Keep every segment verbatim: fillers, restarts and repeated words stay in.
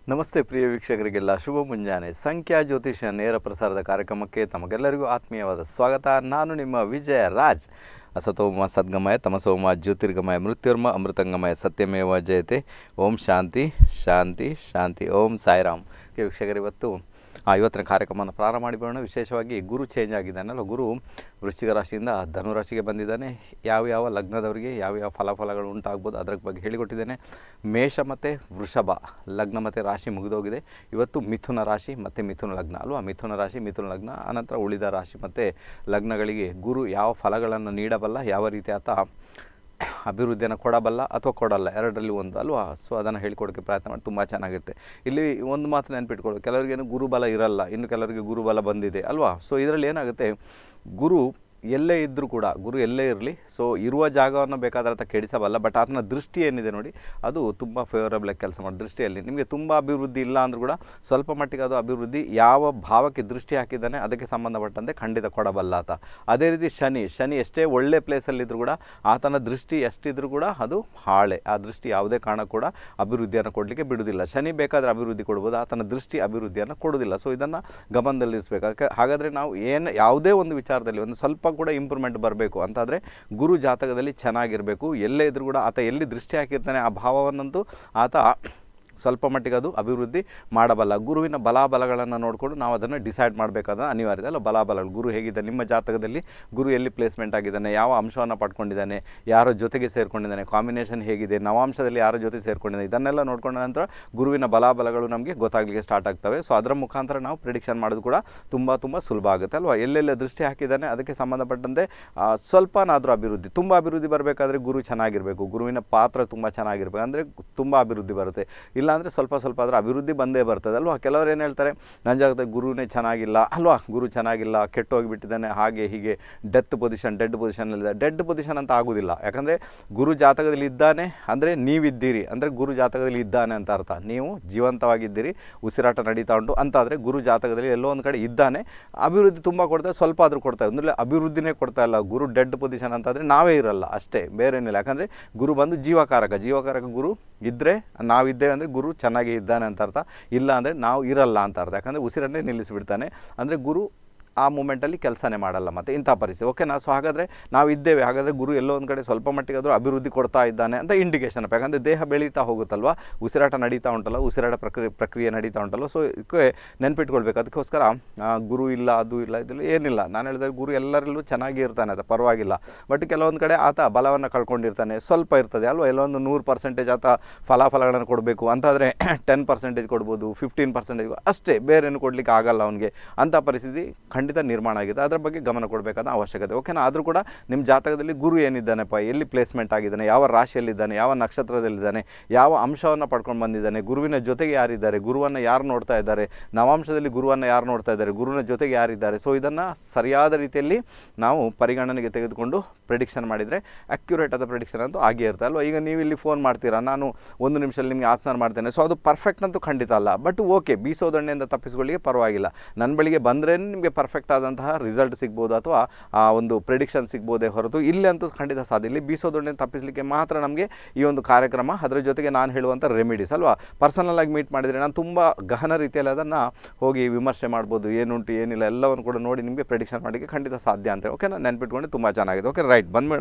ನಮಸ್ತೆ ಪ್ರಿಯ ವೀಕ್ಷಕರಿಗೆಲ್ಲ ಶುಭ ಮುಂಜಾನೆ. ಸಂಖ್ಯಾ ಜ್ಯೋತಿಷ್ಯ ನೇರ ಪ್ರಸಾರದ ಕಾರ್ಯಕ್ರಮಕ್ಕೆ ತಮಗೆಲ್ಲರಿಗೂ ಆತ್ಮೀಯವಾದ ಸ್ವಾಗತ. ನಾನು ನಿಮ್ಮ ವಿಜಯ ರಾಜ್. ಅಸತೋಮ ಸದ್ಗಮಯ ತಮಸೋಮ ಜ್ಯೋತಿರ್ಗಮಯ ಮೃತ್ಯುರ್ಮ ಅಮೃತಂಗಮಯ ಸತ್ಯಮೇವ ಜಯತೆ. ಓಂ ಶಾಂತಿ ಶಾಂತಿ ಶಾಂತಿ. ಓಂ ಸಾಯಿರಾಮ್. ವೀಕ್ಷಕರು, ಇವತ್ತು ಆ ಇವತ್ತಿನ ಕಾರ್ಯಕ್ರಮವನ್ನು ಪ್ರಾರಂಭ ಮಾಡಿಬಿಡೋಣ. ವಿಶೇಷವಾಗಿ ಗುರು ಚೇಂಜ್ ಆಗಿದ್ದಾನಲ್ಲ, ಗುರು ವೃಶ್ಚಿಕ ರಾಶಿಯಿಂದ ಧನುರಾಶಿಗೆ ಬಂದಿದ್ದಾನೆ. ಯಾವ ಯಾವ ಲಗ್ನದವರಿಗೆ ಯಾವ ಯಾವ ಫಲಾಫಲಗಳು ಉಂಟಾಗ್ಬೋದು ಅದರ ಬಗ್ಗೆ ಹೇಳಿಕೊಟ್ಟಿದ್ದೇನೆ. ಮೇಷ ಮತ್ತು ವೃಷಭ ಲಗ್ನ ಮತ್ತು ರಾಶಿ ಮುಗಿದೋಗಿದೆ. ಇವತ್ತು ಮಿಥುನ ರಾಶಿ ಮತ್ತು ಮಿಥುನ ಲಗ್ನ ಅಲ್ವಾ. ಮಿಥುನ ರಾಶಿ ಮಿಥುನ ಲಗ್ನ ಅನಂತರ ಉಳಿದ ರಾಶಿ ಮತ್ತು ಲಗ್ನಗಳಿಗೆ ಗುರು ಯಾವ ಫಲಗಳನ್ನು ನೀಡಬಲ್ಲ, ಯಾವ ರೀತಿ ಆತ ಅಭಿವೃದ್ಧಿಯನ್ನು ಕೊಡಬಲ್ಲ ಅಥವಾ ಕೊಡಲ್ಲ, ಎರಡರಲ್ಲಿ ಒಂದು ಅಲ್ವಾ. ಸೊ ಅದನ್ನು ಹೇಳಿಕೊಡೋಕ್ಕೆ ಪ್ರಯತ್ನ ಮಾಡಿ. ತುಂಬ ಚೆನ್ನಾಗಿರುತ್ತೆ. ಇಲ್ಲಿ ಒಂದು ಮಾತು ನೆನಪಿಟ್ಕೊಳ್ಳಿ, ಕೆಲವರಿಗೇನು ಗುರುಬಲ ಇರಲ್ಲ, ಇನ್ನು ಕೆಲವರಿಗೆ ಗುರುಬಲ ಬಂದಿದೆ ಅಲ್ವಾ. ಸೊ ಇದರಲ್ಲಿ ಏನಾಗುತ್ತೆ, ಗುರು ಎಲ್ಲೇ ಇದ್ದರೂ ಕೂಡ, ಗುರು ಎಲ್ಲೇ ಇರಲಿ, ಸೊ ಇರುವ ಜಾಗವನ್ನು ಬೇಕಾದ್ರೆ ಆತ ಕೆಡಿಸಬಲ್ಲ. ಬಟ್ ಆತನ ದೃಷ್ಟಿ ಏನಿದೆ ನೋಡಿ, ಅದು ತುಂಬ ಫೇವರಬಲಾಗಿ ಕೆಲಸ ಮಾಡಿ. ದೃಷ್ಟಿಯಲ್ಲಿ ನಿಮಗೆ ತುಂಬ ಅಭಿವೃದ್ಧಿ ಇಲ್ಲ ಅಂದರೂ ಕೂಡ ಸ್ವಲ್ಪ ಮಟ್ಟಿಗೆ ಅದು ಅಭಿವೃದ್ಧಿ ಯಾವ ಭಾವಕ್ಕೆ ದೃಷ್ಟಿ ಹಾಕಿದ್ದಾನೆ ಅದಕ್ಕೆ ಸಂಬಂಧಪಟ್ಟಂತೆ ಖಂಡಿತ ಕೊಡಬಲ್ಲ ಆತ. ಅದೇ ರೀತಿ ಶನಿ ಶನಿ ಎಷ್ಟೇ ಒಳ್ಳೆ ಪ್ಲೇಸಲ್ಲಿದ್ದರೂ ಕೂಡ ಆತನ ದೃಷ್ಟಿ ಎಷ್ಟಿದ್ರೂ ಕೂಡ ಅದು ಹಾಳೆ. ಆ ದೃಷ್ಟಿ ಯಾವುದೇ ಕಾರಣ ಕೂಡ ಅಭಿವೃದ್ಧಿಯನ್ನು ಕೊಡಲಿಕ್ಕೆ ಬಿಡುವುದಿಲ್ಲ. ಶನಿ ಬೇಕಾದರೆ ಅಭಿವೃದ್ಧಿ ಕೊಡ್ಬೋದು, ಆತನ ದೃಷ್ಟಿ ಅಭಿವೃದ್ಧಿಯನ್ನು ಕೊಡೋದಿಲ್ಲ. ಸೊ ಇದನ್ನು ಗಮನದಲ್ಲಿರಿಸಬೇಕು. ಹಾಗಾದರೆ ನಾವು ಏನು ಯಾವುದೇ ಒಂದು ವಿಚಾರದಲ್ಲಿ ಒಂದು ಸ್ವಲ್ಪ ಕೂಡ ಇಂಪ್ರೂವ್ಮೆಂಟ್ ಬರಬೇಕು ಅಂತಾದರೆ ಗುರು ಜಾತಕದಲ್ಲಿ ಚೆನ್ನಾಗಿರಬೇಕು. ಎಲ್ಲೇ ಇದ್ರೂ ಕೂಡ ಆತ ಎಲ್ಲಿ ದೃಷ್ಟಿ ಹಾಕಿರ್ತಾನೆ ಆ ಭಾವವನ್ನಂತೂ ಆತ ಸ್ವಲ್ಪ ಮಟ್ಟಿಗೆ ಅದು ಅಭಿವೃದ್ಧಿ ಮಾಡಬಲ್ಲ. ಗುರುವಿನ ಬಲಾಬಲಗಳನ್ನು ನೋಡಿಕೊಂಡು ನಾವು ಅದನ್ನು ಡಿಸೈಡ್ ಮಾಡಬೇಕಾದ ಅನಿವಾರ್ಯತೆ ಅಲ್ಲ. ಬಲಾಬಲಗಳು ಗುರು ಹೇಗಿದೆ ನಿಮ್ಮ ಜಾತಕದಲ್ಲಿ, ಗುರು ಎಲ್ಲಿ ಪ್ಲೇಸ್ಮೆಂಟ್ ಆಗಿದ್ದಾನೆ, ಯಾವ ಅಂಶವನ್ನು ಪಡ್ಕೊಂಡಿದ್ದಾನೆ, ಯಾರ ಜೊತೆಗೆ ಸೇರಿಕೊಂಡಿದ್ದಾನೆ, ಕಾಂಬಿನೇಷನ್ ಹೇಗಿದೆ, ನವಾಂಶದಲ್ಲಿ ಯಾರ ಜೊತೆ ಸೇರಿಕೊಂಡಿದ್ದಾನೆ, ಇದನ್ನೆಲ್ಲ ನೋಡ್ಕೊಂಡ ನಂತರ ಗುರುವಿನ ಬಲಾಬಲಗಳು ನಮಗೆ ಗೊತ್ತಾಗಲಿಕ್ಕೆ ಸ್ಟಾರ್ಟ್ ಆಗ್ತವೆ. ಸೊ ಅದರ ಮುಖಾಂತರ ನಾವು ಪ್ರಿಡಿಕ್ಷನ್ ಮಾಡೋದು ಕೂಡ ತುಂಬ ತುಂಬ ಸುಲಭ ಆಗುತ್ತೆ ಅಲ್ವಾ. ಎಲ್ಲೆಲ್ಲ ದೃಷ್ಟಿ ಹಾಕಿದ್ದಾನೆ ಅದಕ್ಕೆ ಸಂಬಂಧಪಟ್ಟಂತೆ ಸ್ವಲ್ಪನಾದರೂ ಅಭಿವೃದ್ಧಿ, ತುಂಬ ಅಭಿವೃದ್ಧಿ ಬರಬೇಕಾದ್ರೆ ಗುರು ಚೆನ್ನಾಗಿರಬೇಕು, ಗುರುವಿನ ಪಾತ್ರ ತುಂಬ ಚೆನ್ನಾಗಿರ್ಬೇಕು, ಅಂದರೆ ತುಂಬ ಅಭಿವೃದ್ಧಿ ಬರುತ್ತೆ. ಇಲ್ಲಾಂದರೆ ಸ್ವಲ್ಪ ಸ್ವಲ್ಪ ಅದರ ಅಭಿವೃದ್ಧಿ ಬಂದೇ ಬರ್ತದೆ ಅಲ್ವಾ. ಕೆಲವರು ಏನು ಹೇಳ್ತಾರೆ, ನನ್ನ ಜಾಗದಲ್ಲಿ ಗುರುನೇ ಚೆನ್ನಾಗಿಲ್ಲ ಅಲ್ವಾ, ಗುರು ಚೆನ್ನಾಗಿಲ್ಲ, ಕೆಟ್ಟೋಗಿಬಿಟ್ಟಿದ್ದಾನೆ, ಹಾಗೆ ಹೀಗೆ ಡೆತ್ ಪೊಸಿಷನ್ ಡೆಡ್ ಪೊಸಿಷನಲ್ಲಿದೆ. ಡೆಡ್ ಪೊಸಿಷನ್ ಅಂತ ಆಗೋದಿಲ್ಲ. ಯಾಕಂದರೆ ಗುರು ಜಾತಕದಲ್ಲಿ ಇದ್ದಾನೆ ಅಂದರೆ ನೀವಿದ್ದೀರಿ, ಅಂದರೆ ಗುರು ಜಾತಕದಲ್ಲಿ ಇದ್ದಾನೆ ಅಂತ ಅರ್ಥ. ನೀವು ಜೀವಂತವಾಗಿದ್ದೀರಿ, ಉಸಿರಾಟ ನಡೀತಾ ಉಂಟು ಅಂತಾದರೆ ಗುರು ಜಾತಕದಲ್ಲಿ ಎಲ್ಲೋ ಒಂದು ಕಡೆ ಇದ್ದಾನೆ. ಅಭಿವೃದ್ಧಿ ತುಂಬ ಕೊಡ್ತಾರೆ, ಸ್ವಲ್ಪ ಆದರೂ ಕೊಡ್ತಾರೆ, ಅಂದರೆ ಅಭಿವೃದ್ಧಿನೇ ಕೊಡ್ತಾ ಇಲ್ಲ. ಗುರು ಡೆಡ್ ಪೊಸಿಷನ್ ಅಂತಾದರೆ ನಾವೇ ಇರಲ್ಲ ಅಷ್ಟೇ, ಬೇರೇನಿಲ್ಲ. ಯಾಕಂದರೆ ಗುರು ಬಂದು ಜೀವಕಾರಕ, ಜೀವಕಾರಕ ಗುರು ಇದ್ದರೆ ನಾವಿದ್ದೇವೆ ಅಂದರೆ ಗುರು ಚೆನ್ನಾಗಿ ಇದ್ದಾನೆ ಅಂತ ಅರ್ಥ. ಇಲ್ಲ ಅಂದರೆ ನಾವು ಇರಲ್ಲ ಅಂತ ಅರ್ಥ. ಯಾಕಂದರೆ ಉಸಿರನ್ನೇ ನಿಲ್ಲಿಸಿಬಿಡ್ತಾನೆ, ಅಂದರೆ ಗುರು ಆ ಮೂಮೆಂಟಲ್ಲಿ ಕೆಲಸನೇ ಮಾಡಲ್ಲ ಮತ್ತು ಇಂಥ ಪರಿಸ್ಥಿತಿ. ಓಕೆನಾ. ಸೊ ಹಾಗಾದರೆ ನಾವು ಇದ್ದೇವೆ, ಹಾಗಾದರೆ ಗುರು ಎಲ್ಲೋ ಒಂದು ಕಡೆ ಸ್ವಲ್ಪ ಮಟ್ಟಿಗೆ ಆದರೂ ಅಭಿವೃದ್ಧಿ ಕೊಡ್ತಾ ಇದ್ದಾನೆ ಅಂತ ಇಂಡಿಕೇಶನ್. ಯಾಕಂದರೆ ದೇಹ ಬೆಳೀತಾ ಹೋಗುತ್ತಲ್ವ, ಉಸಿರಾಟ ನಡೀತಾ ಉಂಟಲ್ಲ, ಉಸಿರಾಟ ಪ್ರಕ್ರಿಯೆ ಪ್ರಕ್ರಿಯೆ ನಡೀತಾ ಉಂಟಲ್ಲ. ಸೊ ಇದಕ್ಕೆ ನೆನ್ಪಿಟ್ಕೊಳ್ಬೇಕು. ಅದಕ್ಕೋಸ್ಕರ ಗುರು ಇಲ್ಲ ಅದು ಇಲ್ಲ ಇದೆಲ್ಲ ಏನಿಲ್ಲ. ನಾನು ಹೇಳಿದ್ರೆ ಗುರು ಎಲ್ಲರಲ್ಲೂ ಚೆನ್ನಾಗಿ ಇರ್ತಾನೆ, ಅದು ಪರವಾಗಿಲ್ಲ. ಬಟ್ ಕೆಲವೊಂದು ಕಡೆ ಆತ ಬಲವನ್ನು ಕಳ್ಕೊಂಡಿರ್ತಾನೆ, ಸ್ವಲ್ಪ ಇರ್ತದೆ ಅಲ್ವ. ಎಲ್ಲೊಂದು ನೂರು ಪರ್ಸೆಂಟೇಜ್ ಆತ ಫಲಾಫಲಗಳನ್ನು ಕೊಡಬೇಕು ಅಂತಾದರೆ ಟೆನ್ ಪರ್ಸೆಂಟೇಜ್ ಕೊಡ್ಬೋದು, ಫಿಫ್ಟೀನ್ ಪರ್ಸೆಂಟೇಜ್ ಅಷ್ಟೇ, ಬೇರೇನು ಕೊಡಲಿಕ್ಕೆ ಆಗಲ್ಲ ಅವನಿಗೆ. ಅಂಥ ಪರಿಸ್ಥಿತಿ ಖಂಡಿತ ನಿರ್ಮಾಣ ಆಗಿದೆ. ಅದರ ಬಗ್ಗೆ ಗಮನ ಕೊಡಬೇಕಾದ ಅವಶ್ಯಕತೆ. ಓಕೆನಾ. ಆದರೂ ಕೂಡ ನಿಮ್ಮ ಜಾತಕದಲ್ಲಿ ಗುರು ಏನಿದ್ದಾನೆಪ್ಪ, ಎಲ್ಲಿ ಪ್ಲೇಸ್ಮೆಂಟ್ ಆಗಿದ್ದಾನೆ, ಯಾವ ರಾಶಿಯಲ್ಲಿದ್ದಾನೆ, ಯಾವ ನಕ್ಷತ್ರದಲ್ಲಿದ್ದಾನೆ, ಯಾವ ಅಂಶವನ್ನು ಪಡ್ಕೊಂಡು ಬಂದಿದ್ದಾನೆ, ಗುರುವಿನ ಜೊತೆಗೆ ಯಾರಿದ್ದಾರೆ, ಗುರುವನ್ನು ಯಾರು ನೋಡ್ತಾ ಇದ್ದಾರೆ, ನವಾಂಶದಲ್ಲಿ ಗುರುವನ್ನು ಯಾರು ನೋಡ್ತಾ ಇದ್ದಾರೆ, ಗುರುವಿನ ಜೊತೆಗೆ ಯಾರಿದ್ದಾರೆ. ಸೊ ಇದನ್ನು ಸರಿಯಾದ ರೀತಿಯಲ್ಲಿ ನಾವು ಪರಿಗಣನೆಗೆ ತೆಗೆದುಕೊಂಡು ಪ್ರಿಡಿಕ್ಷನ್ ಮಾಡಿದರೆ ಅಕ್ಯುರೇಟ್ ಆದ ಪ್ರಿಡಿಕ್ಷನ್ ಅಂತೂ ಆಗೇ ಇರುತ್ತೆ ಅಲ್ವ. ಈಗ ನೀವು ಇಲ್ಲಿ ಫೋನ್ ಮಾಡ್ತೀರಾ, ನಾನು ಒಂದು ನಿಮಿಷದಲ್ಲಿ ನಿಮಗೆ ಆಸನ ಮಾಡ್ತೇನೆ, ಸೊ ಅದು ಪರ್ಫೆಕ್ಟ್ ಅಂತೂ ಖಂಡಿತ ಅಲ್ಲ. ಬಟ್ ಓಕೆ, ಬೀಸೋದಣ್ಣೆಯಿಂದ ತಪ್ಪಿಸ್ಕೊಳ್ಳಿಕ್ಕೆ ಪರವಾಗಿಲ್ಲ. ನನ್ನ ಬಳಿಗೆ ಬಂದರೆ ನಿಮಗೆ ಪರ್ಫೆಕ್ಟ್ ಆದಂತಹ ರಿಸಲ್ಟ್ ಸಿಗ್ಬೋದು ಅಥವಾ ಆ ಒಂದು ಪ್ರಿಡಿಕ್ಷನ್ ಸಿಗ್ಬೋದೇ ಹೊರತು ಇಲ್ಲಿ ಅಂತೂ ಖಂಡಿತ ಸಾಧ್ಯ. ಇಲ್ಲಿ ಬೀಸೋದೊಂಡೆ ತಪ್ಪಿಸಲಿಕ್ಕೆ ಮಾತ್ರ ನಮಗೆ ಈ ಒಂದು ಕಾರ್ಯಕ್ರಮ, ಅದರ ಜೊತೆಗೆ ನಾನು ಹೇಳುವಂಥ ರೆಮಿಡೀಸ್ ಅಲ್ವಾ. ಪರ್ಸನಲ್ ಆಗಿ ಮೀಟ್ ಮಾಡಿದರೆ ನಾನು ತುಂಬ ಗಹನ ರೀತಿಯಲ್ಲಿ ಅದನ್ನು ಹೋಗಿ ವಿಮರ್ಶೆ ಮಾಡ್ಬೋದು, ಏನುಂಟು ಏನಿಲ್ಲ ಎಲ್ಲವನ್ನು ಕೂಡ ನೋಡಿ ನಿಮಗೆ ಪ್ರಿಡಿಕ್ಷನ್ ಮಾಡಲಿಕ್ಕೆ ಖಂಡಿತ ಸಾಧ್ಯ ಅಂತೇಳಿ. ಓಕೆ, ನಾನು ನೆನ್ಪಿಟ್ಕೊಂಡು ತುಂಬ ಚೆನ್ನಾಗಿದೆ. ಓಕೆ ರೈಟ್, ಬಂದ್ಬೇಡ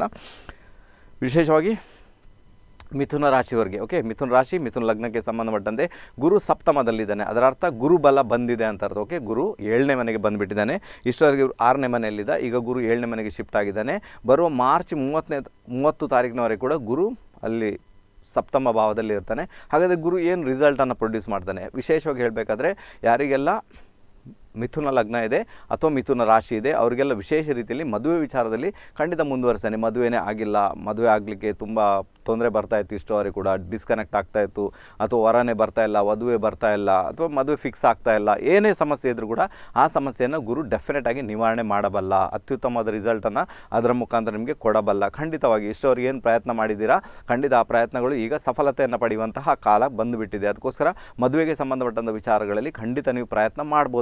ವಿಶೇಷವಾಗಿ ಮಿಥುನ ರಾಶಿಯವರಿಗೆ. ಓಕೆ, ಮಿಥುನ ರಾಶಿ ಮಿಥುನ ಲಗ್ನಕ್ಕೆ ಸಂಬಂಧಪಟ್ಟಂತೆ ಗುರು ಸಪ್ತಮದಲ್ಲಿದ್ದಾನೆ, ಅದರ ಅರ್ಥ ಗುರುಬಲ ಬಂದಿದೆ ಅಂತ ಅರ್ಥ. ಓಕೆ, ಗುರು ಏಳನೇ ಮನೆಗೆ ಬಂದುಬಿಟ್ಟಿದ್ದಾನೆ. ಇಷ್ಟವರೆಗೆ ಆರನೇ ಮನೆಯಲ್ಲಿದ್ದ, ಈಗ ಗುರು ಏಳನೇ ಮನೆಗೆ ಶಿಫ್ಟ್ ಆಗಿದ್ದಾನೆ. ಬರುವ ಮಾರ್ಚ್ ಮೂವತ್ತನೇ ಮೂವತ್ತು ತಾರೀಕಿನವರೆಗೆ ಕೂಡ ಗುರು ಅಲ್ಲಿ ಸಪ್ತಮ ಭಾವದಲ್ಲಿ ಇರ್ತಾನೆ. ಹಾಗಾದರೆ ಗುರು ಏನು ರಿಸಲ್ಟನ್ನು ಪ್ರೊಡ್ಯೂಸ್ ಮಾಡ್ತಾನೆ, ವಿಶೇಷವಾಗಿ ಹೇಳಬೇಕಾದ್ರೆ ಯಾರಿಗೆಲ್ಲ ಮಿಥುನ ಲಗ್ನ ಇದೆ ಅಥವಾ ಮಿಥುನ ರಾಶಿ ಇದೆ ಅವರಿಗೆಲ್ಲ ವಿಶೇಷ ರೀತಿಯಲ್ಲಿ ಮದುವೆ ವಿಚಾರದಲ್ಲಿ ಖಂಡಿತ ಮುಂದುವರಿಸ್ತಾನೆ. ಮದುವೆನೇ ಆಗಿಲ್ಲ, ಮದುವೆ ಆಗಲಿಕ್ಕೆ ತುಂಬ ತೊಂದರೆ ಬರ್ತಾಯಿತ್ತು, ಇಷ್ಟವರೆಗೆ ಕೂಡ ಡಿಸ್ಕನೆಕ್ಟ್ ಆಗ್ತಾಯಿತ್ತು, ಅಥವಾ ವರನೇ ಬರ್ತಾ ಇಲ್ಲ, ವಧುವೆ ಬರ್ತಾ ಇಲ್ಲ, ಅಥವಾ ಮದುವೆ ಫಿಕ್ಸ್ ಆಗ್ತಾ ಇಲ್ಲ, ಏನೇ ಸಮಸ್ಯೆ ಇದ್ದರೂ ಕೂಡ ಆ ಸಮಸ್ಯೆಯನ್ನು ಗುರು ಡೆಫಿನೆಟಾಗಿ ನಿವಾರಣೆ ಮಾಡಬಲ್ಲ. ಅತ್ಯುತ್ತಮವಾದ ರಿಸಲ್ಟನ್ನು ಅದರ ಮುಖಾಂತರ ನಿಮಗೆ ಕೊಡಬಲ್ಲ. ಖಂಡಿತವಾಗಿ ಇಷ್ಟವರೆಗೆ ಏನು ಪ್ರಯತ್ನ ಮಾಡಿದ್ದೀರಾ ಖಂಡಿತ ಆ ಪ್ರಯತ್ನಗಳು ಈಗ ಸಫಲತೆಯನ್ನು ಪಡೆಯುವಂತಹ ಕಾಲ ಬಂದುಬಿಟ್ಟಿದೆ. ಅದಕ್ಕೋಸ್ಕರ ಮದುವೆಗೆ ಸಂಬಂಧಪಟ್ಟಂಥ ವಿಚಾರಗಳಲ್ಲಿ ಖಂಡಿತ ನೀವು ಪ್ರಯತ್ನ ಮಾಡ್ಬೋದು ಅಂತ ಹೇಳ್ತೇನೆ.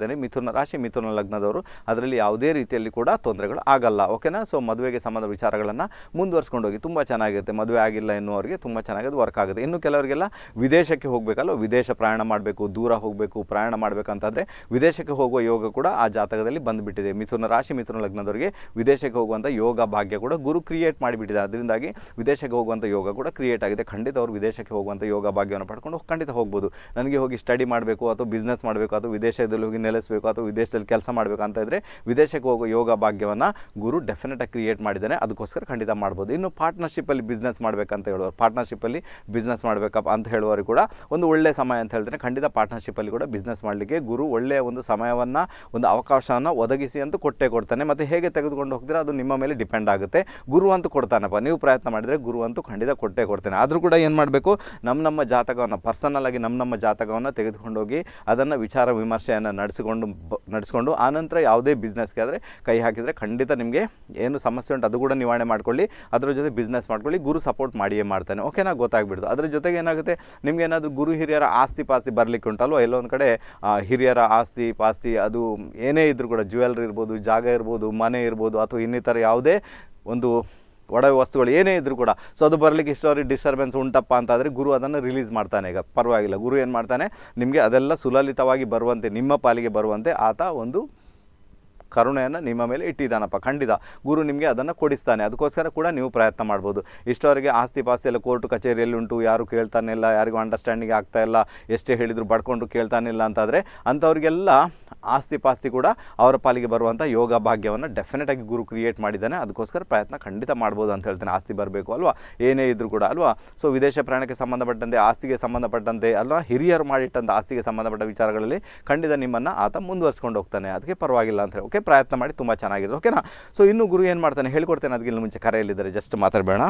ಮಾಡಿದ್ದಾನೆ. ಮಿಥುನ ರಾಶಿ ಮಿಥುನ ಲಗ್ನದವರು, ಅದರಲ್ಲಿ ಯಾವುದೇ ರೀತಿಯಲ್ಲಿ ಕೂಡ ತೊಂದರೆಗಳು ಆಗಲ್ಲ. ಓಕೆನಾ. ಸೊ ಮದುವೆಗೆ ಸಂಬಂಧ ವಿಚಾರಗಳನ್ನು ಮುಂದುವರ್ಸ್ಕೊಂಡು ಹೋಗಿ, ತುಂಬ ಚೆನ್ನಾಗಿರುತ್ತೆ. ಮದುವೆ ಆಗಿಲ್ಲ ಎನ್ನುವರಿಗೆ ತುಂಬ ಚೆನ್ನಾಗಿ ವರ್ಕ್ ಆಗುತ್ತೆ. ಇನ್ನು ಕೆಲವರಿಗೆಲ್ಲ ವಿದೇಶಕ್ಕೆ ಹೋಗಬೇಕಲ್ಲ, ವಿದೇಶ ಪ್ರಯಾಣ ಮಾಡಬೇಕು, ದೂರ ಹೋಗಬೇಕು, ಪ್ರಯಾಣ ಮಾಡಬೇಕಂತಂದರೆ ವಿದೇಶಕ್ಕೆ ಹೋಗುವ ಯೋಗ ಕೂಡ ಆ ಜಾತಕದಲ್ಲಿ ಬಂದುಬಿಟ್ಟಿದೆ. ಮಿಥುನ ರಾಶಿ ಮಿಥುನ ಲಗ್ನದವರಿಗೆ ವಿದೇಶಕ್ಕೆ ಹೋಗುವಂಥ ಯೋಗ ಭಾಗ್ಯ ಕೂಡ ಗುರು ಕ್ರಿಯೇಟ್ ಮಾಡಿಬಿಟ್ಟಿದೆ. ಅದರಿಂದಾಗಿ ವಿದೇಶಕ್ಕೆ ಹೋಗುವಂಥ ಯೋಗ ಕೂಡ ಕ್ರಿಯೇಟ್ ಆಗಿದೆ. ಖಂಡಿತ ಅವರು ವಿದೇಶಕ್ಕೆ ಹೋಗುವಂಥ ಯೋಗ ಭಾಗ್ಯವನ್ನು ಪಡ್ಕೊಂಡು ಖಂಡಿತ ಹೋಗ್ಬೋದು. ನನಗೆ ಹೋಗಿ ಸ್ಟಡಿ ಮಾಡಬೇಕು ಅಥವಾ ಬಿಸ್ನೆಸ್ ಮಾಡಬೇಕು ಅಥವಾ ವಿದೇಶದಲ್ಲಿ ಹೋಗಿ ನೆಲೆಸಬೇಕು ಅಥವಾ ವಿದೇಶದಲ್ಲಿ ಕೆಲಸ ಮಾಡಬೇಕು ಅಂತ ಇದ್ದರೆ ವಿದೇಶಕ್ಕೆ ಹೋಗೋ ಯೋಗ ಭಾಗ್ಯವನ್ನು ಗುರು ಡೆಫಿನೆಟಾಗಿ ಕ್ರಿಯೇಟ್ ಮಾಡಿದ್ದಾನೆ. ಅದಕ್ಕೋಸ್ಕರ ಖಂಡಿತ ಮಾಡ್ಬೋದು. ಇನ್ನು ಪಾರ್ಟ್ನರ್ಶಿಪ್ಪಲ್ಲಿ ಬಿಸ್ನೆಸ್ ಮಾಡಬೇಕಂತ ಹೇಳುವರು, ಪಾರ್ಟ್ನರ್ಶಿಪ್ಪಲ್ಲಿ ಬಿಸ್ನೆಸ್ ಮಾಡಬೇಕಪ್ಪ ಅಂತ ಹೇಳುವವರು ಕೂಡ ಒಂದು ಒಳ್ಳೆಯ ಸಮಯ ಅಂತ ಹೇಳ್ತಾರೆ. ಖಂಡಿತ ಪಾರ್ಟ್ನರ್ಶಿಪ್ಪಲ್ಲಿ ಕೂಡ ಬಿಸ್ನೆಸ್ ಮಾಡಲಿಕ್ಕೆ ಗುರು ಒಳ್ಳೆಯ ಒಂದು ಸಮಯವನ್ನು, ಒಂದು ಅವಕಾಶವನ್ನು ಒದಗಿಸಿ ಅಂತೂ ಕೊಟ್ಟೇ ಕೊಡ್ತಾನೆ. ಮತ್ತು ಹೇಗೆ ತೆಗೆದುಕೊಂಡು ಹೋಗ್ತೀರಾ ಅದು ನಿಮ್ಮ ಮೇಲೆ ಡಿಪೆಂಡ್ ಆಗುತ್ತೆ. ಗುರು ಅಂತೂ ಕೊಡ್ತಾನಪ್ಪ, ನೀವು ಪ್ರಯತ್ನ ಮಾಡಿದರೆ ಗುರು ಅಂತೂ ಖಂಡಿತ ಕೊಟ್ಟೇ ಕೊಡ್ತಾನೆ. ಆದರೂ ಕೂಡ ಏನು ಮಾಡಬೇಕು, ನಮ್ಮ ನಮ್ಮ ಜಾತಕವನ್ನು ಪರ್ಸನಲ್ ಆಗಿ ನಮ್ಮ ನಮ್ಮ ಜಾತಕವನ್ನು ತೆಗೆದುಕೊಂಡು ಹೋಗಿ ಅದನ್ನು ವಿಚಾರ ವಿಮರ್ಶೆಯನ್ನು ನಡೆಸಿಕೊಂಡು ನಡೆಸ್ಕೊಂಡು ಆನಂತರ ಯಾವುದೇ ಬಿಸ್ನೆಸ್ಗೆ ಆದರೆ ಕೈ ಹಾಕಿದರೆ ಖಂಡಿತ ನಿಮಗೆ ಏನು ಸಮಸ್ಯೆ ಉಂಟು ಅದು ಕೂಡ ನಿವಾರಣೆ ಮಾಡ್ಕೊಳ್ಳಿ. ಅದರ ಜೊತೆ ಬಿಸ್ನೆಸ್ ಮಾಡ್ಕೊಳ್ಳಿ. ಗುರು ಸಪೋರ್ಟ್ ಮಾಡಿಯೇ ಮಾಡ್ತಾನೆ. ಓಕೆನಾ, ಗೊತ್ತಾಗ್ಬಿಡ್ತು. ಅದರ ಜೊತೆಗೆ ಏನಾಗುತ್ತೆ, ನಿಮ್ಗೆ ಏನಾದರೂ ಗುರು ಹಿರಿಯರ ಆಸ್ತಿ ಪಾಸ್ತಿ ಬರಲಿಕ್ಕೆ ಉಂಟಲ್ವ, ಎಲ್ಲೊಂದು ಕಡೆ ಹಿರಿಯರ ಆಸ್ತಿ ಪಾಸ್ತಿ ಅದು ಏನೇ ಇದ್ದರೂ ಕೂಡ, ಜ್ಯುವೆಲ್ರಿ ಇರ್ಬೋದು, ಜಾಗ ಇರ್ಬೋದು, ಮನೆ ಇರ್ಬೋದು, ಅಥವಾ ಇನ್ನಿತರ ಯಾವುದೇ ಒಂದು ಒಡವೆ ವಸ್ತುಗಳು ಏನೇ ಇದ್ದರೂ ಕೂಡ, ಸೊ ಅದು ಬರಲಿಕ್ಕೆ ಇಷ್ಟವರೆಗೆ ಡಿಸ್ಟರ್ಬೆನ್ಸ್ ಉಂಟಪ್ಪ ಅಂತಾದರೆ ಗುರು ಅದನ್ನು ರಿಲೀಸ್ ಮಾಡ್ತಾನೆ. ಈಗ ಪರವಾಗಿಲ್ಲ, ಗುರು ಏನು ಮಾಡ್ತಾನೆ, ನಿಮಗೆ ಅದೆಲ್ಲ ಸುಲಲಿತವಾಗಿ ಬರುವಂತೆ, ನಿಮ್ಮ ಪಾಲಿಗೆ ಬರುವಂತೆ ಆತ ಒಂದು ಕರುಣೆಯನ್ನು ನಿಮ್ಮ ಮೇಲೆ ಇಟ್ಟಿದ್ದಾನಪ್ಪ. ಖಂಡಿತ ಗುರು ನಿಮಗೆ ಅದನ್ನು ಕೊಡಿಸ್ತಾನೆ. ಅದಕ್ಕೋಸ್ಕರ ಕೂಡ ನೀವು ಪ್ರಯತ್ನ ಮಾಡ್ಬೋದು. ಇಷ್ಟವರೆಗೆ ಆಸ್ತಿ ಪಾಸ್ತಿ ಎಲ್ಲ ಕೋರ್ಟು ಕಚೇರಿಯಲ್ಲಿ ಉಂಟು, ಯಾರು ಕೇಳ್ತಾನೆ ಇಲ್ಲ, ಯಾರಿಗೂ ಅಂಡರ್ಸ್ಟ್ಯಾಂಡಿಂಗ್ ಆಗ್ತಾ ಇಲ್ಲ, ಎಷ್ಟೇ ಹೇಳಿದ್ರು ಬಡ್ಕೊಂಡು ಕೇಳ್ತಾನಿಲ್ಲ ಅಂತಾದರೆ ಅಂಥವ್ರಿಗೆಲ್ಲ ಆಸ್ತಿ ಪಾಸ್ತಿ ಕೂಡ ಅವರ ಪಾಲಿಗೆ ಬರುವಂಥ ಯೋಗ ಭಾಗ್ಯವನ್ನು ಡೆಫಿನೆಟಾಗಿ ಗುರು ಕ್ರಿಯೇಟ್ ಮಾಡಿದ್ದಾನೆ. ಅದಕ್ಕೋಸ್ಕರ ಪ್ರಯತ್ನ ಖಂಡಿತ ಮಾಡ್ಬೋದು ಅಂತ ಹೇಳ್ತಾನೆ. ಆಸ್ತಿ ಬರಬೇಕು ಅಲ್ವಾ, ಏನೇ ಇದ್ದರೂ ಕೂಡ ಅಲ್ವಾ. ಸೊ ವಿದೇಶ ಪ್ರಯಾಣಕ್ಕೆ ಸಂಬಂಧಪಟ್ಟಂತೆ, ಆಸ್ತಿಗೆ ಸಂಬಂಧಪಟ್ಟಂತೆ ಅಲ್ವಾ, ಹಿರಿಯರು ಮಾಡಿಟ್ಟಂಥ ಆಸ್ತಿಗೆ ಸಂಬಂಧಪಟ್ಟ ವಿಚಾರಗಳಲ್ಲಿ ಖಂಡಿತ ನಿಮ್ಮನ್ನು ಆತ ಮುಂದುವರ್ಸ್ಕೊಂಡು ಹೋಗ್ತಾನೆ. ಅದಕ್ಕೆ ಪರವಾಗಿಲ್ಲ ಅಂತ ಹೇಳಿ ಓಕೆ, ಪ್ರಯತ್ನ ಮಾಡಿ, ತುಂಬ ಚೆನ್ನಾಗಿದೆ. ಓಕೆನಾ. ಸೊ ಇನ್ನು ಗುರು ಏನು ಮಾಡ್ತಾನೆ ಹೇಳ್ಕೊಡ್ತೇನೆ. ಅದಕ್ಕಿಂತ ಮುಂಚೆ ಕರೆಯಲ್ಲಿದ್ದಾರೆ, ಜಸ್ಟ್ ಮಾತಾಡಬೇಡ.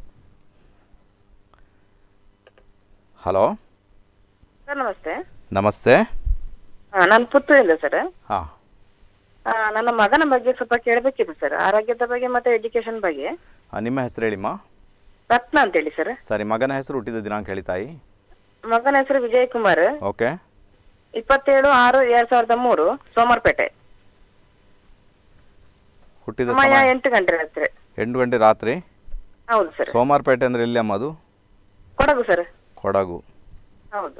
ಹಲೋ ಸರ್, ನಮಸ್ತೆ. ನಮಸ್ತೆ. ನಾನು ಪುತ್ತೂರಿಂದ ಸರ್. ಹಾಂ, ನನ್ನ ಮಗನ ಬಗ್ಗೆ ಸ್ವಲ್ಪ ಕೇಳಬೇಕಿತ್ತು ಸರ್, ಆರೋಗ್ಯದ ಬಗ್ಗೆ ಮತ್ತೆ ಎಜುಕೇಶನ್ ಬಗ್ಗೆ. ನಿಮ್ಮ ಹೆಸರು ಹೇಳಿಮ್ಮ. ರತ್ನ ಅಂತ ಹೇಳಿ ಸರ್. ಸರಿ, ಮಗನ ಹೆಸರು, ಹುಟ್ಟಿದ ದಿನಾಂಕ ಹೇಳಿ ತಾಯಿ. ಮಗನ ಹೆಸರು ವಿಜಯ್ ಕುಮಾರ್. ಓಕೆ. ಇಪ್ಪತ್ತೇಳು ಆರು ಎರಡ್ ಸಾವಿರದ ಮೂರು ಸೋಮವಾರಪೇಟೆ. ಹುಟ್ಟಿದ ಸಮಯ ಎಂಟು ಗಂಟೆ ರಾತ್ರಿ. ಎಂಟು ಗಂಟೆ ರಾತ್ರಿ. ಹೌದು ಸರ್. ಸೋಮವಾರಪೇಟೆ ಅಂದ್ರೆ ಎಲ್ಲಿ ಅಮ್ಮ ಅದು? ಕೊಡಗು ಸರ್. ಕೊಡಗು. ಹೌದು.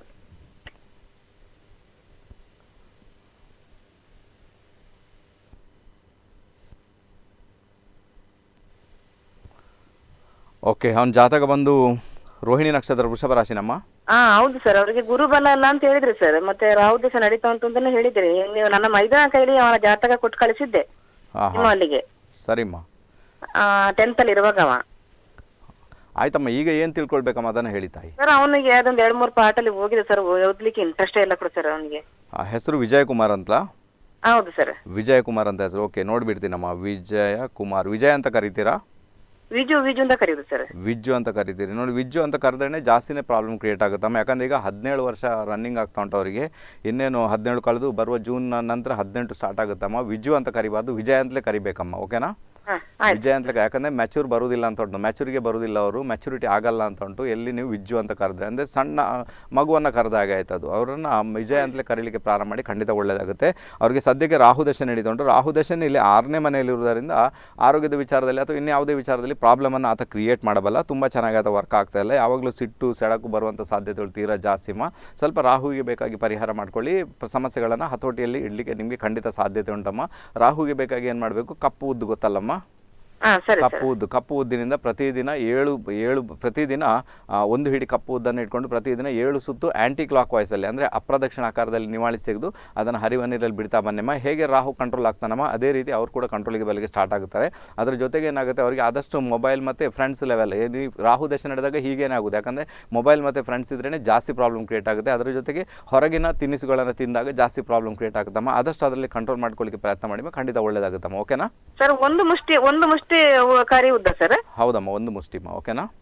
ಓಕೆ, ಅವನ ಜಾತಕ ಬಂದು ರೋಹಿಣಿ ನಕ್ಷತ್ರ, ವೃಷಭ ರಾಶಿನಮ್ಮ. ಹಾ ಹೌದು ಸರ್. ಅವರಿಗೆ ಗುರುಬಲ ಅಲ್ಲ ಅಂತ ಹೇಳಿದ್ರಿ ಸರ್. ಮತ್ತೆ ರಾಹು ದೇಶ ನಡೀತಾ ಅಂತಾನೆ ಹೇಳಿದ್ರಿ ನೀವು. ನನ್ನ ಮೈದಾನ ಕೈಲಿ ಅವನ ಜಾತಕ ಕೊಟ್ಟು ಕಳಿಸಿದ್ದೆ ಅಲ್ಲಿಗೆ. ಸರಿಮ್ಮ. ಟೆಂತ್ ಅಲ್ಲಿ ಇರುವಾಗ ಅವ. ಆಯ್ತಮ್ಮ, ಈಗ ಏನ್ ತಿಳ್ಕೊಳ್ಬೇಕಮ್ಮ ಅದನ್ನ ಹೇಳಿ ತಾಯಿ. ಸರ್ ಅವನಿಗೆ ಅದೊಂದು ಎರಡ್ ಮೂರು ಪಾರ್ಟ್ ಅಲ್ಲಿ ಹೋಗಿದೆ ಸರ್, ಓದ್ಲಿಕ್ಕೆ ಇಂಟ್ರೆಸ್ಟ್ ಇಲ್ಲ ಕೊಡು ಸರ್ ಅವನಿಗೆ. ಹೆಸರು ವಿಜಯ್ ಕುಮಾರ್ ಅಂತ. ಹೌದು ಸರ್. ವಿಜಯ್ ಕುಮಾರ್ ಅಂತ ಹೆಸರು. ಓಕೆ, ನೋಡ್ಬಿಡ್ತೀನಮ್ಮ. ವಿಜಯ ಕುಮಾರ್, ವಿಜಯ್ ಅಂತ ಕರಿತೀರಾ? ವಿಜು ವಿಜು ಅಂತ ಕರೀದು ಸರ್. ವಿಜ್ಜು ಅಂತ ಕರಿತೀರಿ. ನೋಡಿ, ವಿಜ್ಜು ಅಂತ ಕರೆದ್ರೆ ಜಾಸ್ತಿನೇ ಪ್ರಾಬ್ಲಮ್ ಕ್ರಿಯೇಟ್ ಆಗುತ್ತಮ್ಮ. ಯಾಕಂದ್ರೆ ಈಗ ಹದಿನೇಳು ವರ್ಷ ರನ್ನಿಂಗ್ ಆಗ್ತಾ ಉಂಟು ಅವರಿಗೆ. ಇನ್ನೇನು ಹದಿನೇಳು ಕಳೆದು ಬರುವ ಜೂನ್ ನಂತರ ಹದಿನೆಂಟು ಸ್ಟಾರ್ಟ್ ಆಗುತ್ತಮ್ಮ. ವಿಜ್ಜು ಅಂತ ಕರಿಬಾರ್ದು, ವಿಜಯ್ ಅಂತಲೇ ಕರಿಬೇಕಮ್ಮ. ಓಕೆನಾ? ವಿಜಯ್ ಅಂತ. ಯಾಕಂದರೆ ಮ್ಯಾಚೂರ್ ಬರುವುದಿಲ್ಲ ಅಂತ ಉಂಟು, ಮ್ಯಾಚೂರಿಗೆ ಬರುವುದಿಲ್ಲ ಅವರು, ಮ್ಯಾಚುರಿಟಿ ಆಗಲ್ಲ ಅಂತ ಉಂಟು. ಎಲ್ಲಿ ನೀವು ವಿಜ್ಜು ಅಂತ ಕರೆದ್ರೆ ಅಂದರೆ ಸಣ್ಣ ಮಗುವನ್ನು ಕರೆದಾಗ ಆಯ್ತು ಅದು. ಅವರನ್ನು ವಿಜಯ್ ಅಂತಲೇ ಕರೀಲಿಕ್ಕೆ ಪ್ರಾರಂಭ ಮಾಡಿ, ಖಂಡಿತ ಒಳ್ಳೆಯದಾಗುತ್ತೆ. ಅವರಿಗೆ ಸದ್ಯಕ್ಕೆ ರಾಹುದಶೆ ನಡೀತಾ ಉಂಟು. ರಾಹುದಶೆ ಇಲ್ಲಿ ಆರನೇ ಮನೆಯಲ್ಲಿರುವುದರಿಂದ ಆರೋಗ್ಯದ ವಿಚಾರದಲ್ಲಿ ಅಥವಾ ಇನ್ಯಾವುದೇ ವಿಚಾರದಲ್ಲಿ ಪ್ರಾಬ್ಲಮನ್ನು ಆತ ಕ್ರಿಯೇಟ್ ಮಾಡಬಲ್ಲ. ತುಂಬ ಚೆನ್ನಾಗಿ ಆತ ವರ್ಕ್ ಆಗ್ತಾ ಇಲ್ಲ. ಯಾವಾಗಲೂ ಸಿಟ್ಟು ಸೆಳಕು ಬರುವಂಥ ಸಾಧ್ಯತೆಗಳು ತೀರಾ ಜಾಸ್ತಿಮ್ಮ. ಸ್ವಲ್ಪ ರಾಹುವಿಗೆ ಬೇಕಾಗಿ ಪರಿಹಾರ ಮಾಡ್ಕೊಳ್ಳಿ. ಸಮಸ್ಯೆಗಳನ್ನು ಹತೋಟಿಯಲ್ಲಿ ಇಡಲಿಕ್ಕೆ ನಿಮಗೆ ಖಂಡಿತ ಸಾಧ್ಯತೆ ಉಂಟಮ್ಮ. ರಾಹುವಿಗೆ ಬೇಕಾಗಿ ಏನು ಮಾಡಬೇಕು, ಕಪ್ಪು ಉದ್ದು ಗೊತ್ತಲ್ಲಮ್ಮ, ಕಪ್ಪು ಉದ್ದು. ಕಪ್ಪು ಉದ್ದಿನಿಂದ ಪ್ರತಿದಿನ ಏಳು ಏಳು ಪ್ರತಿದಿನ ಒಂದು ಹಿಡಿ ಕಪ್ಪು ಉದ್ದನ್ನು ಇಟ್ಕೊಂಡು ಪ್ರತಿದಿನ ಏಳು ಸುತ್ತು ಆ್ಯಂಟಿ ಕ್ಲಾಕ್ ವಾಯ್ಸಲ್ಲಿ ಅಂದರೆ ಅಪ್ರದಕ್ಷಿಣ ಆಕಾರದಲ್ಲಿ ನಿವಾಳಿಸಿ ತೆಗೆದು ಅದನ್ನು ಹರಿವ ನೀರಲ್ಲಿ ಬಿಡ್ತಾ ಬನ್ನಮ್ಮ. ಹೇಗೆ ರಾಹು ಕಂಟ್ರೋಲ್ ಆಗ್ತಾನಮ್ಮ, ಅದೇ ರೀತಿ ಅವ್ರು ಕೂಡ ಕಂಟ್ರೋಲಿಗೆ ಬರಲಿಕ್ಕೆ ಸ್ಟಾರ್ಟ್ ಆಗುತ್ತಾರೆ. ಅದರ ಜೊತೆಗೆ ಏನಾಗುತ್ತೆ, ಅವರಿಗೆ ಆದಷ್ಟು ಮೊಬೈಲ್ ಮತ್ತು ಫ್ರೆಂಡ್ಸ್ ಲೆವೆಲ್ ಏನು ರಾಹು ದಶೆ ನಡೆದಾಗ ಹೀಗೇನೇ ಆಗುತ್ತೆ. ಯಾಕಂದರೆ ಮೊಬೈಲ್ ಮತ್ತು ಫ್ರೆಂಡ್ಸ್ ಇದ್ರೇ ಜಾಸ್ತಿ ಪ್ರಾಬ್ಲಮ್ ಕ್ರಿಯೇಟ್ ಆಗುತ್ತೆ. ಅದರ ಜೊತೆಗೆ ಹೊರಗಿನ ತಿನಿಸುಗಳನ್ನು ತಿಂದಾಗ ಜಾಸ್ತಿ ಪ್ರಾಬ್ಲಮ್ ಕ್ರಿಯೇಟ್ ಆಗುತ್ತಮ್ಮ. ಆದಷ್ಟು ಅದರಲ್ಲಿ ಕಂಟ್ರೋಲ್ ಮಾಡ್ಕೊಳ್ಳಿಕ್ಕೆ ಪ್ರಯತ್ನ ಮಾಡಿ, ಖಂಡಿತ ಒಳ್ಳೇದಾಗುತ್ತಮ್ಮ. ಓಕೆನಾ ಸರ್? ಒಂದು ಮುಷ್ಟಿ ಒಂದು ಮುಷ್ಟಿ ಕರಿ ಉದ್ದ ಸರ್. ಹೌದಮ್ಮ, ಒಂದು ಮುಷ್ಟಿಮ್ಮ. ಓಕೆನಾ?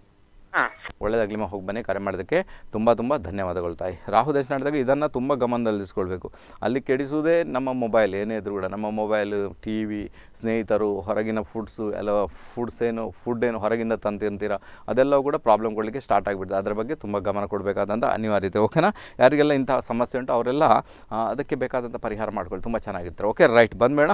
ಹಾ ಒಳ್ಳೆಯದಾಗಲಿ, ಹೋಗಿ ಬನ್ನಿ. ಕರೆ ಮಾಡೋದಕ್ಕೆ ತುಂಬ ತುಂಬ ಧನ್ಯವಾದಗಳು ತಾಯಿ. ರಾಹು ದಶ ನಡೆದಾಗ ಇದನ್ನು ತುಂಬ ಗಮನದಲ್ಲಿರಿಸ್ಕೊಳ್ಬೇಕು. ಅಲ್ಲಿ ಕೆಡಿಸುವುದೇ ನಮ್ಮ ಮೊಬೈಲ್. ಏನೇ ಇದ್ರೂ ಕೂಡ ನಮ್ಮ ಮೊಬೈಲು, ಟಿ ವಿ, ಸ್ನೇಹಿತರು, ಹೊರಗಿನ ಫುಡ್ಸು ಎಲ್ಲ ಫುಡ್ಸ್ ಏನು ಫುಡ್ ಏನು ಹೊರಗಿಂದ ತಂತಿರ್ತೀರ ಅದೆಲ್ಲವೂ ಕೂಡ ಪ್ರಾಬ್ಲಮ್ ಕೊಡಲಿಕ್ಕೆ ಸ್ಟಾರ್ಟ್ ಆಗಿಬಿಡ್ತದೆ. ಅದರ ಬಗ್ಗೆ ತುಂಬ ಗಮನ ಕೊಡಬೇಕಾದಂಥ ಅನಿವಾರ್ಯತೆ. ಓಕೆನಾ? ಯಾರಿಗೆಲ್ಲ ಇಂತಹ ಸಮಸ್ಯೆ ಉಂಟು ಅವರೆಲ್ಲ ಅದಕ್ಕೆ ಬೇಕಾದಂಥ ಪರಿಹಾರ ಮಾಡ್ಕೊಳ್ಳಿ, ತುಂಬ ಚೆನ್ನಾಗಿರ್ತಾರೆ. Okay, right, ಬಂದ್ಬೇಡ.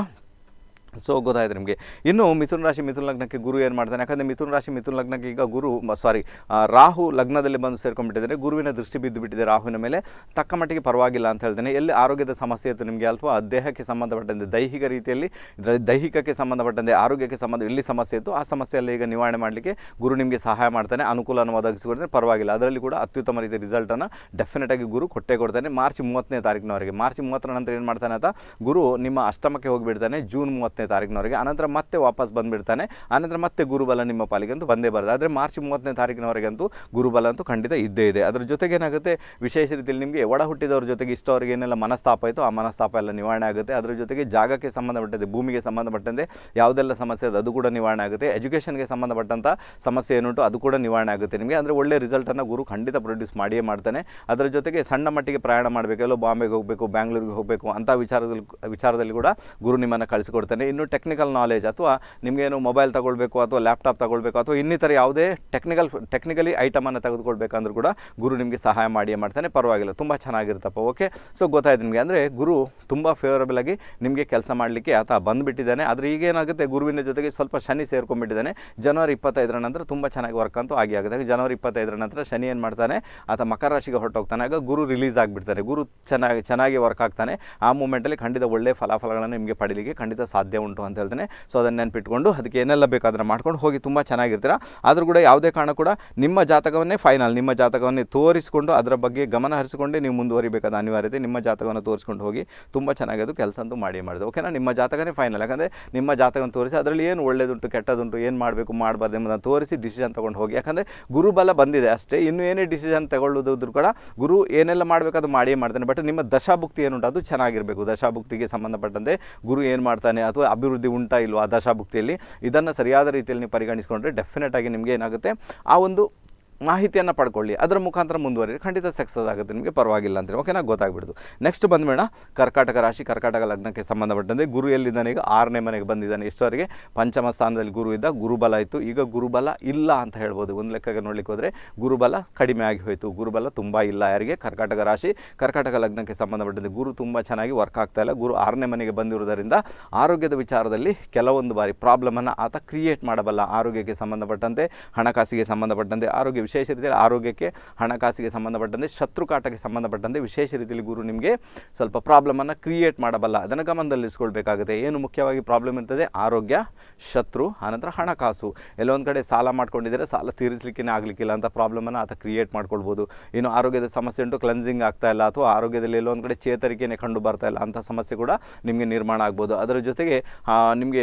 ಸೊ ಗೊತ್ತಾಯ್ತು ನಿಮಗೆ. ಇನ್ನು ಮಿಥುನ ರಾಶಿ ಮಿಥುನ ಲಗ್ನಕ್ಕೆ ಗುರು ಏನು ಮಾಡ್ತಾನೆ? ಯಾಕಂದರೆ ಮಿಥುನ ರಾಶಿ ಮಿಥುನ ಲಗ್ನಕ್ಕೆ ಈಗ ಗುರು ಸಾರಿ ರಾಹು ಲಗ್ನದಲ್ಲಿ ಬಂದು ಸೇರ್ಕೊಂಡ್ಬಿಟ್ಟಿದ್ದಾರೆ. ಗುರುವಿನ ದೃಷ್ಟಿ ಬಿದ್ದು ಬಿಟ್ಟಿದೆ ರಾಹುವಿನ ಮೇಲೆ. ತಕ್ಕ ಮಟ್ಟಿಗೆ ಪರವಾಗಿಲ್ಲ ಅಂತ ಹೇಳ್ತೇನೆ. ಎಲ್ಲಿ ಆರೋಗ್ಯದ ಸಮಸ್ಯೆ ಇತ್ತು ನಿಮಗೆ, ಅಲ್ಪ ದೇಹಕ್ಕೆ ಸಂಬಂಧಪಟ್ಟಂತೆ ದೈಹಿಕ ರೀತಿಯಲ್ಲಿ ಇದರಲ್ಲಿ ದೈಹಿಕಕ್ಕೆ ಸಂಬಂಧಪಟ್ಟಂತೆ ಆರೋಗ್ಯಕ್ಕೆ ಸಂಬಂಧ ಎಲ್ಲಿ ಸಮಸ್ಯೆ ಇತ್ತು ಆ ಸಮಸ್ಯೆಯಲ್ಲಿ ಈಗ ನಿವಾರಣೆ ಮಾಡಲಿಕ್ಕೆ ಗುರು ನಿಮಗೆ ಸಹಾಯ ಮಾಡ್ತಾನೆ, ಅನುಕೂಲವನ್ನು ಒದಗಿಸಿಕೊಡ್ತಾನೆ. ಪರವಾಗಿಲ್ಲ, ಅದರಲ್ಲಿ ಕೂಡ ಅತ್ಯುತ್ತಮ ರೀತಿಯ ರಿಸಲ್ಟನ್ನು ಡೆಫಿನೆಟಾಗಿ ಗುರು ಕೊಟ್ಟೇ ಕೊಡ್ತಾನೆ. ಮಾರ್ಚ್ ಮೂವತ್ತನೇ ತಾರೀಕಿನವರೆಗೆ ಮಾರ್ಚ್ ಮೂವತ್ತರ ನಂತರ ಏನು ಮಾಡ್ತಾನೆ ಅಂತ ಗುರು ನಿಮ್ಮ ಅಷ್ಟಮಕ್ಕೆ ಹೋಗಿಬಿಡ್ತಾನೆ ಜೂನ್ ಮೂವತ್ತನೇ ತಾರೀಕಿನವರೆಗೆ. ಆನಂತರ ಮತ್ತೆ ವಾಪಸ್ ಬಂದುಬಿಡ್ತಾನೆ. ಆನಂತರ ಮತ್ತೆ ಗುರುಬಲ ನಿಮ್ಮ ಪಾಲಿಗೆ ಅಂತೂ ಬಂದೇ ಬರೋದು. ಆದರೆ ಮಾರ್ಚ್ ಮೂವತ್ತನೇ ತಾರೀಕಿನವರೆಗಂತೂ ಗುರುಬಲ ಅಂತೂ ಖಂಡಿತ ಇದ್ದೇ ಇದೆ. ಅದರ ಜೊತೆಗೆ ಏನಾಗುತ್ತೆ, ವಿಶೇಷ ರೀತಿಯಲ್ಲಿ ನಿಮಗೆ ಒಡ ಹುಟ್ಟಿದವ್ರ ಜೊತೆಗೆ ಇಷ್ಟವರೆಗೆ ಏನೆಲ್ಲ ಮನಸ್ತಾಪ ಆಯಿತು ಆ ಮನಸ್ತಾಪ ಎಲ್ಲ ನಿವಾರಣೆ ಆಗುತ್ತೆ. ಅದರ ಜೊತೆಗೆ ಜಾಗಕ್ಕೆ ಸಂಬಂಧಪಟ್ಟಂತೆ, ಭೂಮಿಗೆ ಸಂಬಂಧಪಟ್ಟಂತೆ ಯಾವುದೆಲ್ಲ ಸಮಸ್ಯೆ ಅದು ಅದು ಕೂಡ ನಿವಾರಣೆ ಆಗುತ್ತೆ. ಎಜುಕೇಷನ್ಗೆ ಸಂಬಂಧಪಟ್ಟಂಥ ಸಮಸ್ಯೆ ಏನುಂಟು ಅದು ಕೂಡ ನಿವಾರಣೆ ಆಗುತ್ತೆ ನಿಮಗೆ. ಅಂದರೆ ಒಳ್ಳೆ ರಿಸಲ್ಟನ್ನು ಗುರು ಖಂಡಿತ ಪ್ರೊಡ್ಯೂಸ್ ಮಾಡಿಯೇ ಮಾಡ್ತಾನೆ. ಅದರ ಜೊತೆಗೆ ಸಣ್ಣ ಮಟ್ಟಿಗೆ ಪ್ರಯಾಣ ಮಾಡಬೇಕು, ಎಲ್ಲೋ ಬಾಂಬೆಗೆ ಹೋಗಬೇಕು, ಬ್ಯಾಂಗ್ಳೂರಿಗೆ ಹೋಗಬೇಕು ಅಂಥ ವಿಚಾರದಲ್ಲಿ ವಿಚಾರದಲ್ಲಿ ಕೂಡ ಗುರು ನಿಮ್ಮನ್ನು ಕಳಿಸಿಕೊಡ್ತಾನೆ. ಇನ್ನು ಟೆಕ್ನಿಕಲ್ ನಾಲೆಜ್ ಅಥವಾ ನಿಮಗೇನು ಮೊಬೈಲ್ ತಗೊಳ್ಬೇಕು ಅಥವಾ ಲ್ಯಾಪ್ಟಾಪ್ ತಗೊಳ್ಬೇಕು ಅಥವಾ ಇನ್ನಿತರ ಯಾವುದೇ ಟೆಕ್ನಿಕಲ್ ಟೆಕ್ನಿಕಲಿ ಐಟಮನ್ನು ತೆಗೆದುಕೊಳ್ಬೇಕಂದ್ರೂ ಕೂಡ ಗುರು ನಿಮಗೆ ಸಹಾಯ ಮಾಡಿಯೇ ಮಾಡ್ತಾನೆ. ಪರವಾಗಿಲ್ಲ, ತುಂಬ ಚೆನ್ನಾಗಿರುತ್ತಪ್ಪ. ಓಕೆ, ಸೊ ಗೊತ್ತಾಯ್ತು ನಿಮಗೆ. ಅಂದರೆ ಗುರು ತುಂಬ ಫೇವರಬಲ್ ಆಗಿ ನಿಮಗೆ ಕೆಲಸ ಮಾಡಲಿಕ್ಕೆ ಆತ ಬಂದುಬಿಟ್ಟಿದ್ದಾನೆ. ಆದರೆ ಈಗೇನಾಗುತ್ತೆ, ಗುರುವಿನ ಜೊತೆಗೆ ಸ್ವಲ್ಪ ಶನಿ ಸೇರ್ಕೊಂಡ್ಬಿಟ್ಟಿದ್ದಾನೆ. ಜನವರಿ ಇಪ್ಪತ್ತೈದರ ನಂತರ ತುಂಬ ಚೆನ್ನಾಗಿ ವರ್ಕ್ ಅಂತೂ ಆಗಿ ಆಗುತ್ತೆ. ಜನವರಿ ಇಪ್ಪತ್ತೈದರ ನಂತರ ಶನಿ ಏನು ಮಾಡ್ತಾನೆ, ಆತ ಮಕರ ರಾಶಿಗೆ ಹೊರಟೋಗ್ತಾನೆ. ಆಗ ಗುರು ರಿಲೀಸ್ ಆಗಿಬಿಡ್ತಾರೆ. ಗುರು ಚೆನ್ನಾಗಿ ಚೆನ್ನಾಗಿ ವರ್ಕ್ ಆಗ್ತಾನೆ. ಆ ಮೂಮೆಂಟಲ್ಲಿ ಖಂಡಿತ ಒಳ್ಳೆಯ ಫಲಾಫಲಗಳನ್ನು ನಿಮಗೆ ಪಡೀಲಿಕ್ಕೆ ಖಂಡಿತ ಸಾಧ್ಯ ಉಂಟು ಅಂತ ಹೇಳ್ತಾನೆ. ಸೊ ಅದನ್ನು ನೆನಪಿಟ್ಕೊಂಡು ಅದಕ್ಕೆ ಏನೆಲ್ಲ ಬೇಕು ಅದನ್ನು ಮಾಡ್ಕೊಂಡು ಹೋಗಿ ತುಂಬ ಚೆನ್ನಾಗಿರ್ತೀರ. ಆದರೂ ಕೂಡ ಯಾವುದೇ ಕಾರಣ ಕೂಡ ನಿಮ್ಮ ಜಾತಕವನ್ನೇ ಫೈನಲ್, ನಿಮ್ಮ ಜಾತಕವನ್ನೇ ತೋರಿಸಿಕೊಂಡು ಅದರ ಬಗ್ಗೆ ಗಮನ ಹರಿಸಿಕೊಂಡೇ ನೀವು ಮುಂದುವರಿಬೇಕಾದ ಅನಿವಾರ್ಯತೆ. ನಿಮ್ಮ ಜಾತಕವನ್ನು ತೋರಿಸ್ಕೊಂಡು ಹೋಗಿ ತುಂಬ ಚೆನ್ನಾಗಿ ಅದು ಕೆಲಸ ಅಂತೂ ಮಾಡಿ ಮಾಡಿದೆ. ಓಕೆನಾ? ನಿಮ್ಮ ಜಾತಕನೇ ಫೈನಲ್. ಯಾಕಂದರೆ ನಿಮ್ಮ ಜಾತಕವನ್ನು ತೋರಿಸಿ ಅದರಲ್ಲಿ ಏನು ಒಳ್ಳೆಯದುಂಟು ಕೆಟ್ಟದುಂಟು, ಏನು ಮಾಡಬೇಕು ಮಾಡಬಾರ್ದು ಎಂಬುದನ್ನು ತೋರಿಸಿ ಡಿಸಿಷನ್ ತೊಗೊಂಡು ಹೋಗಿ. ಯಾಕಂದರೆ ಗುರುಬಲ ಬಂದಿದೆ ಅಷ್ಟೇ, ಇನ್ನೂ ಏನೇ ಡಿಸಿಷನ್ ತಗೊಳ್ಳೋದಿದ್ರು ಕೂಡ ಗುರು ಏನೆಲ್ಲ ಮಾಡಬೇಕು ಅದು ಮಾಡಿಯೇ ಮಾಡ್ತಾನೆ. ಬಟ್ ನಿಮ್ಮ ದಶಾಭುಕ್ತಿ ಏನುಂಟು ಅದು ಚೆನ್ನಾಗಿರಬೇಕು. ದಶಾಭುಕ್ತಿಗೆ ಸಂಬಂಧಪಟ್ಟಂತೆ ಗುರು ಏನು ಮಾಡ್ತಾನೆ ಅಥವಾ ಅಭಿವೃದ್ಧಿ ಉಂಟಾ ಇಲ್ವಾ ಆ ದಶಾಭುಕ್ತಿಯಲ್ಲಿ, ಇದನ್ನು ಸರಿಯಾದ ರೀತಿಯಲ್ಲಿ ನೀವು ಪರಿಗಣಿಸಿಕೊಂಡ್ರೆ ಡೆಫಿನೆಟ್ ಆಗಿ ನಿಮಗೆ ಏನಾಗುತ್ತೆ, ಆ ಒಂದು ಮಾಹಿತಿಯನ್ನು ಪಡ್ಕೊಳ್ಳಿ, ಅದರ ಮುಖಾಂತರ ಮುಂದುವರಿ, ಖಂಡಿತ ಸಕ್ಸಸ್ ಆಗುತ್ತೆ ನಿಮಗೆ. ಪರವಾಗಿಲ್ಲ ಅಂತೀರಿ. ಓಕೆನಾ? ಗೊತ್ತಾಗ್ಬಿಡ್ತು. ನೆಕ್ಸ್ಟ್ ಬಂದ್ಬೇಡ ಕರ್ಕಾಟಕ ರಾಶಿ ಕರ್ಕಾಟಕ ಲಗ್ನಕ್ಕೆ ಸಂಬಂಧಪಟ್ಟಂತೆ ಗುರು ಎಲ್ಲಿದ್ದಾನೆ, ಈಗ ಆರನೇ ಮನೆಗೆ ಬಂದಿದ್ದಾನೆ. ಇಷ್ಟವರೆಗೆ ಪಂಚಮ ಸ್ಥಾನದಲ್ಲಿ ಗುರು ಇದ್ದ, ಗುರುಬಲ ಇತ್ತು. ಈಗ ಗುರುಬಲ ಇಲ್ಲ ಅಂತ ಹೇಳ್ಬೋದು. ಒಂದು ಲೆಕ್ಕಕ್ಕೆ ನೋಡ್ಲಿಕ್ಕೆ ಹೋದರೆ ಗುರುಬಲ ಕಡಿಮೆ ಆಗಿ ಹೋಯಿತು. ಗುರುಬಲ ತುಂಬ ಇಲ್ಲ. ಯಾರಿಗೆ? ಕರ್ಕಾಟಕ ರಾಶಿ ಕರ್ಕಾಟಕ ಲಗ್ನಕ್ಕೆ ಸಂಬಂಧಪಟ್ಟಂತೆ ಗುರು ತುಂಬ ಚೆನ್ನಾಗಿ ವರ್ಕ್ ಆಗ್ತಾ ಇಲ್ಲ. ಗುರು ಆರನೇ ಮನೆಗೆ ಬಂದಿರುವುದರಿಂದ ಆರೋಗ್ಯದ ವಿಚಾರದಲ್ಲಿ ಕೆಲವೊಂದು ಬಾರಿ ಪ್ರಾಬ್ಲಮನ್ನು ಆತ ಕ್ರಿಯೇಟ್ ಮಾಡಬಲ್ಲ. ಆರೋಗ್ಯಕ್ಕೆ ಸಂಬಂಧಪಟ್ಟಂತೆ, ಹಣಕಾಸಿಗೆ ಸಂಬಂಧಪಟ್ಟಂತೆ, ಆರೋಗ್ಯ ವಿಶೇಷ ರೀತಿಯಲ್ಲಿ ಆರೋಗ್ಯಕ್ಕೆ, ಹಣಕಾಸಿಗೆ ಸಂಬಂಧಪಟ್ಟಂತೆ, ಶತ್ರುಕಾಟಕ್ಕೆ ಸಂಬಂಧಪಟ್ಟಂತೆ ವಿಶೇಷ ರೀತಿಯಲ್ಲಿ ಗುರು ನಿಮಗೆ ಸ್ವಲ್ಪ ಪ್ರಾಬ್ಲಮನ್ನು ಕ್ರಿಯೇಟ್ ಮಾಡಬಲ್ಲ. ಅದನ್ನು ಗಮನದಲ್ಲಿರಿಸ್ಕೊಳ್ಬೇಕಾಗುತ್ತೆ. ಏನು ಮುಖ್ಯವಾಗಿ ಪ್ರಾಬ್ಲಮ್ ಇರ್ತದೆ? ಆರೋಗ್ಯ, ಶತ್ರು, ಆನಂತರ ಹಣಕಾಸು. ಎಲ್ಲೊಂದು ಕಡೆ ಸಾಲ ಮಾಡ್ಕೊಂಡಿದ್ದರೆ ಸಾಲ ತೀರಿಸಲಿಕ್ಕೆ ಆಗಲಿಕ್ಕಿಲ್ಲ ಅಂತ ಪ್ರಾಬ್ಲಮನ್ನು ಆತ ಕ್ರಿಯೇಟ್ ಮಾಡ್ಕೊಳ್ಬೋದು. ಇನ್ನು ಆರೋಗ್ಯದ ಸಮಸ್ಯೆ ಉಂಟು, ಕ್ಲೆನ್ಸಿಂಗ್ ಆಗ್ತಾ ಇಲ್ಲ ಅಥವಾ ಆರೋಗ್ಯದಲ್ಲಿ ಎಲ್ಲೊಂದು ಕಡೆ ಚೇತರಿಕೆಯೇ ಕಂಡು ಬರ್ತಾ ಇಲ್ಲ ಅಂಥ ಸಮಸ್ಯೆ ಕೂಡ ನಿಮಗೆ ನಿರ್ಮಾಣ ಆಗ್ಬೋದು. ಅದರ ಜೊತೆಗೆ ನಿಮಗೆ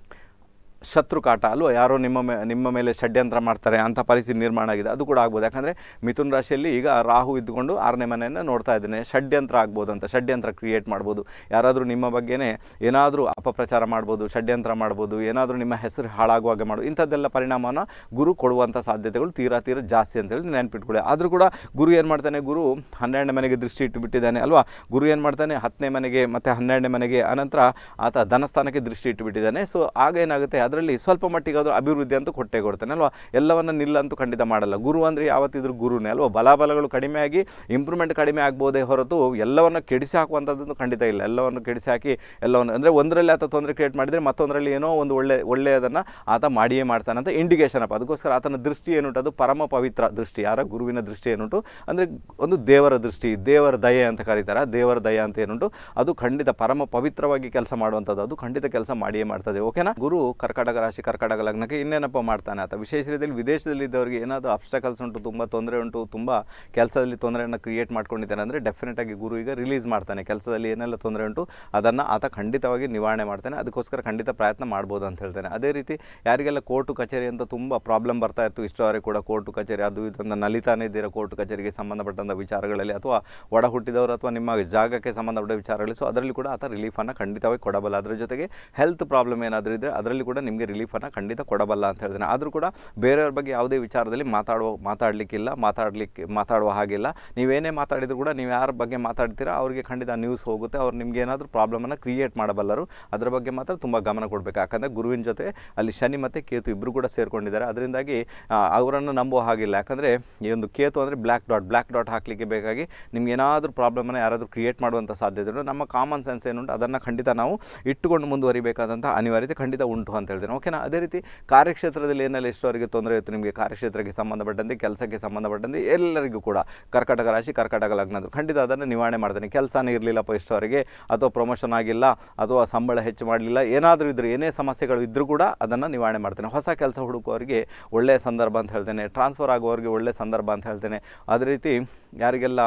ಶತ್ರುಕಾಟ ಅಲ್ವ, ಯಾರೋ ನಿಮ್ಮ ಮೇ ನಿಮ್ಮ ಮೇಲೆ ಷಡ್ಯಂತ್ರ ಮಾಡ್ತಾರೆ ಅಂಥ ಪರಿಸ್ಥಿತಿ ನಿರ್ಮಾಣ ಆಗಿದೆ, ಅದು ಕೂಡ ಆಗ್ಬೋದು. ಯಾಕಂದರೆ ಮಿಥುನ ರಾಶಿಯಲ್ಲಿ ಈಗ ರಾಹು ಇದ್ದುಕೊಂಡು ಆರನೇ ಮನೆಯನ್ನು ನೋಡ್ತಾ ಇದ್ದೇನೆ. ಷಡ್ಯಂತ್ರ ಆಗ್ಬೋದು ಅಂತ, ಷಡ್ಯಂತ್ರ ಕ್ರಿಯೇಟ್ ಮಾಡ್ಬೋದು. ಯಾರಾದರೂ ನಿಮ್ಮ ಬಗ್ಗೆನೇ ಏನಾದರೂ ಅಪಪ್ರಚಾರ ಮಾಡ್ಬೋದು, ಷಡ್ಯಂತ್ರ ಮಾಡ್ಬೋದು, ಏನಾದರೂ ನಿಮ್ಮ ಹೆಸರು ಹಾಳಾಗುವಾಗ ಮಾಡೋದು, ಇಂಥದ್ದೆಲ್ಲ ಪರಿಣಾಮನ ಗುರು ಕೊಡುವಂಥ ಸಾಧ್ಯತೆಗಳು ತೀರಾ ತೀರಾ ಜಾಸ್ತಿ ಅಂತೇಳಿ ನೆನ್ಪಿಟ್ಕೊಳ್ಳಿ. ಆದರೂ ಕೂಡ ಗುರು ಏನು ಮಾಡ್ತಾನೆ, ಗುರು ಹನ್ನೆರಡನೇ ಮನೆಗೆ ದೃಷ್ಟಿ ಇಟ್ಟುಬಿಟ್ಟಿದ್ದಾನೆ ಅಲ್ವಾ. ಗುರು ಏನು ಮಾಡ್ತಾನೆ, ಹತ್ತನೇ ಮನೆಗೆ ಮತ್ತು ಹನ್ನೆರಡನೇ ಮನೆಗೆ, ಅನಂತರ ಆತ ಧನಸ್ಥಾನಕ್ಕೆ ದೃಷ್ಟಿ ಇಟ್ಟುಬಿಟ್ಟಿದ್ದಾನೆ. ಸೊ ಆಗ ಏನಾಗುತ್ತೆ, ಅದರಲ್ಲಿ ಸ್ವಲ್ಪ ಮಟ್ಟಿಗೆ ಆದರೂ ಅಭಿವೃದ್ಧಿ ಅಂತೂ ಕೊಟ್ಟೇ ಕೊಡ್ತಾನೆ ಅಲ್ವಾ. ಎಲ್ಲವನ್ನು ನಿಲ್ಲಂತೂ ಖಂಡಿತ ಮಾಡಲ್ಲ. ಗುರು ಅಂದರೆ ಯಾವತ್ತಿದ್ರೂ ಗುರುನೇ ಅಲ್ವಾ. ಬಲಾಬಲಗಳು ಕಡಿಮೆಯಾಗಿ ಇಂಪ್ರೂವ್ಮೆಂಟ್ ಕಡಿಮೆ ಆಗ್ಬೋದೇ ಹೊರತು ಎಲ್ಲವನ್ನು ಕೆಡಿಸಿ ಹಾಕುವಂಥದ್ದು ಖಂಡಿತ ಇಲ್ಲ. ಎಲ್ಲವನ್ನು ಕೆಡಿಸಿ ಹಾಕಿ ಎಲ್ಲವನ್ನು ಅಂದರೆ ಒಂದರಲ್ಲಿ ಆತ ತೊಂದರೆ ಕ್ರಿಯೇಟ್ ಮಾಡಿದರೆ ಮತ್ತೊಂದರಲ್ಲಿ ಏನೋ ಒಂದು ಒಳ್ಳೆ ಒಳ್ಳೆಯದನ್ನು ಆತ ಮಾಡಿಯೇ ಮಾಡ್ತಾನೆ ಅಂತ ಇಂಡಿಕೇಶನ್ ಅಪ್ಪ. ಅದಕ್ಕೋಸ್ಕರ ಆತನ ದೃಷ್ಟಿ ಏನುಂಟು ಅದು ಪರಮ ಪವಿತ್ರ ದೃಷ್ಟಿ. ಯಾರ ಗುರುವಿನ ದೃಷ್ಟಿ ಏನುಂಟು ಅಂದರೆ ಒಂದು ದೇವರ ದೃಷ್ಟಿ, ದೇವರ ದಯೆ ಅಂತ ಕರೀತಾರೆ. ದೇವರ ದಯೆ ಅಂತ ಏನುಂಟು ಅದು ಖಂಡಿತ ಪರಮ ಪವಿತ್ರವಾಗಿ ಕೆಲಸ ಮಾಡುವಂಥದ್ದು, ಅದು ಖಂಡಿತ ಕೆಲಸ ಮಾಡಿಯೇ ಮಾಡ್ತದೆ. ಓಕೆನಾ? ಗುರು ಕರ್ಕಾಟಕ ರಾಶಿ ಕರ್ಕಾಟಕ ಲಗ್ನಕ್ಕೆ ಇನ್ನೇನಪ್ಪ ಮಾಡ್ತಾನೆ ಆತ. ವಿಶೇಷ ರೀತಿಯಲ್ಲಿ ವಿದೇಶದಲ್ಲಿ ಇದ್ದವರಿಗೆ ಏನಾದರೂ ಅಬ್ಸ್ಟಕಲ್ಸ್ ಉಂಟು, ತುಂಬ ತೊಂದರೆ ಉಂಟು, ತುಂಬ ಕೆಲಸದಲ್ಲಿ ತೊಂದರೆಯನ್ನು ಕ್ರಿಯೇಟ್ ಮಾಡ್ಕೊಂಡಿದ್ದಾನೆ ಅಂದರೆ ಡೆಫಿನೆಟ್ ಆಗಿ ಗುರು ಈಗ ರಿಲೀಸ್ ಮಾಡ್ತಾನೆ. ಕೆಲಸದಲ್ಲಿ ಏನೆಲ್ಲ ತೊಂದರೆ ಉಂಟು ಅದನ್ನು ಆತ ಖಂಡಿತವಾಗಿ ನಿವಾರಣೆ ಮಾಡ್ತಾನೆ. ಅದಕ್ಕೋಸ್ಕರ ಖಂಡಿತ ಪ್ರಯತ್ನ ಮಾಡ್ಬೋದು ಅಂತ ಹೇಳ್ತಾನೆ. ಅದೇ ರೀತಿ ಯಾರಿಗೆಲ್ಲ ಕೋರ್ಟು ಕಚೇರಿ ಅಂತ ತುಂಬ ಪ್ರಾಬ್ಲಮ್ ಬರ್ತಾ ಇತ್ತು ಇಷ್ಟವರೆಗೆ ಕೂಡ, ಕೋರ್ಟು ಕಚೇರಿ ಅದು ಇದನ್ನು ನಲಿತಾನೇ ಇದ್ದೀರಾ ಕೋರ್ಟು ಕಚೇರಿಗೆ ಸಂಬಂಧಪಟ್ಟಂಥ ವಿಚಾರಗಳಲ್ಲಿ, ಅಥವಾ ಒಡ ಹುಟ್ಟಿದವರು ಅಥವಾ ನಿಮ್ಮ ಜಾಗಕ್ಕೆ ಸಂಬಂಧಪಟ್ಟ ವಿಚಾರಗಳಲ್ಲಿ, ಸೊ ಅದರಲ್ಲಿ ಕೂಡ ಆತ ರಿಲೀಫನ್ನು ಖಂಡಿತವಾಗಿ ಕೊಡಬಲ್ಲ. ಅದರ ಜೊತೆಗೆ ಹೆಲ್ತ್ ಪ್ರಾಬ್ಲಮ್ ಏನಾದರೂ ಇದ್ದರೆ ಅದರಲ್ಲಿ ಕೂಡ ನಿಮಗೆ ರಿಲೀಫನ್ನು ಖಂಡಿತ ಕೊಡಬಲ್ಲ ಅಂತ ಹೇಳ್ತೇನೆ. ಆದರೂ ಕೂಡ ಬೇರೆಯವ್ರ ಬಗ್ಗೆ ಯಾವುದೇ ವಿಚಾರದಲ್ಲಿ ಮಾತಾಡುವ ಮಾತಾಡಲಿಕ್ಕಿಲ್ಲ ಮಾತಾಡಲಿಕ್ಕೆ ಮಾತಾಡುವ ಹಾಗಿಲ್ಲ. ನೀವೇನೇ ಮಾತಾಡಿದ್ರು ಕೂಡ ನೀವು ಯಾರ ಬಗ್ಗೆ ಮಾತಾಡ್ತೀರಾ ಅವ್ರಿಗೆ ಖಂಡಿತ ನ್ಯೂಸ್ ಹೋಗುತ್ತೆ. ಅವ್ರು ನಿಮ್ಗೆ ಏನಾದರೂ ಪ್ರಾಬ್ಲಮನ್ನು ಕ್ರಿಯೇಟ್ ಮಾಡಬಲ್ಲರು. ಅದರ ಬಗ್ಗೆ ಮಾತ್ರ ತುಂಬ ಗಮನ ಕೊಡಬೇಕು. ಯಾಕಂದರೆ ಗುರುವಿನ ಜೊತೆ ಅಲ್ಲಿ ಶನಿ ಮತ್ತು ಕೇತು ಇಬ್ಬರು ಕೂಡ ಸೇರಿಕೊಂಡಿದ್ದಾರೆ. ಅದರಿಂದಾಗಿ ಅವರನ್ನು ನಂಬುವ ಹಾಗಿಲ್ಲ. ಯಾಕಂದರೆ ಈ ಒಂದು ಕೇತು ಅಂದರೆ ಬ್ಲ್ಯಾಕ್ ಡಾಟ್ ಬ್ಲ್ಯಾಕ್ ಡಾಟ್ ಹಾಕಲಿಕ್ಕೆ ಬೇಕಾಗಿ ನಿಮ್ಗೆ ಏನಾದರೂ ಪ್ರಾಬ್ಲಮನ್ನು ಯಾರಾದರೂ ಕ್ರಿಯೇಟ್ ಮಾಡುವಂಥ ಸಾಧ್ಯತೆ ಉಂಟು. ನಮ್ಮ ಕಾಮನ್ ಸೆನ್ಸ್ ಏನುಂಟು ಅದನ್ನು ಖಂಡಿತ ನಾವು ಇಟ್ಟುಕೊಂಡು ಮುಂದುವರಿಬೇಕಾದಂಥ ಅನಿವಾರ್ಯತೆ ಖಂಡಿತ ಉಂಟು ಅಂತ ಹೇಳ್ತೇನೆ. ಓಕೆನಾ. ಅದೇ ರೀತಿ ಕಾರ್ಯಕ್ಷೇತ್ರದಲ್ಲಿ ಏನೆಲ್ಲ ಎಷ್ಟವರೆಗೆ ತೊಂದರೆ ಇತ್ತು ನಿಮಗೆ, ಕಾರ್ಯಕ್ಷೇತ್ರಕ್ಕೆ ಸಂಬಂಧಪಟ್ಟಂತೆ, ಕೆಲಸಕ್ಕೆ ಸಂಬಂಧಪಟ್ಟಂತೆ ಎಲ್ಲರಿಗೂ ಕೂಡ ಕರ್ಕಾಟಕ ರಾಶಿ ಕರ್ಕಾಟಕ ಲಗ್ನದ್ದು ಖಂಡಿತ ಅದನ್ನು ನಿವಾರಣೆ ಮಾಡ್ತೇನೆ. ಕೆಲಸನೇ ಇರಲಿಲ್ಲಪ್ಪ ಇಷ್ಟವರೆಗೆ, ಅಥವಾ ಪ್ರಮೋಷನ್ ಆಗಿಲ್ಲ, ಅಥವಾ ಸಂಬಳ ಹೆಚ್ಚು ಮಾಡಲಿಲ್ಲ, ಏನಾದರೂ ಇದ್ದರೂ ಏನೇ ಸಮಸ್ಯೆಗಳು ಇದ್ದರೂ ಕೂಡ ಅದನ್ನು ನಿವಾರಣೆ ಮಾಡ್ತೇನೆ. ಹೊಸ ಕೆಲಸ ಹುಡುಕುವವರಿಗೆ ಒಳ್ಳೆಯ ಸಂದರ್ಭ ಅಂತ ಹೇಳ್ತೇನೆ. ಟ್ರಾನ್ಸ್ಫರ್ ಆಗುವವರಿಗೆ ಒಳ್ಳೆಯ ಸಂದರ್ಭ ಅಂತ ಹೇಳ್ತೇನೆ. ಅದೇ ರೀತಿ ಯಾರಿಗೆಲ್ಲ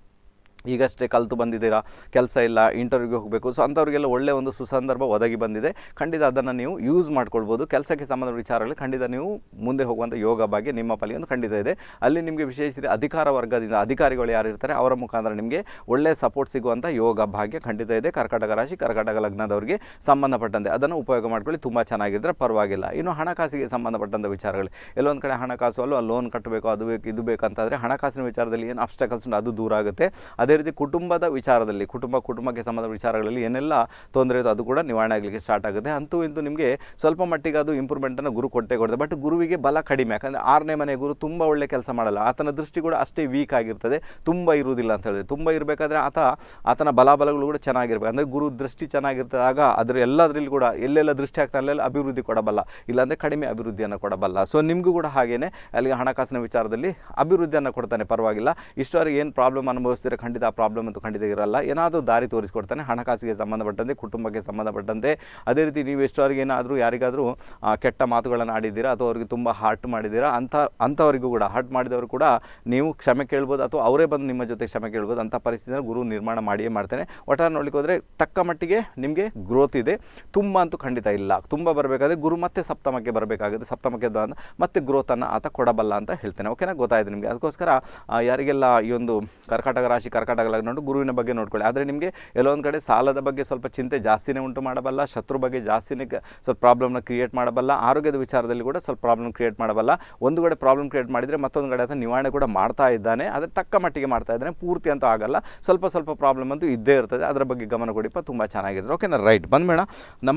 ಈಗಷ್ಟೇ ಕಲಿತು ಬಂದಿದ್ದೀರಾ, ಕೆಲಸ ಇಲ್ಲ, ಇಂಟರ್ವ್ಯೂಗೆ ಹೋಗಬೇಕು, ಸೊ ಅಂಥವ್ರಿಗೆಲ್ಲ ಒಳ್ಳೆಯ ಒಂದು ಸುಸಂದರ್ಭ ಒದಗಿ ಬಂದಿದೆ. ಖಂಡಿತ ಅದನ್ನು ನೀವು ಯೂಸ್ ಮಾಡ್ಕೊಳ್ಬೋದು. ಕೆಲಸಕ್ಕೆ ಸಂಬಂಧ ವಿಚಾರಗಳಲ್ಲಿ ಖಂಡಿತ ನೀವು ಮುಂದೆ ಹೋಗುವಂಥ ಯೋಗ ಬಗ್ಗೆ ನಿಮ್ಮ ಪಾಲಿಗೆ ಒಂದು ಖಂಡಿತ ಇದೆ. ಅಲ್ಲಿ ನಿಮಗೆ ವಿಶೇಷ ಅಧಿಕಾರ ವರ್ಗದಿಂದ ಅಧಿಕಾರಿಗಳು ಯಾರು ಇರ್ತಾರೆ ಅವರ ಮುಖಾಂತರ ನಿಮಗೆ ಒಳ್ಳೆಯ ಸಪೋರ್ಟ್ ಸಿಗುವಂಥ ಯೋಗ ಭಾಗ್ಯ ಖಂಡಿತ ಇದೆ. ಕರ್ಕಾಟಕ ರಾಶಿ ಕರ್ಕಾಟಕ ಲಗ್ನದವರಿಗೆ ಸಂಬಂಧಪಟ್ಟಂತೆ ಅದನ್ನು ಉಪಯೋಗ ಮಾಡ್ಕೊಳ್ಳಿ. ತುಂಬ ಚೆನ್ನಾಗಿದ್ದರೆ ಪರವಾಗಿಲ್ಲ. ಇನ್ನು ಹಣಕಾಸಿಗೆ ಸಂಬಂಧಪಟ್ಟಂಥ ವಿಚಾರಗಳು, ಎಲ್ಲೊಂದು ಕಡೆ ಹಣಕಾಸು ಅಲ್ಲೂ ಲೋನ್ ಕಟ್ಟಬೇಕು, ಅದು ಬೇಕು ಇದು ಬೇಕಂತಾದರೆ ಹಣಕಾಸಿನ ವಿಚಾರದಲ್ಲಿ ಏನು ಅಬ್ಸ್ಟಕಲ್ಸ್ ಉಂಟು ಅದು ದೂರ ಆಗುತ್ತೆ. ಅದೇ ರೀತಿ ಕುಟುಂಬದ ವಿಚಾರದಲ್ಲಿ ಕುಟುಂಬ ಕುಟುಂಬಕ್ಕೆ ಸಂಬಂಧ ವಿಚಾರಗಳಲ್ಲಿ ಏನೆಲ್ಲ ತೊಂದರೆ ಇತ್ತು ಅದು ಕೂಡ ನಿವಾರಣೆ ಆಗಲಿಕ್ಕೆ ಸ್ಟಾರ್ಟ್ ಆಗುತ್ತೆ. ಅಂತೂ ಇಂತೂ ನಿಮಗೆ ಸ್ವಲ್ಪ ಮಟ್ಟಿಗೆ ಅದು ಇಂಪ್ರೂವ್ಮೆಂಟನ್ನು ಗುರು ಕೊಟ್ಟೆ ಕೊಡುತ್ತೆ. ಬಟ್ ಗುರುವಿಗೆ ಬಲ ಕಡಿಮೆ. ಯಾಕಂದರೆ ಆರನೇ ಮನೆ ಗುರು ತುಂಬ ಒಳ್ಳೆ ಕೆಲಸ ಮಾಡಲ್ಲ. ಆತನ ದೃಷ್ಟಿ ಕೂಡ ಅಷ್ಟೇ ವೀಕ್ ಆಗಿರ್ತದೆ, ತುಂಬ ಇರುವುದಿಲ್ಲ ಅಂತ ಹೇಳಿದೆ. ತುಂಬ ಇರಬೇಕಾದ್ರೆ ಆತ ಆತನ ಬಲಾಬಲಗಳು ಕೂಡ ಚೆನ್ನಾಗಿರ್ಬೇಕು. ಅಂದರೆ ಗುರು ದೃಷ್ಟಿ ಚೆನ್ನಾಗಿರ್ತದೆ. ಆಗ ಅದರ ಎಲ್ಲದರಲ್ಲಿ ಕೂಡ ಎಲ್ಲೆಲ್ಲ ದೃಷ್ಟಿ ಆಗ್ತಾ ಅಲ್ಲೆಲ್ಲ ಅಭಿವೃದ್ಧಿ ಕೊಡಬಲ್ಲ, ಇಲ್ಲಾಂದರೆ ಕಡಿಮೆ ಅಭಿವೃದ್ಧಿಯನ್ನು ಕೊಡಬಲ್ಲ. ಸೊ ನಿಮಗೂ ಕೂಡ ಹಾಗೇನೆ ಅಲ್ಲಿಗೆ ಹಣಕಾಸಿನ ವಿಚಾರದಲ್ಲಿ ಅಭಿವೃದ್ಧಿಯನ್ನು ಕೊಡ್ತಾನೆ, ಪರವಾಗಿಲ್ಲ. ಇಷ್ಟವರೆಗೆ ಏನು ಪ್ರಾಬ್ಲಮ್ ಅನುಭವಿಸ್ತೀರ ಖಂಡಿತ ಆ ಪ್ರಾಬ್ಲಮ್ ಅಂತೂ ಖಂಡಿತ ಇರಲ್ಲ. ಏನಾದರೂ ದಾರಿ ತೋರಿಸ್ಕೊಡ್ತಾನೆ ಹಣಕಾಸಿಗೆ ಸಂಬಂಧಪಟ್ಟಂತೆ, ಕುಟುಂಬಕ್ಕೆ ಸಂಬಂಧಪಟ್ಟಂತೆ. ಅದೇ ರೀತಿ ನೀವು ಎಷ್ಟವರೆಗೆ ಏನಾದರೂ ಯಾರಿಗಾದರೂ ಕೆಟ್ಟ ಮಾತುಗಳನ್ನು ಆಡಿದ್ದೀರಾ ಅಥವಾ ಅವ್ರಿಗೆ ತುಂಬ ಹಾರ್ಟ್ ಮಾಡಿದ್ದೀರಾ, ಅಂಥ ಅಂಥವರಿಗೂ ಕೂಡ ಹಾರ್ಟ್ ಮಾಡಿದವರು ಕೂಡ ನೀವು ಕ್ಷಮೆ ಕೇಳ್ಬೋದು, ಅಥವಾ ಅವರೇ ಬಂದು ನಿಮ್ಮ ಜೊತೆ ಕ್ಷಮೆ ಕೇಳ್ಬೋದು. ಅಂಥ ಪರಿಸ್ಥಿತಿನ ಗುರು ನಿರ್ಮಾಣ ಮಾಡಿಯೇ ಮಾಡ್ತಾನೆ. ಒಟ್ಟಾರೆ ನೋಡ್ಲಿಕ್ಕೆ ಹೋದರೆ ತಕ್ಕ ಮಟ್ಟಿಗೆ ನಿಮಗೆ ಗ್ರೋತ್ ಇದೆ. ತುಂಬ ಅಂತೂ ಖಂಡಿತ ಇಲ್ಲ. ತುಂಬ ಬರಬೇಕಾದ್ರೆ ಗುರು ಮತ್ತೆ ಸಪ್ತಮಕ್ಕೆ ಬರಬೇಕಾಗುತ್ತೆ. ಸಪ್ತಮಕ್ಕೆ ಬಂದು ಮತ್ತೆ ಗ್ರೋತನ್ನು ಆತ ಕೊಡಬಲ್ಲ ಅಂತ ಹೇಳ್ತೇನೆ. ಓಕೆನಾ, ಗೊತ್ತಾಯಿತು ನಿಮಗೆ. ಅದಕ್ಕೋಸ್ಕರ ಯಾರಿಗೆಲ್ಲ ಈ ಒಂದು ಕರ್ಕಾಟಕ ರಾಶಿ ಕರ್ಕಾಟಕ ಲಗ್ನ ಗುರುವಿನ ಬಗ್ಗೆ ನೋಡ್ಕೊಳ್ಳಿ. ಆದರೆ ನಿಮಗೆ ಎಲ್ಲೊಂದು ಕಡೆ ಸಾಲದ ಬಗ್ಗೆ ಸ್ವಲ್ಪ ಚಿಂತೆ ಜಾಸ್ತಿನೇ ಉಂಟು ಮಾಡಬಲ್ಲ, ಶತ್ರು ಬಗ್ಗೆ ಜಾಸ್ತಿನೇ ಸ್ವಲ್ಪ ಪ್ರಾಬ್ಲಮ್ನ ಕ್ರಿಯೇಟ್ ಮಾಡಬಲ್ಲ, ಆರೋಗ್ಯದ ವಿಚಾರದಲ್ಲಿ ಕೂಡ ಸ್ವಲ್ಪ ಪ್ರಾಬ್ಲಮ್ ಕ್ರಿಯೇಟ್ ಮಾಡಬಲ್ಲ. ಒಂದು ಕಡೆ ಪ್ರಾಬ್ಲಮ್ ಕ್ರಿಯೇಟ್ ಮಾಡಿದರೆ ಮತ್ತೊಂದು ಕಡೆ ಅದನ್ನು ನಿವಾರಣೆ ಕೂಡ ಮಾಡ್ತಾ ಇದ್ದಾನೆ. ಆದರೆ ತಕ್ಕ ಮಟ್ಟಿಗೆ ಮಾಡ್ತಾ ಇದ್ದಾನೆ, ಪೂರ್ತಿ ಅಂತೂ ಆಗಲ್ಲ. ಸ್ವಲ್ಪ ಸ್ವಲ್ಪ ಪ್ರಾಬ್ಲಮ್ ಅಂತೂ ಇದ್ದೇ ಇರ್ತದೆ. ಅದರ ಬಗ್ಗೆ ಗಮನ ಕೊಡಿಪ್ಪ, ತುಂಬ ಚೆನ್ನಾಗಿದ್ರು. ಓಕೆನಾ, ರೈಟ್. ಬಂದ್ಬೇಡ ನಮ್ಮ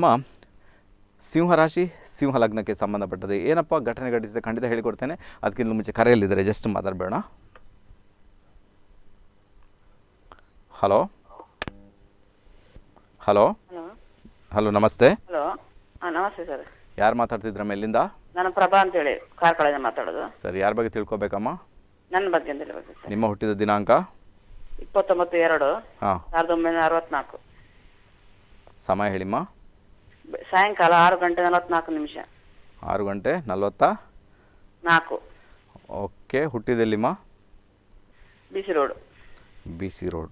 ಸಿಂಹರಾಶಿ ಸಿಂಹ ಲಗ್ನಕ್ಕೆ ಸಂಬಂಧಪಟ್ಟದೆ ಏನಪ್ಪ ಘಟನೆ ಘಟಿಸಿದೆ ಖಂಡಿತ ಹೇಳಿಕೊಡ್ತೇನೆ. ಅದಕ್ಕಿಂತ ಮುಂಚೆ ಕರೆಯಲ್ಲಿದ್ದಾರೆ, ಜಸ್ಟ್ ಮಾತಾಡಬೇಡ. ಹಲೋ ಹಲೋ ಹಲೋ ನಮಸ್ತೆ. ಹಲೋ, ನಮಸ್ತೆ ಸರ್. ಯಾರು ಮಾತಾಡ್ತಿದ್ರಮ್ಮ, ಎಲ್ಲಿಂದ? ನಾನು ಪ್ರಭಾ ಅಂತೇಳಿ ಕಾರ್ಕಳದಿಂದ ಮಾತಾಡೋದು. ಸರಿ, ಯಾರ ಬಗ್ಗೆ ತಿಳ್ಕೊಬೇಕಮ್ಮ? ನನ್ನ ಬಗ್ಗೆ ಅಂತ ಹೇಳ್ಬೇಕು ಸರ್. ನಿಮ್ಮ ಹುಟ್ಟಿದ ದಿನಾಂಕ? ಇಪ್ಪತ್ತೊಂಬತ್ತು ಎರಡು ಹಾಂ ಸಾವಿರದ ಒಂಬೈನೂರ ಅರವತ್ನಾಲ್ಕು. ಸಮಯ ಹೇಳಿಮ್ಮ. ಸಾಯಂಕಾಲ ಆರು ಗಂಟೆ ನಲವತ್ನಾಲ್ಕು ನಿಮಿಷ. ಆರು ಗಂಟೆ ನಲ್ವತ್ತ ನಾಲ್ಕು. ಓಕೆ, ಹುಟ್ಟಿದೆಲ್ಲಿಮ್ಮ? B C road. B C road.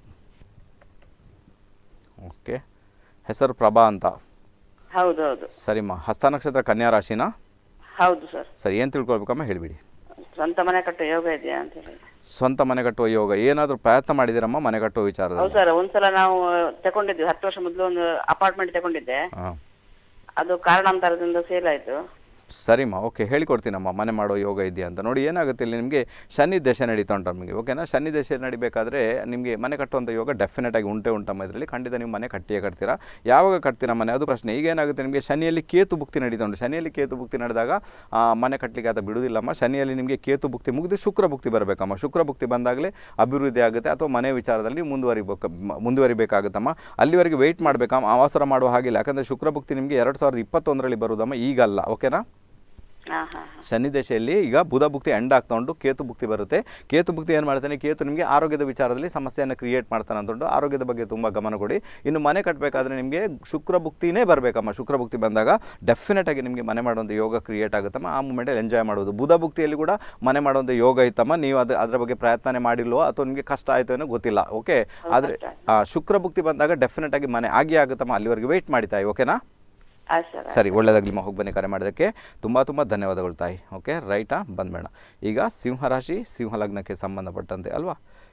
Okay, ಹೆಸರು ಪ್ರಭಾ ಅಂತ? ಹೌದು ಹೌದು. ಸರಿಮ್ಮ. ಹಸ್ತ ನಕ್ಷತ್ರ ಕನ್ಯಾ ರಾಶಿನಾ? ಹೌದು ಸರ್. ಸರಿ, ಏನು ತಿಳ್ಕೊಳ್ಬೇಕಮ್ಮ ಹೇಳಿಬಿಡಿ. ಸ್ವಂತ ಮನೆ ಕಟ್ಟೋ ಯೋಗ ಇದೆಯಾ ಅಂತ ಹೇಳಿ. ಸ್ವಂತ ಮನೆ ಕಟ್ಟುವ ಯೋಗ ಏನಾದರೂ ಪ್ರಯತ್ನ ಮಾಡಿದಿರಮ್ಮ ಮನೆ ಕಟ್ಟುವ ವಿಚಾರದಲ್ಲಿ? ಹೌದು ಸರ್, ಒಂದ್ಸಲ ನಾವು ತಗೊಂಡಿದ್ವಿ, ಹತ್ತು ವರ್ಷ ಮೊದಲು ಒಂದು ಅಪಾರ್ಟ್ಮೆಂಟ್ ತಗೊಂಡಿದ್ದೆ. ಹಾಂ, ಅದು ಕಾರಣಾಂತರದಿಂದ ಸೇಲ್ ಆಯಿತು. ಸರಿಮ್ಮ, ಓಕೆ, ಹೇಳಿಕೊಡ್ತೀನಮ್ಮ ಮನೆ ಮಾಡೋ ಯೋಗ ಇದೆಯಾ ಅಂತ. ನೋಡಿ, ಏನಾಗುತ್ತೆ ಇಲ್ಲಿ ನಿಮಗೆ ಶನಿ ದಶೆ ನಡೀತಾ ಉಂಟು ನಮಗೆ. ಓಕೆನಾ, ಶನಿ ದಶೆ ನಡಿಬೇಕಾದ್ರೆ ನಿಮಗೆ ಮನೆ ಕಟ್ಟುವಂಥ ಯೋಗ ಡೆಫಿನೆಟ್ ಆಗಿ ಉಂಟೆ ಉಂಟಮ್ಮ. ಇದರಲ್ಲಿ ಖಂಡಿತ ನೀವು ಮನೆ ಕಟ್ಟಿಯೇ ಕಟ್ತೀರಾ. ಯಾವಾಗ ಕಟ್ತೀರಾ ಮನೆ, ಅದು ಪ್ರಶ್ನೆ. ಈಗ ಏನಾಗುತ್ತೆ ನಿಮಗೆ ಶನಿಯಲ್ಲಿ ಕೇತು ಭುಕ್ತಿ ನಡೀತಾ ಉಂಟು. ಶನಿಯಲ್ಲಿ ಕೇತು ಭುಕ್ತಿ ನಡೆದಾಗ ಮನೆ ಕಟ್ಟಲಿಕ್ಕೆ ಆತ ಬಿಡುವುದಿಲ್ಲಮ್ಮ. ಶನಿಯಲ್ಲಿ ನಿಮಗೆ ಕೇತು ಭುಕ್ತಿ ಮುಗಿದು ಶುಕ್ರ ಭುಕ್ತಿ ಬರಬೇಕಮ್ಮ. ಶುಕ್ರ ಭುಕ್ತಿ ಬಂದಾಗಲೇ ಅಭಿವೃದ್ಧಿ ಆಗುತ್ತೆ, ಅಥವಾ ಮನೆ ವಿಚಾರದಲ್ಲಿ ಮುಂದುವರಿಬೇಕು ಮುಂದುವರಿಬೇಕಾಗುತ್ತಮ್ಮ. ಅಲ್ಲಿವರೆಗೆ ವೆಯ್ಟ್ ಮಾಡಬೇಕಮ್ಮ, ಅವಸರ ಮಾಡುವ ಹಾಗಿಲ್ಲ. ಯಾಕಂದರೆ ಶುಕ್ರ ಭುಕ್ತಿ ನಿಮಗೆ ಎರಡು ಸಾವಿರದ ಇಪ್ಪತ್ತೊಂದರಲ್ಲಿ ಬರುವುದಮ್ಮ, ಈಗಲ್ಲ. ಓಕೆನಾ, ಶನಿ ದಶೆಯಲ್ಲಿ ಈಗ ಬುಧ ಭುಕ್ತಿ ಎಂಡ್ ಆಗ್ತಾ ಉಂಟು, ಕೇತು ಭುಕ್ತಿ ಬರುತ್ತೆ. ಕೇತು ಭುಕ್ತಿ ಏನು ಮಾಡ್ತಾನೆ, ಕೇತು ನಿಮಗೆ ಆರೋಗ್ಯದ ವಿಚಾರದಲ್ಲಿ ಸಮಸ್ಯೆಯನ್ನು ಕ್ರಿಯೇಟ್ ಮಾಡ್ತಾನೆ ಅಂತುಂಟು. ಆರೋಗ್ಯದ ಬಗ್ಗೆ ತುಂಬ ಗಮನ ಕೊಡಿ. ಇನ್ನು ಮನೆ ಕಟ್ಟಬೇಕಾದ್ರೆ ನಿಮಗೆ ಶುಕ್ರ ಭುಕ್ತಿನೇ ಬರಬೇಕಮ್ಮ. ಶುಕ್ರ ಭುಕ್ತಿ ಬಂದಾಗ ಡೆಫಿನೆಟ್ ಆಗಿ ನಿಮಗೆ ಮನೆ ಮಾಡುವಂಥ ಯೋಗ ಕ್ರಿಯೇಟ್ ಆಗುತ್ತಮ್ಮ. ಆ ಮೂಮೆಂಟಲ್ಲಿ ಎಂಜಾಯ್ ಮಾಡೋದು. ಬುಧ ಭುಕ್ತಿಯಲ್ಲಿ ಕೂಡ ಮನೆ ಮಾಡುವಂಥ ಯೋಗ ಇತ್ತಮ್ಮ. ನೀವು ಅದು ಅದರ ಬಗ್ಗೆ ಪ್ರಯತ್ನ ಮಾಡಿಲ್ವೋ ಅಥವಾ ನಿಮಗೆ ಕಷ್ಟ ಆಯಿತು ಏನೋ ಗೊತ್ತಿಲ್ಲ. ಓಕೆ, ಆದರೆ ಶುಕ್ರ ಭುಕ್ತಿ ಬಂದಾಗ ಡೆಫಿನೆಟ್ ಆಗಿ ಮನೆ ಆಗಿ ಆಗುತ್ತಮ್ಮ. ಅಲ್ಲಿವರೆಗೆ ವೆಯ್ಟ್ ಮಾಡಿ ತಾಯಿ. ಓಕೆನಾ, ಸರಿ, ಒಳ್ಳೆಯದಾಗಲಿ. ಹೋಗಿ ಬನ್ನಿ. ಕರೆ ಮಾಡೋದಕ್ಕೆ ತುಂಬ ತುಂಬ ಧನ್ಯವಾದಗಳು ತಾಯಿ. ಓಕೆ, ರೈಟಾ, ಬಂದ್ಬೇಡ. ಈಗ ಸಿಂಹರಾಶಿ ಸಿಂಹ ಲಗ್ನಕ್ಕೆ ಸಂಬಂಧಪಟ್ಟಂತೆ ಅಲ್ವಾ,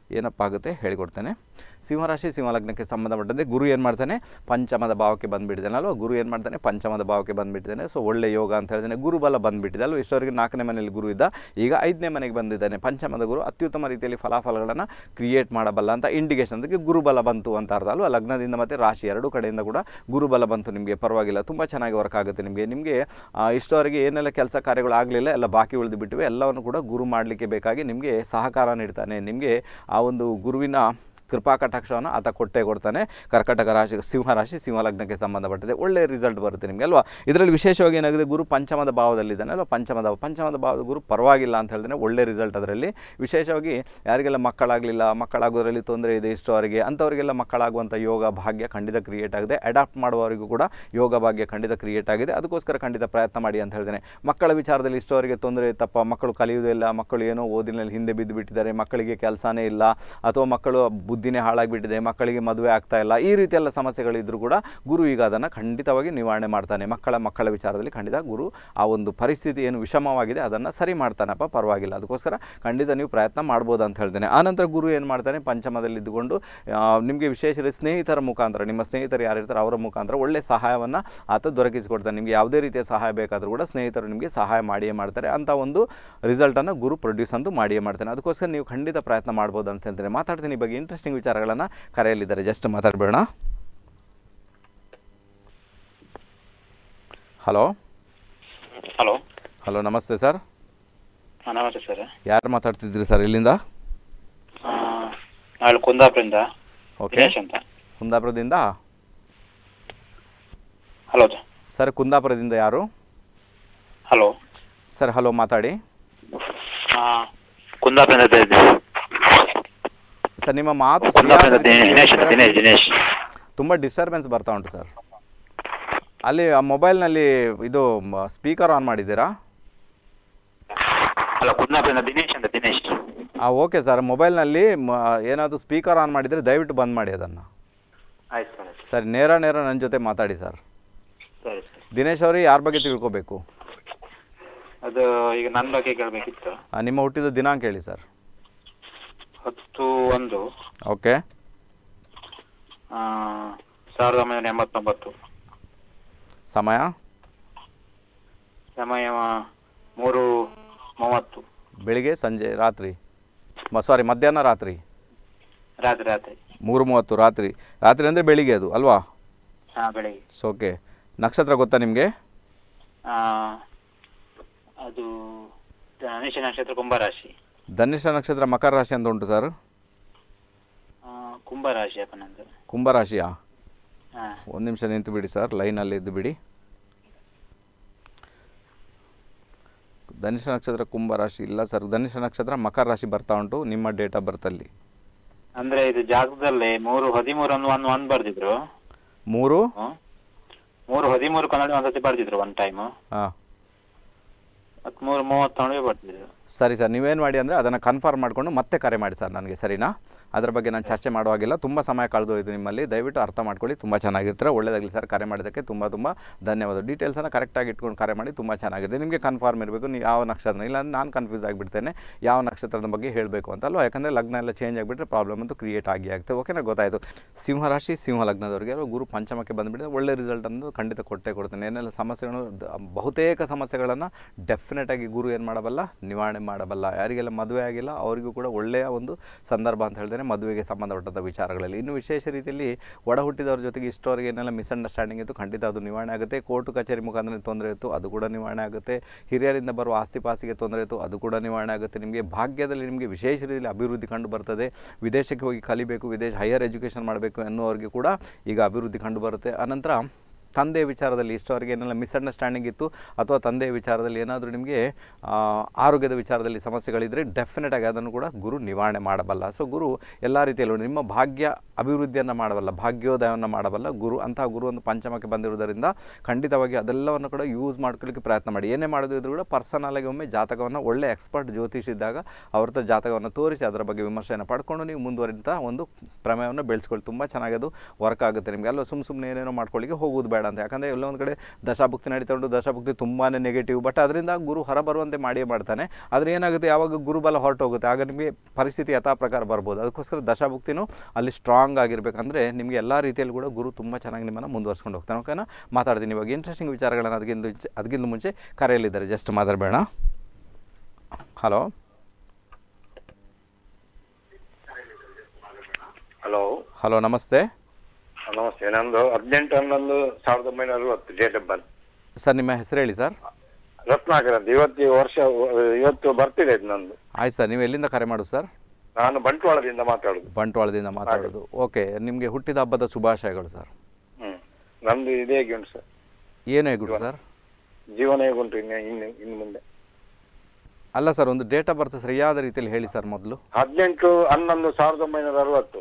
ಏನಪ್ಪ ಆಗುತ್ತೆ ಹೇಳಿಕೊಡ್ತೇನೆ. ಸಿಂಹರಾಶಿ ಸಿಂಹಲಗ್ನಕ್ಕೆ ಸಂಬಂಧಪಟ್ಟಂತೆ ಗುರು ಏನು ಮಾಡ್ತಾನೆ, ಪಂಚಮದ ಭಾವಕ್ಕೆ ಬಂದುಬಿಟ್ಟಿದ್ದಾನೆ ಅಲ್ವ. ಗುರು ಏನು ಮಾಡ್ತಾನೆ, ಪಂಚಮದ ಭಾವಕ್ಕೆ ಬಂದುಬಿಟ್ಟಿದ್ದಾನೆ. ಸೊ ಒಳ್ಳೆ ಯೋಗ ಅಂತ ಹೇಳ್ತಾನೆ. ಗುರುಬಲ ಬಂದುಬಿಟ್ಟಿದೆ ಅಲ್ವ. ಇಷ್ಟವರೆಗೆ ನಾಲ್ಕನೇ ಮನೆಯಲ್ಲಿ ಗುರು ಇದ್ದ, ಈಗ ಐದನೇ ಮನೆಗೆ ಬಂದಿದ್ದಾನೆ. ಪಂಚಮದ ಗುರು ಅತ್ಯುತ್ತಮ ರೀತಿಯಲ್ಲಿ ಫಲಾಫಲಗಳನ್ನು ಕ್ರಿಯೇಟ್ ಮಾಡಬಲ್ಲ ಅಂತ ಇಂಡಿಕೇಶನ್. ಅದಕ್ಕೆ ಗುರುಬಲ ಬಂತು ಅಂತ ಅರ್ಥ ಅಲ್ವ. ಲಗ್ನದಿಂದ ಮತ್ತು ರಾಶಿ ಎರಡೂ ಕಡೆಯಿಂದ ಕೂಡ ಗುರುಬಲ ಬಂತು. ನಿಮಗೆ ಪರವಾಗಿಲ್ಲ, ತುಂಬ ಚೆನ್ನಾಗಿ ವರ್ಕ್ ಆಗುತ್ತೆ. ನಿಮಗೆ ನಿಮಗೆ ಇಷ್ಟವರೆಗೆ ಏನೆಲ್ಲ ಕೆಲಸ ಕಾರ್ಯಗಳು ಆಗಲಿಲ್ಲ, ಎಲ್ಲ ಬಾಕಿ ಉಳಿದು ಬಿಟ್ಟಿವೆ, ಎಲ್ಲವನ್ನು ಕೂಡ ಗುರು ಮಾಡಲಿಕ್ಕೆ ಬೇಕಾಗಿ ನಿಮಗೆ ಸಹಕಾರ ನೀಡ್ತಾನೆ. ನಿಮಗೆ ಆ ಒಂದು ಗುರುವಿನ ಕೃಪಾ ಕಟಾಕ್ಷವನ್ನು ಆತ ಕೊಟ್ಟೇ ಕೊಡ್ತಾನೆ. ಕರ್ಕಟಕ ರಾಶಿ ಸಿಂಹರಾಶಿ ಸಿಂಹಲಗ್ನಕ್ಕೆ ಸಂಬಂಧಪಟ್ಟಿದೆ, ಒಳ್ಳೆಯ ರಿಸಲ್ಟ್ ಬರುತ್ತೆ ನಿಮಗೆ ಅಲ್ವಾ. ಇದರಲ್ಲಿ ವಿಶೇಷವಾಗಿ ಏನಾಗಿದೆ, ಗುರು ಪಂಚಮದ ಭಾವದಲ್ಲಿದ್ದಾನೆ ಅಲ್ವಾ. ಪಂಚಮದ ಪಂಚಮದ ಭಾವದ ಗುರು ಪರವಾಗಿಲ್ಲ ಅಂತ ಹೇಳ್ತಾನೆ, ಒಳ್ಳೆ ರಿಸಲ್ಟ್ ಅದರಲ್ಲಿ. ವಿಶೇಷವಾಗಿ ಯಾರಿಗೆಲ್ಲ ಮಕ್ಕಳಾಗಲಿಲ್ಲ, ಮಕ್ಕಳಾಗೋದ್ರಲ್ಲಿ ತೊಂದರೆ ಇದೆ ಇಷ್ಟವರೆಗೆ, ಅಂಥವರಿಗೆಲ್ಲ ಮಕ್ಕಳಾಗುವಂಥ ಯೋಗ ಭಾಗ್ಯ ಖಂಡಿತ ಕ್ರಿಯೇಟ್ ಆಗಿದೆ. ಅಡಾಪ್ಟ್ ಮಾಡುವವರಿಗೂ ಕೂಡ ಯೋಗ ಭಾಗ್ಯ ಖಂಡಿತ ಕ್ರಿಯೇಟ್ ಆಗಿದೆ. ಅದಕ್ಕೋಸ್ಕರ ಖಂಡಿತ ಪ್ರಯತ್ನ ಮಾಡಿ ಅಂತ ಹೇಳ್ತೇನೆ. ಮಕ್ಕಳ ವಿಚಾರದಲ್ಲಿ ಇಷ್ಟವರೆಗೆ ತೊಂದರೆ ಇತ್ತಪ್ಪ, ಮಕ್ಕಳು ಕಲಿಯುವುದಿಲ್ಲ, ಮಕ್ಕಳು ಏನೋ ಓದಿನಲ್ಲಿ ಹಿಂದೆ ಬಿದ್ದು ಬಿಟ್ಟಿದ್ದಾರೆ, ಮಕ್ಕಳಿಗೆ ಕೆಲಸನೇ ಇಲ್ಲ, ಅಥವಾ ಮಕ್ಕಳು ಬುದ್ಧಿನೇ ಹಾಳಾಗಿಬಿಟ್ಟಿದೆ, ಮಕ್ಕಳಿಗೆ ಮದುವೆ ಆಗ್ತಾ ಇಲ್ಲ, ಈ ರೀತಿ ಎಲ್ಲ ಸಮಸ್ಯೆಗಳಿದ್ದರೂ ಕೂಡ ಗುರು ಈಗ ಅದನ್ನು ಖಂಡಿತವಾಗಿ ನಿವಾರಣೆ ಮಾಡ್ತಾನೆ. ಮಕ್ಕಳ ಮಕ್ಕಳ ವಿಚಾರದಲ್ಲಿ ಖಂಡಿತ ಗುರು ಆ ಒಂದು ಪರಿಸ್ಥಿತಿ ಏನು ವಿಷಮವಾಗಿದೆ ಅದನ್ನು ಸರಿ ಮಾಡ್ತಾನಪ್ಪ, ಪರವಾಗಿಲ್ಲ. ಅದಕ್ಕೋಸ್ಕರ ಖಂಡಿತ ನೀವು ಪ್ರಯತ್ನ ಮಾಡ್ಬೋದು ಅಂತ ಹೇಳ್ತೇನೆ. ಆನಂತರ ಗುರು ಏನು ಮಾಡ್ತಾನೆ, ಪಂಚಮದಲ್ಲಿ ಇದ್ದುಕೊಂಡು ನಿಮಗೆ ವಿಶೇಷ ಸ್ನೇಹಿತರ ಮುಖಾಂತರ, ನಿಮ್ಮ ಸ್ನೇಹಿತರು ಯಾರಿರ್ತಾರೆ ಅವರ ಮುಖಾಂತರ ಒಳ್ಳೆ ಸಹಾಯವನ್ನು ಆತ ದೊರಕಿಸಿಕೊಡ್ತಾನೆ. ನಿಮಗೆ ಯಾವುದೇ ರೀತಿಯ ಸಹಾಯ ಬೇಕಾದರೂ ಕೂಡ ಸ್ನೇಹಿತರು ನಿಮಗೆ ಸಹಾಯ ಮಾಡಿಯೇ ಮಾಡ್ತಾರೆ. ಅಂಥ ಒಂದು ರಿಸಲ್ಟನ್ನು ಗುರು ಪ್ರೊಡ್ಯೂಸ್ ಅಂತೂ ಮಾಡಿಯೇ ಮಾಡ್ತಾನೆ. ಅದಕ್ಕೋಸ್ಕರ ನೀವು ಖಂಡಿತ ಪ್ರಯತ್ನ ಮಾಡ್ಬೋದು ಅಂತ ಹೇಳ್ತೇನೆ. ಮಾತಾಡ್ತೀನಿ ಈ ಬಗ್ಗೆ ಇಂಟ್ರೆಸ್ಟಿಂಗ್ ವಿಚಾರಗಳನ್ನು. ಕರೆಯಲ್ಲಿದ್ದಾರೆ, ಜಸ್ಟ್ ಮಾತಾಡಬೇಡ. ಹಲೋ ಹಲೋ ಹಲೋ ನಮಸ್ತೆ ಸರ್. ಹಾಂ ನಮಸ್ತೆ ಸರ್. ಯಾರು ಮಾತಾಡ್ತಿದ್ರಿ ಸರ್, ಇಲ್ಲಿಂದ? ನಾಳೆ ಕುಂದಾಪುರದಿಂದ. ಓಕೆ, ಕುಂದಾಪುರದಿಂದ. ಹಲೋ ಸರ್, ಕುಂದಾಪುರದಿಂದ ಯಾರು? ಹಲೋ ಸರ್, ಹಲೋ ಮಾತಾಡಿ. ಕುಂದಾಪುರದಿಂದ ಸರ್, ನಿಮ್ಮ ಮಾತು ತುಂಬ ಡಿಸ್ಟರ್ಬೆನ್ಸ್ ಬರ್ತಾ ಉಂಟು ಸರ್. ಅಲ್ಲಿ ಆ ಮೊಬೈಲ್ನಲ್ಲಿ ಇದು ಸ್ಪೀಕರ್ ಆನ್ ಮಾಡಿದ್ದೀರಾ? ಹಾಂ, ಓಕೆ ಸರ್. ಮೊಬೈಲ್ನಲ್ಲಿ ಏನಾದರೂ ಸ್ಪೀಕರ್ ಆನ್ ಮಾಡಿದರೆ ದಯವಿಟ್ಟು ಬಂದ್ ಮಾಡಿ ಅದನ್ನು. ಸರಿ, ನೇರ ನೇರ ನನ್ನ ಜೊತೆ ಮಾತಾಡಿ ಸರ್. ದಿನೇಶ್ ಅವ್ರಿಗೆ ಯಾರ ಬಗ್ಗೆ ತಿಳ್ಕೊಬೇಕು? ಅದು ಈಗ ನನ್ನ ಬಗ್ಗೆ ಕೇಳಬೇಕಿತ್ತು. ನಿಮ್ಮ ಹುಟ್ಟಿದ ದಿನಾಂಕ ಹೇಳಿ ಸರ್. ಹತ್ತು ಒಂದು ಓಕೆ, ಸಾವಿರದ ಒಂಬೈನೂರ ಎಂಬತ್ತೊಂಬತ್ತು. ಸಮಯ ಸಮಯ ಮೂರು ಮೂವತ್ತು. ಬೆಳಿಗ್ಗೆ, ಸಂಜೆ, ರಾತ್ರಿ? ಸಾರಿ, ಮಧ್ಯಾಹ್ನ, ರಾತ್ರಿ? ರಾತ್ರಿ ರಾತ್ರಿ ಮೂರು ಮೂವತ್ತು ರಾತ್ರಿ. ರಾತ್ರಿ ಅಂದರೆ ಬೆಳಿಗ್ಗೆ ಅದು ಅಲ್ವಾ? ಹಾಂ, ಬೆಳಿಗ್ಗೆ. ಓಕೆ, ನಕ್ಷತ್ರ ಗೊತ್ತಾ ನಿಮಗೆ? ಅದು ಧನುಷ ನಕ್ಷತ್ರ, ಕುಂಭರಾಶಿ. ಧನುಷ ನಕ್ಷತ್ರ ಮಕರ ರಾಶಿ ಅಂತ ಉಂಟು ಸರ್. ಕುಂಭರಾಶಿ ಅಪ್ಪನಂತ. ಕುಂಭರಾಶಿಯಾ? ಹಾಂ, ಒಂದು ನಿಮಿಷ ನಿಂತು ಬಿಡಿ ಸರ್, ಲೈನಲ್ಲಿ ಇದ್ದು ಬಿಡಿ. ಧನುಷ ನಕ್ಷತ್ರ ಕುಂಭರಾಶಿ ಇಲ್ಲ ಸರ್. ಧನುಷ ನಕ್ಷತ್ರ ಮಕರ ರಾಶಿ ಬರ್ತಾ ಉಂಟು ನಿಮ್ಮ ಡೇಟ್ ಆಫ್ ಬರ್ತಲ್ಲಿ. ಅಂದ್ರೆ ಇದು ಜಾತಕದಲ್ಲಿ ಮೂರು ಹದಿಮೂರು ಒಂದು ಒಂದು ಒಂದು ಬರ್ದಿದ್ರು. ಮೂರು ಮೂರು ಹದಿಮೂರು ಕನ್ನಡ ಒಂದ್ಸತಿ ಬರ್ದಿದ್ರು ಒನ್ ಟೈಮ್. ಹಾಂ, ಮತ್ತು ಮೂರು ಮೂವತ್ತೊಂದು ಬರ್ತಿದ್ರು. ಸರಿ ಸರ್, ನೀವೇನು ಮಾಡಿ ಅಂದರೆ ಅದನ್ನು ಕನ್ಫರ್ಮ್ ಮಾಡಿಕೊಂಡು ಮತ್ತೆ ಕರೆ ಮಾಡಿ ಸರ್ ನನಗೆ, ಸರಿನಾ? ಅದರ ಬಗ್ಗೆ ನಾನು ಚರ್ಚೆ ಮಾಡುವಾಗಿಲ್ಲ, ತುಂಬ ಸಮಯ ಕಳೆದೋಯ್ತು ನಿಮ್ಮಲ್ಲಿ. ದಯವಿಟ್ಟು ಅರ್ಥ ಮಾಡ್ಕೊಳ್ಳಿ, ತುಂಬ ಚೆನ್ನಾಗಿರ್ತಾರೆ. ಒಳ್ಳೆಯದಾಗಲಿ ಸರ್. ಕರೆ ಮಾಡಿದ್ದಕ್ಕೆ ತುಂಬ ತುಂಬ ಧನ್ಯವಾದ. ಡೀಟೇಲ್ಸನ್ನು ಕರೆಕ್ಟಾಗಿ ಇಟ್ಕೊಂಡು ಕರೆ ಮಾಡಿ, ತುಂಬ ಚೆನ್ನಾಗಿದೆ. ನಿಮಗೆ ಕನ್ಫರ್ಮ್ ಇರಬೇಕು ನೀವು ಯಾವ ನಕ್ಷತ್ರ, ಇಲ್ಲಾಂದರೆ ನಾನು ಕನ್ಫ್ಯೂಸ್ ಆಗಿಬಿಡ್ತೇನೆ ಯಾವ ನಕ್ಷತ್ರದ ಬಗ್ಗೆ ಹೇಳಬೇಕು ಅಂತ ಅಲ್ವಾ. ಯಾಕಂದರೆ ಲಗ್ನ ಎಲ್ಲ ಚೇಂಜ್ ಆಗಿಬಿಟ್ರೆ ಪ್ರಾಬ್ಲಮ್ ಅಂತೂ ಕ್ರಿಯೇಟ್ ಆಗಿ ಆಗ್ತದೆ. ಓಕೆನಾ, ಗೊತ್ತಾಯಿತು. ಸಿಂಹರಾಶಿ ಸಿಂಹ ಲಗ್ನದವರಿಗೆ ಗುರು ಪಂಚಮಕ್ಕೆ ಬಂದುಬಿಟ್ಟಿದೆ, ಒಳ್ಳೆ ರಿಸಲ್ಟನ್ನು ಖಂಡಿತ ಕೊಟ್ಟೇ ಕೊಡ್ತೇನೆ. ಏನೆಲ್ಲ ಸಮಸ್ಯೆಗಳು, ಬಹುತೇಕ ಸಮಸ್ಯೆಗಳನ್ನು ಡೆಫಿನೆಟಾಗಿ ಗುರು ಏನು ಮಾಡಬಲ್ಲ, ನಿವಾರಣೆ ಮಾಡಬಲ್ಲ. ಯಾರಿಗೆಲ್ಲ ಮದುವೆ ಆಗಿಲ್ಲ ಅವರಿಗೂ ಕೂಡ ಒಳ್ಳೆಯ ಒಂದು ಸಂದರ್ಭ ಅಂತ ಹೇಳ್ತೇನೆ ಮದುವೆಗೆ ಸಂಬಂಧಪಟ್ಟಂಥ ವಿಚಾರಗಳಲ್ಲಿ. ಇನ್ನು ವಿಶೇಷ ರೀತಿಯಲ್ಲಿ ಒಡ ಹುಟ್ಟಿದವ್ರ ಜೊತೆಗೆ ಇಷ್ಟವರೆಗೆ ಏನೆಲ್ಲ ಮಿಸ್ಅಂಡರ್ಸ್ಟ್ಯಾಂಡಿಂಗ್ ಇತ್ತು ಖಂಡಿತ ಅದು ನಿವಾರಣೆ ಆಗುತ್ತೆ. ಕೋರ್ಟು ಕಚೇರಿ ಮುಖಾಂತರ ತೊಂದರೆ ಇತ್ತು ಅದು ಕೂಡ ನಿವಾರಣೆ ಆಗುತ್ತೆ. ಹಿರಿಯರಿಂದ ಬರುವ ಆಸ್ತಿ ಪಾಸಿಗೆ ತೊಂದರೆ ಇತ್ತು ಅದು ಕೂಡ ನಿವಾರಣೆ ಆಗುತ್ತೆ. ನಿಮಗೆ ಭಾಗ್ಯದಲ್ಲಿ ನಿಮಗೆ ವಿಶೇಷ ರೀತಿಯಲ್ಲಿ ಅಭಿವೃದ್ಧಿ ಕಂಡು ಬರ್ತದೆ. ವಿದೇಶಕ್ಕೆ ಹೋಗಿ ಕಲಿಬೇಕು, ವಿದೇಶ ಹೈಯರ್ ಎಜುಕೇಷನ್ ಮಾಡಬೇಕು ಎನ್ನುವರಿಗೆ ಕೂಡ ಈಗ ಅಭಿವೃದ್ಧಿ ಕಂಡು ಬರುತ್ತೆ. ಅನಂತರ ತಂದೆಯ ವಿಚಾರದಲ್ಲಿ ಇಷ್ಟವರೆಗೆ ಏನೆಲ್ಲ ಮಿಸ್ಅಂಡರ್ಸ್ಟ್ಯಾಂಡಿಂಗ್ ಇತ್ತು ಅಥವಾ ತಂದೆಯ ವಿಚಾರದಲ್ಲಿ ಏನಾದರೂ ನಿಮಗೆ ಆರೋಗ್ಯದ ವಿಚಾರದಲ್ಲಿ ಸಮಸ್ಯೆಗಳಿದ್ದರೆ ಡೆಫಿನೆಟಾಗಿ ಅದನ್ನು ಕೂಡ ಗುರು ನಿವಾರಣೆ ಮಾಡಬಲ್ಲ. ಸೊ ಗುರು ಎಲ್ಲ ರೀತಿಯಲ್ಲೂ ನಿಮ್ಮ ಭಾಗ್ಯ ಅಭಿವೃದ್ಧಿಯನ್ನು ಮಾಡಬಲ್ಲ, ಭಾಗ್ಯೋದಯವನ್ನು ಮಾಡಬಲ್ಲ ಗುರು. ಅಂತಹ ಗುರು ಒಂದು ಪಂಚಮಕ್ಕೆ ಬಂದಿರುವುದರಿಂದ ಖಂಡಿತವಾಗಿ ಅದೆಲ್ಲವನ್ನು ಕೂಡ ಯೂಸ್ ಮಾಡ್ಕೊಳ್ಳಿಕ್ಕೆ ಪ್ರಯತ್ನ ಮಾಡಿ. ಏನೇ ಮಾಡೋದಿದ್ರು ಕೂಡ ಪರ್ಸನಲಾಗಿ ಒಮ್ಮೆ ಜಾತಕವನ್ನು ಒಳ್ಳೆ ಎಕ್ಸ್ಪರ್ಟ್ ಜ್ಯೋತಿಷ್ ಇದ್ದಾಗ ಅವ್ರ ಹತ್ರ ಜಾತಕವನ್ನು ತೋರಿಸಿ ಅದರ ಬಗ್ಗೆ ವಿಮರ್ಶೆಯನ್ನು ಪಡ್ಕೊಂಡು ನೀವು ಮುಂದುವರಿತ ಒಂದು ಪ್ರಮೇಯವನ್ನು ಬೆಳೆಸ್ಕೊಳ್ಳಿ. ತುಂಬ ಚೆನ್ನಾಗಿ ಅದು ವರ್ಕ್ ಆಗುತ್ತೆ ನಿಮಗೆ. ಅಲ್ಲ ಸುಮ್ಮ ಸುಮ್ಮನೆ ಏನೇನೋ ಮಾಡ್ಕೊಳ್ಳಿಕ್ಕೆ ಹೋಗೋದು ಬೇಡ ಅಂತ. ಯಾಕಂದರೆ ಎಲ್ಲೋ ಒಂದು ಕಡೆ ದಶಾಭುಕ್ತಿ ನಡೀತೊಂಡು ದಶಾಭುಕ್ತಿ ತುಂಬಾ ನೆಗೆಟಿವ್, ಬಟ್ ಅದರಿಂದ ಗುರು ಹೊರ ಬರುವಂತೆ ಮಾಡಿಯೇ ಮಾಡ್ತಾನೆ. ಆದರೆ ಏನಾಗುತ್ತೆ, ಯಾವಾಗ ಗುರುಬಲ ಹೊರಟೋಗುತ್ತೆ ಆಗ ನಿಮಗೆ ಪರಿಸ್ಥಿತಿ ಯಥಾ ಪ್ರಕಾರ ಬರ್ಬೋದು. ಅದಕ್ಕೋಸ್ಕರ ದಶಾಭುಕ್ತಿನೂ ಅಲ್ಲಿ ಸ್ಟ್ರಾಂಗ್ ಆಗಿರಬೇಕಂದ್ರೆ ನಿಮಗೆ ಎಲ್ಲ ರೀತಿಯಲ್ಲಿ ಕೂಡ ಗುರು ತುಂಬ ಚೆನ್ನಾಗಿ ನಿಮ್ಮನ್ನು ಮುಂದುವರ್ಸ್ಕೊಂಡು ಹೋಗ್ತಾನೆ. ಓಕೆನಾ, ಮಾತಾಡ್ತೀನಿ ಇವಾಗ ಇಂಟ್ರೆಸ್ಟಿಂಗ್ ವಿಚಾರಗಳನ್ನು. ಅದಕ್ಕಿಂತ ಅದಕ್ಕಿಂತ ಮುಂಚೆ ಕರೆಯಲ್ಲಿದ್ದಾರೆ, ಜಸ್ಟ್ ಮಾತಾಡಬೇಡ. ಹಲೋ ಹಲೋ ಹಲೋ ನಮಸ್ತೆ. ನಮಸ್ತೆ. ನಂದು ಹದಿನೆಂಟು ಹನ್ನೊಂದು ಸಾವಿರದ ಒಂಬೈನೂರ ಅರವತ್ತು ಡೇಟ್ ಆಫ್ ಬರ್ತ್ ಸರ್. ನಿಮ್ಮ ಹೆಸರು ಹೇಳಿ ಸರ್. ರತ್ನಾಕರ್ ಅಂತ. ಇವತ್ತು ವರ್ಷ ಇವತ್ತು ಬರ್ತಿದೆ ನಂದು. ಆಯ್ತು ಸರ್, ನೀವು ಎಲ್ಲಿಂದ ಕರೆ ಮಾಡೋದು ಸರ್? ನಾನು ಬಂಟ್ವಾಳದಿಂದ ಮಾತಾಡೋದು. ಬಂಟ್ವಾಳದಿಂದ ಮಾತಾಡೋದು. ಓಕೆ, ನಿಮಗೆ ಹುಟ್ಟಿದ ಹಬ್ಬದ ಶುಭಾಶಯಗಳು ಸರ್. ಹ್ಮ್ ನಂದು ಇದೇ ಹೇಗೆ ಉಂಟು ಸರ್? ಏನು ಹೇಗುಂಟು ಸರ್? ಜೀವನ ಹೇಗುಂಟು ಇನ್ನು ಇನ್ನು ಇನ್ನು ಮುಂದೆ? ಅಲ್ಲ ಸರ್, ಒಂದು ಡೇಟ್ ಆಫ್ ಬರ್ತ್ ಸರಿಯಾದ ರೀತಿಯಲ್ಲಿ ಹೇಳಿ ಸರ್ ಮೊದಲು. ಹದಿನೆಂಟು ಹನ್ನೊಂದು ಸಾವಿರದ ಒಂಬೈನೂರ ಅರವತ್ತು.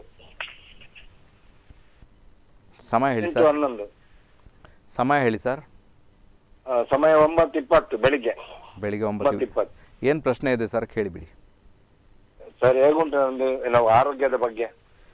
ಸಮಯ ಹೇಳಿ ಸರ್. ಹನ್ನೊಂದು ಸಮಯ ಹೇಳಿ ಸರ್. ಸಮಯ ಒಂಬತ್ತು ಇಪ್ಪತ್ತು ಬೆಳಿಗ್ಗೆ. ಬೆಳಿಗ್ಗೆ ಒಂಬತ್ತು ಇಪ್ಪತ್ತು. ಏನು ಪ್ರಶ್ನೆ ಇದೆ ಸರ್ ಕೇಳಿಬಿಡಿ. ಸರ್ ಹೇಗುಂಟು ನಂದು ನಾವು ಆರೋಗ್ಯದ ಬಗ್ಗೆ?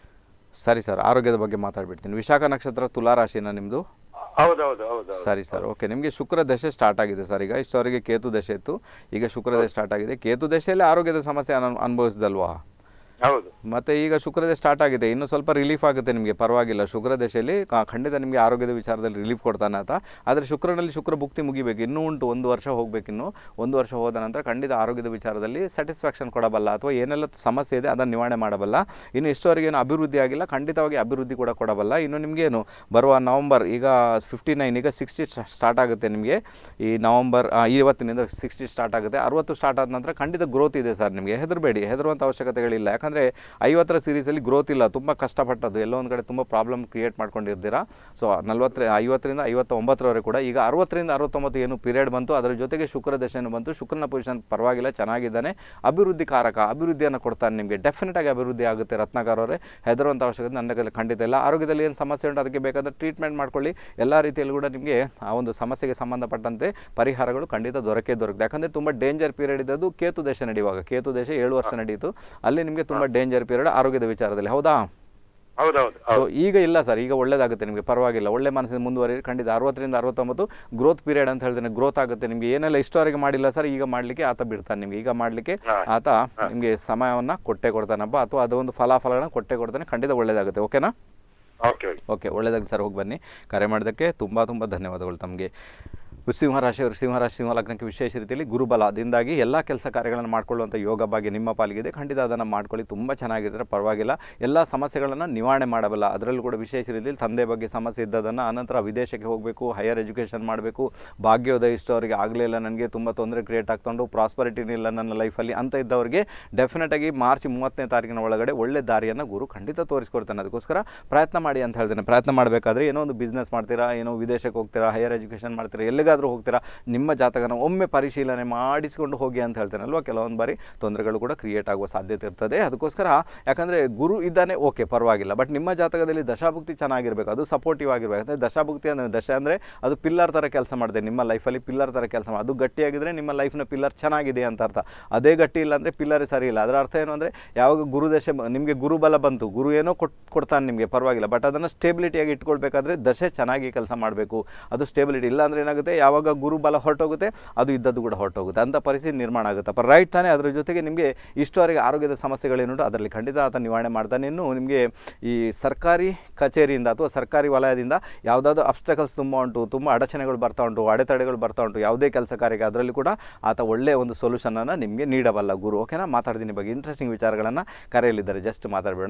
ಸರಿ ಸರ್, ಆರೋಗ್ಯದ ಬಗ್ಗೆ ಮಾತಾಡ್ಬಿಡ್ತೀನಿ. ವಿಶಾಖ ನಕ್ಷತ್ರ ತುಲಾರಾಶಿನ ನಿಮ್ಮದು? ಹೌದೌದು ಹೌದು. ಸರಿ ಸರ್, ಓಕೆ. ನಿಮಗೆ ಶುಕ್ರ ದಶೆ ಸ್ಟಾರ್ಟ್ ಆಗಿದೆ ಸರ್. ಈಗ ಇಷ್ಟವರೆಗೆ ಕೇತು ದಶೆ ಇತ್ತು, ಈಗ ಶುಕ್ರ ದಶೆ ಸ್ಟಾರ್ಟ್ ಆಗಿದೆ. ಕೇತು ದಶೆಯಲ್ಲಿ ಆರೋಗ್ಯದ ಸಮಸ್ಯೆ ಅನು ಅನುಭವಿಸಿದಲ್ವಾ? ಹೌದು. ಮತ್ತು ಈಗ ಶುಕ್ರದೇ ಸ್ಟಾರ್ಟ್ ಆಗಿದೆ, ಇನ್ನೂ ಸ್ವಲ್ಪ ರಿಲೀಫ್ ಆಗುತ್ತೆ ನಿಮಗೆ, ಪರವಾಗಿಲ್ಲ. ಶುಕ್ರ ದಶೆಯಲ್ಲಿ ಖಂಡಿತ ನಿಮಗೆ ಆರೋಗ್ಯದ ವಿಚಾರದಲ್ಲಿ ರಿಲೀಫ್ ಕೊಡ್ತಾನೆ ಆತ. ಆದರೆ ಶುಕ್ರನಲ್ಲಿ ಶುಕ್ರ ಭುಕ್ತಿ ಮುಗಿಬೇಕು, ಇನ್ನೂ ಉಂಟು, ಒಂದು ವರ್ಷ ಹೋಗಬೇಕು. ಇನ್ನು ಒಂದು ವರ್ಷ ಹೋದ ನಂತರ ಖಂಡಿತ ಆರೋಗ್ಯದ ವಿಚಾರದಲ್ಲಿ ಸ್ಯಾಟಿಸ್ಫ್ಯಾಕ್ಷನ್ ಕೊಡಬಲ್ಲ, ಅಥವಾ ಏನೆಲ್ಲ ಸಮಸ್ಯೆ ಇದೆ ಅದನ್ನು ನಿವಾರಣೆ ಮಾಡಬಲ್ಲ. ಇನ್ನು ಇಷ್ಟವರೆಗೆ ಏನು ಅಭಿವೃದ್ಧಿ ಆಗಿಲ್ಲ, ಖಂಡಿತವಾಗಿ ಅಭಿವೃದ್ಧಿ ಕೂಡ ಕೊಡಬಲ್ಲ. ಇನ್ನು ನಿಮಗೇನು ಬರುವ ನವಂಬರ್ ಈಗ ಫಿಫ್ಟಿ ನೈನ್ ಈಗ ಸಿಕ್ಸ್ಟಿ ಸ್ಟಾರ್ಟ್ ಆಗುತ್ತೆ ನಿಮಗೆ. ಈ ನವಂಬರ್ ಇವತ್ತಿನಿಂದ ಸಿಕ್ಸ್ಟಿ ಸ್ಟಾರ್ಟ್ ಆಗುತ್ತೆ. ಅರವತ್ತು ಸ್ಟಾರ್ಟ್ ಆದ ನಂತರ ಖಂಡಿತ ಗ್ರೋತ್ ಇದೆ ಸರ್ ನಿಮಗೆ. ಹೆದರಬೇಡಿ, ಹೆದರುವಂಥ ಅವಶ್ಯಕತೆಗಳಿಲ್ಲ. ಯಾಕಂದರೆ ಐವತ್ತರ ಸೀರೀಸಲ್ಲಿ ಗ್ರೋತ್ ಇಲ್ಲ, ತುಂಬ ಕಷ್ಟಪಟ್ಟದ್ದು, ಎಲ್ಲೋ ಒಂದು ಕಡೆ ತುಂಬ ಪ್ರಾಬ್ಲಮ್ ಕ್ರಿಯೇಟ್ ಮಾಡ್ಕೊಂಡಿರ್ತೀರಾ. ಸೊ ನಲ್ವತ್ತರ ಐವತ್ತರಿಂದ ಐವತ್ತೊಂಬತ್ತರವರೆಗೆ ಕೂಡ ಈಗ ಅರವತ್ತರಿಂದ ಅರವತ್ತೊಂಬತ್ತು ಏನು ಪೀರಿಯಡ್ ಬಂತು, ಅದರ ಜೊತೆಗೆ ಶುಕ್ರ ದಶೆಯನ್ನು ಬಂತು. ಶುಕ್ರನ ಪೊಸಿಷನ್ ಪರವಾಗಿಲ್ಲ, ಚೆನ್ನಾಗಿದ್ದಾನೆ, ಅಭಿವೃದ್ಧಿ ಕಾರಕ, ಅಭಿವೃದ್ಧಿಯನ್ನು ಕೊಡ್ತಾನೆ ನಿಮಗೆ. ಡೆಫಿನೆಟ್ ಆಗಿ ಅಭಿವೃದ್ಧಿ ಆಗುತ್ತೆ ರತ್ನಾಕರ್ ಅವರೇ, ಹೆದರುವಂಥ ಅವಶ್ಯಕತೆ ನನ್ನ ಖಂಡಿತ ಇಲ್ಲ. ಆರೋಗ್ಯದಲ್ಲಿ ಏನು ಸಮಸ್ಯೆ ಉಂಟು ಅದಕ್ಕೆ ಬೇಕಾದರೆ ಟ್ರೀಟ್ಮೆಂಟ್ ಮಾಡ್ಕೊಳ್ಳಿ. ಎಲ್ಲ ರೀತಿಯಲ್ಲಿ ಕೂಡ ನಿಮಗೆ ಆ ಒಂದು ಸಮಸ್ಯೆಗೆ ಸಂಬಂಧಪಟ್ಟಂತೆ ಪರಿಹಾರಗಳು ಖಂಡಿತ ದೊರಕೇ ದೊರಕುತ್ತೆ. ಯಾಕಂದರೆ ತುಂಬ ಡೇಂಜರ್ ಪೀರಿಯಡ್ ಇದ್ದದ್ದು ಕೇತು ದಶೆ ನಡೆಯುವಾಗ. ಕೇತು ದಶೆ ಏಳು ವರ್ಷ ನಡೀತು, ಅಲ್ಲಿ ನಿಮಗೆ ತುಂಬ ಡೇಂಜರ್ ಪೀರಿಯಡ್ ಆರೋಗ್ಯದ ವಿಚಾರದಲ್ಲಿ. ಹೌದಾ? ಹೌದೌದು. ಸೊ ಈಗ ಇಲ್ಲ ಸರ್, ಈಗ ಒಳ್ಳೇದಾಗುತ್ತೆ ನಿಮಗೆ, ಪರವಾಗಿಲ್ಲ. ಒಳ್ಳೆ ಮನಸ್ಸಿನ ಮುಂದುವರಿ, ಖಂಡಿತ ಅರವತ್ತರಿಂದ ಅರವತ್ತೊಂಬತ್ತು ಗ್ರೋತ್ ಪೀರಿಯಡ್ ಅಂತ ಹೇಳ್ತೇನೆ, ಗ್ರೋತ್ ಆಗುತ್ತೆ ನಿಮಗೆ. ಏನೆಲ್ಲ ಇಷ್ಟವರೆಗೆ ಮಾಡಿಲ್ಲ ಸರ್, ಈಗ ಮಾಡಲಿಕ್ಕೆ ಆತ ಬಿಡ್ತಾನೆ ನಿಮಗೆ. ಈಗ ಮಾಡಲಿಕ್ಕೆ ಆತ ನಿಮಗೆ ಸಮಯವನ್ನು ಕೊಟ್ಟೆ ಕೊಡ್ತಾನಪ್ಪ, ಅಥವಾ ಅದೊಂದು ಫಲಾಫಲಗಳನ್ನ ಕೊಟ್ಟೆ ಕೊಡ್ತಾನೆ. ಖಂಡಿತ ಒಳ್ಳೇದಾಗುತ್ತೆ. ಓಕೆನಾ? ಓಕೆ ಓಕೆ, ಒಳ್ಳೇದಾಗಿ ಸರ್. ಹೋಗಿ ಬನ್ನಿ. ಕರೆ ಮಾಡೋದಕ್ಕೆ ತುಂಬ ತುಂಬ ಧನ್ಯವಾದಗಳು ತಮಗೆ. ಸಿಂಹರಾಶಿಯವರು, ಸಿಂಹರಾಶಿ ಸಿಂಹ ಲಗ್ನಕ್ಕೆ ವಿಶೇಷ ರೀತಿಯಲ್ಲಿ ಗುರುಬಲದಿಂದಾಗಿ ಎಲ್ಲ ಕೆಲಸ ಕಾರ್ಯಗಳನ್ನು ಮಾಡಿಕೊಳ್ಳುವಂಥ ಯೋಗ ಭಾಗ್ಯ ನಿಮ್ಮ ಪಾಲಿಗಿದೆ. ಖಂಡಿತ ಅದನ್ನು ಮಾಡ್ಕೊಳ್ಳಿ, ತುಂಬ ಚೆನ್ನಾಗಿದ್ದರೆ ಪರವಾಗಿಲ್ಲ. ಎಲ್ಲ ಸಮಸ್ಯೆಗಳನ್ನು ನಿವಾರಣೆ ಮಾಡಬಲ್ಲ. ಅದರಲ್ಲೂ ಕೂಡ ವಿಶೇಷ ರೀತಿಯಲ್ಲಿ ತಂದೆ ಬಗ್ಗೆ ಸಮಸ್ಯೆ ಇದ್ದದನ್ನು, ಆನಂತರ ವಿದೇಶಕ್ಕೆ ಹೋಗಬೇಕು, ಹೈಯರ್ ಎಜುಕೇಷನ್ ಮಾಡಬೇಕು, ಭಾಗ್ಯೋದಯ ಇಷ್ಟವರಿಗೆ ಆಗಲಿಲ್ಲ, ನನಗೆ ತುಂಬ ತೊಂದರೆ ಕ್ರಿಯೇಟ್ ಆಗ್ಕೊಂಡು ಪ್ರಾಸ್ಪರಿಟಿನೇ ಇಲ್ಲ ನನ್ನ ಲೈಫಲ್ಲಿ ಅಂತ ಇದ್ದವರಿಗೆ ಡೆಫಿನೆಟಾಗಿ ಮಾರ್ಚ್ ಮೂವತ್ತನೇ ತಾರೀಕಿನ ಒಳಗಡೆ ಒಳ್ಳೆ ದಾರಿಯನ್ನು ಗುರು ಖಂಡಿತ ತೋರಿಸ್ಕೊಡ್ತಾನೆ. ಅದಕ್ಕೋಸ್ಕರ ಪ್ರಯತ್ನ ಮಾಡಿ ಅಂತ ಹೇಳ್ತೇನೆ. ಪ್ರಯತ್ನ ಮಾಡಬೇಕಾದ್ರೆ ಏನೋ ಒಂದು ಬಿಸ್ನೆಸ್ ಮಾಡ್ತೀರಾ, ಏನೋ ವಿದೇಶಕ್ಕೆ ಹೋಗ್ತೀರಾ, ಹೈಯರ್ ಎಜುಕೇಷನ್ ಮಾಡ್ತೀರಾ, ಎಲ್ಲಿಗಾದರೂ ಹೋಗ್ತೀರಾ, ನಿಮ್ಮ ಜಾತಕನ ಒಮ್ಮೆ ಪರಿಶೀಲನೆ ಮಾಡಿಸಿಕೊಂಡು ಹೋಗಿ ಅಂತ ಹೇಳ್ತೇನಲ್ವ. ಕೆಲವೊಂದು ಬಾರಿ ತೊಂದರೆಗಳು ಕೂಡ ಕ್ರಿಯೇಟ್ ಆಗುವ ಸಾಧ್ಯತೆ ಇರ್ತದೆ. ಅದಕ್ಕೋಸ್ಕರ ಯಾಕಂದರೆ ಗುರು ಇದ್ದಾನೆ, ಓಕೆ ಪರವಾಗಿಲ್ಲ, ಬಟ್ ನಿಮ್ಮ ಜಾತಕದಲ್ಲಿ ದಶಾಭುಕ್ತಿ ಚೆನ್ನಾಗಿರಬೇಕು, ಅದು ಸಪೋರ್ಟಿವ್ ಆಗಿರಬೇಕು. ಅಂದರೆ ದಶಾಭುಕ್ತಿ ಅಂದರೆ ದಶ ಅಂದರೆ ಅದು ಪಿಲ್ಲರ್ ಥರ ಕೆಲಸ ಮಾಡಿದೆ ನಿಮ್ಮ ಲೈಫಲ್ಲಿ, ಪಿಲ್ಲರ್ ಥರ ಕೆಲಸ ಮಾಡಿ, ಅದು ಗಟ್ಟಿಯಾಗಿದ್ದರೆ ನಿಮ್ಮ ಲೈಫ್ನ ಪಿಲ್ಲರ್ ಚೆನ್ನಾಗಿದೆ ಅಂತ ಅರ್ಥ. ಅದೇ ಗಟ್ಟಿ ಇಲ್ಲ ಅಂದರೆ ಪಿಲ್ಲರ್ ಸರಿ ಇಲ್ಲ. ಅದರ ಅರ್ಥ ಏನು ಅಂದರೆ ಯಾವಾಗ ಗುರು ದಶೆ ನಿಮಗೆ ಗುರುಬಲ ಬಂತು, ಗುರು ಏನೋ ಕೊಟ್ಟು ಕೊಡ್ತಾನೆ ನಿಮಗೆ, ಪರವಾಗಿಲ್ಲ, ಬಟ್ ಅದನ್ನು ಸ್ಟೇಬಿಲಿಟಿಯಾಗಿ ಇಟ್ಕೊಳ್ಬೇಕಾದ್ರೆ ದಶೆ ಚೆನ್ನಾಗಿ ಕೆಲಸ ಮಾಡಬೇಕು, ಅದು ಸ್ಟೇಬಿಲಿಟಿ ಇಲ್ಲ ಅಂದರೆ ಏನಾಗುತ್ತೆ, ಯಾವಾಗ ಗುರು ಬಲ ಹೊರಟೋಗುತ್ತೆ ಅದು ಇದ್ದದ್ದು ಕೂಡ ಹೊರಟೋಗುತ್ತೆ, ಅಂಥ ಪರಿಸ್ಥಿತಿ ನಿರ್ಮಾಣ ಆಗುತ್ತೆ. ಅಪ್ಪ ರೈಟ್ ತಾನೇ? ಅದರ ಜೊತೆಗೆ ನಿಮಗೆ ಇಷ್ಟವರೆಗೆ ಆರೋಗ್ಯದ ಸಮಸ್ಯೆಗಳೇನುಂಟು ಅದರಲ್ಲಿ ಖಂಡಿತ ಆತ ನಿವಾರಣೆ ಮಾಡ್ತಾನೆ. ಇನ್ನು ನಿಮಗೆ ಈ ಸರ್ಕಾರಿ ಕಚೇರಿಯಿಂದ ಅಥವಾ ಸರ್ಕಾರಿ ವಲಯದಿಂದ ಯಾವುದಾದ್ರು ಅಬ್ಸ್ಟಕಲ್ಸ್ ತುಂಬ ಉಂಟು, ತುಂಬ ಅಡಚಣೆಗಳು ಬರ್ತಾ ಉಂಟು, ಅಡೆತಡೆಗಳು ಬರ್ತಾ ಉಂಟು ಯಾವುದೇ ಕೆಲಸ ಕಾರ್ಯಕ್ಕೆ, ಅದರಲ್ಲಿ ಕೂಡ ಆತ ಒಳ್ಳೆಯ ಒಂದು ಸೊಲ್ಯೂಷನನ್ನು ನಿಮಗೆ ನೀಡಬಲ್ಲ ಗುರು. ಓಕೆನಾ? ಮಾತಾಡ್ತೀನಿ ಬಗ್ಗೆ ಇಂಟ್ರೆಸ್ಟಿಂಗ್ ವಿಚಾರಗಳನ್ನು. ಕರೆಯಲ್ಲಿದ್ದಾರೆ, ಜಸ್ಟ್ ಮಾತಾಡಬೇಡ.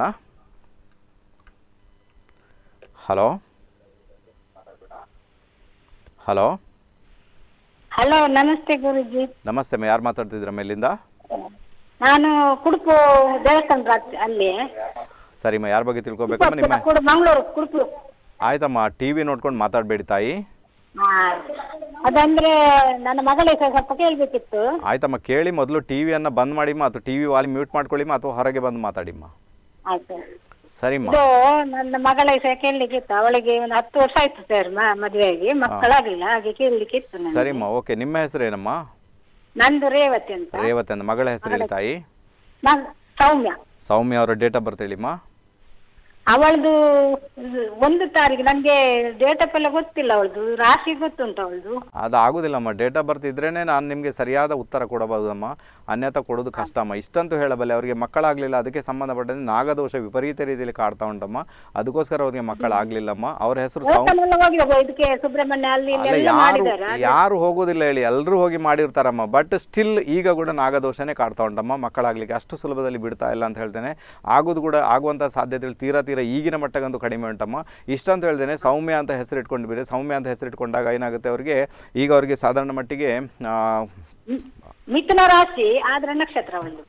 ಹಲೋ ಹಲೋ ಹಲೋ, ನಮಸ್ತೆ ಗುರುಜಿ. ನಮಸ್ತೆ ಅಮ್ಮ, ಯಾರು ಮಾತಾಡ್ತಿದ್ದೀರ ಮೇಲಿಂದ? ನಾನು ಕುಡುಪು ದೇವಸ್ಥಾನ ಅಲ್ಲಿ. ಸರಿಮ್ಮ, ಯಾರ ಬಗ್ಗೆ ತಿಳ್ಕೊಬೇಕಮ್ಮ? ನಿಮ್ಮ ಮಂಗಳೂರು ಕುಡುಪು. ಆಯ್ತಮ್ಮ, ಟಿ ವಿ ನೋಡ್ಕೊಂಡು ಮಾತಾಡಬೇಡಿ ತಾಯಿ. ಅದಂದ್ರೆ ನನ್ನ ಮಗಳಿಗೆ ಸ್ವಲ್ಪ ಕೇಳಬೇಕಿತ್ತು. ಆಯ್ತಮ್ಮ, ಕೇಳಿ. ಮೊದಲು ಟಿ ವಿಯನ್ನು ಬಂದ್ ಮಾಡಿಮ್ಮ, ಅಥವಾ ಟಿ ವಿ ವಾಲ್ಯೂಮ್ ಮ್ಯೂಟ್ ಮಾಡ್ಕೊಳ್ಳಿಮ್ಮ, ಅಥವಾ ಹೊರಗೆ ಬಂದು ಮಾತಾಡಿಮ್ಮ. ಆಯ್ತು. ಸರಿಮ್ಮ. ಇದು ನನ್ನ ಮಗಳ ಹೆಸರು ಕೇಳಲಿಕ್ಕೆ ಇತ್ತು. ಅವಳಿಗೆ ಒಂದು ಹತ್ತು ವರ್ಷ ಆಯ್ತು ಸರ್ ಮದುವೆಯಾಗಿ, ಮಕ್ಕಳಾಗ್ಲಿಲ್ಲ, ಹಾಗೆ ಕೇಳಲಿಕ್ಕೆ ಇತ್ತು ನನಗೆ. ಸರಿಮ್ಮ, ಓಕೆ. ನಿಮ್ಮ ಹೆಸರೇನಮ್ಮ? ನಂದು ರೇವತಿ ಅಂತ. ರೇವತಿ ಅಂತ. ಮಗಳ ಹೆಸರು ಹೇಳಿ ತಾಯಿ. ಮಗ ಸೌಮ್ಯ. ಸೌಮ್ಯ ಅವರ ಡೇಟ್ ಆಫ್ ಬರ್ತ್ ಹೇಳಿಮ್ಮ. ಅವಳದು ಒಂದು ತಾರೀಕು, ನಂಗೆ ಡೇಟ್ ಆಫ್ ಎಲ್ಲ ಗೊತ್ತಿಲ್ಲ, ಅವಳದು ರಾಶಿ ಗೊತ್ತುಂಟು ಅವಳದು. ಅದು ಆಗೋದಿಲ್ಲಮ್ಮ. ಡೇಟ್ ಆಫ್ ಬರ್ತ್ ಇದ್ರೇನೆ ನಾನು ನಿಮಗೆ ಸರಿಯಾದ ಉತ್ತರ ಕೊಡಬಹುದಮ್ಮ, ಅನ್ಯತಾ ಕೊಡೋದು ಕಷ್ಟಮ್ಮ. ಇಷ್ಟಂತೂ ಹೇಳಬಲ್ಲೆ, ಅವರಿಗೆ ಮಕ್ಕಳಾಗಲಿಲ್ಲ, ಅದಕ್ಕೆ ಸಂಬಂಧಪಟ್ಟಂತೆ ನಾಗದೋಷ ವಿಪರೀತ ರೀತಿಯಲ್ಲಿ ಕಾಡ್ತಾ ಉಂಟಮ್ಮ, ಅದಕ್ಕೋಸ್ಕರ ಅವ್ರಿಗೆ ಮಕ್ಕಳಾಗ್ಲಿಲ್ಲಮ್ಮ. ಅವ್ರ ಹೆಸರು ಇದಕ್ಕೆ ಸುಬ್ರಹ್ಮಣ್ಯ ಅಲ್ಲಿ ಯಾರು ಯಾರು ಹೋಗೋದಿಲ್ಲ ಹೇಳಿ, ಎಲ್ಲರೂ ಹೋಗಿ ಮಾಡಿರ್ತಾರಮ್ಮ. ಬಟ್ ಸ್ಟಿಲ್ ಈಗ ಕೂಡ ನಾಗದೋಷನೇ ಕಾಡ್ತಾ ಉಂಟಮ್ಮ, ಮಕ್ಕಳಾಗ್ಲಿಕ್ಕೆ ಅಷ್ಟು ಸುಲಭದಲ್ಲಿ ಬಿಡ್ತಾ ಇಲ್ಲ ಅಂತ ಹೇಳ್ತೇನೆ. ಆಗೋದು ಕೂಡ ಆಗುವಂಥ ಸಾಧ್ಯತೆಗಳು ತೀರಾ ತೀರಾ ಈಗಿನ ಮಟ್ಟಕ್ಕಂತೂ ಕಡಿಮೆ ಉಂಟಮ್ಮ. ಇಷ್ಟಂತ ಹೇಳ್ತೇನೆ. ಸೌಮ್ಯ ಅಂತ ಹೆಸರು ಇಟ್ಕೊಂಡು ಬಿಡಿ. ಸೌಮ್ಯ ಅಂತ ಹೆಸರು ಇಟ್ಕೊಂಡಾಗ ಏನಾಗುತ್ತೆ ಅವರಿಗೆ, ಈಗ ಅವರಿಗೆ ಸಾಧಾರಣ ಮಟ್ಟಿಗೆ ಮಿಥುನ ರಾಶಿ ಆದ್ರೆ ನಕ್ಷತ್ರ ಒಂದು.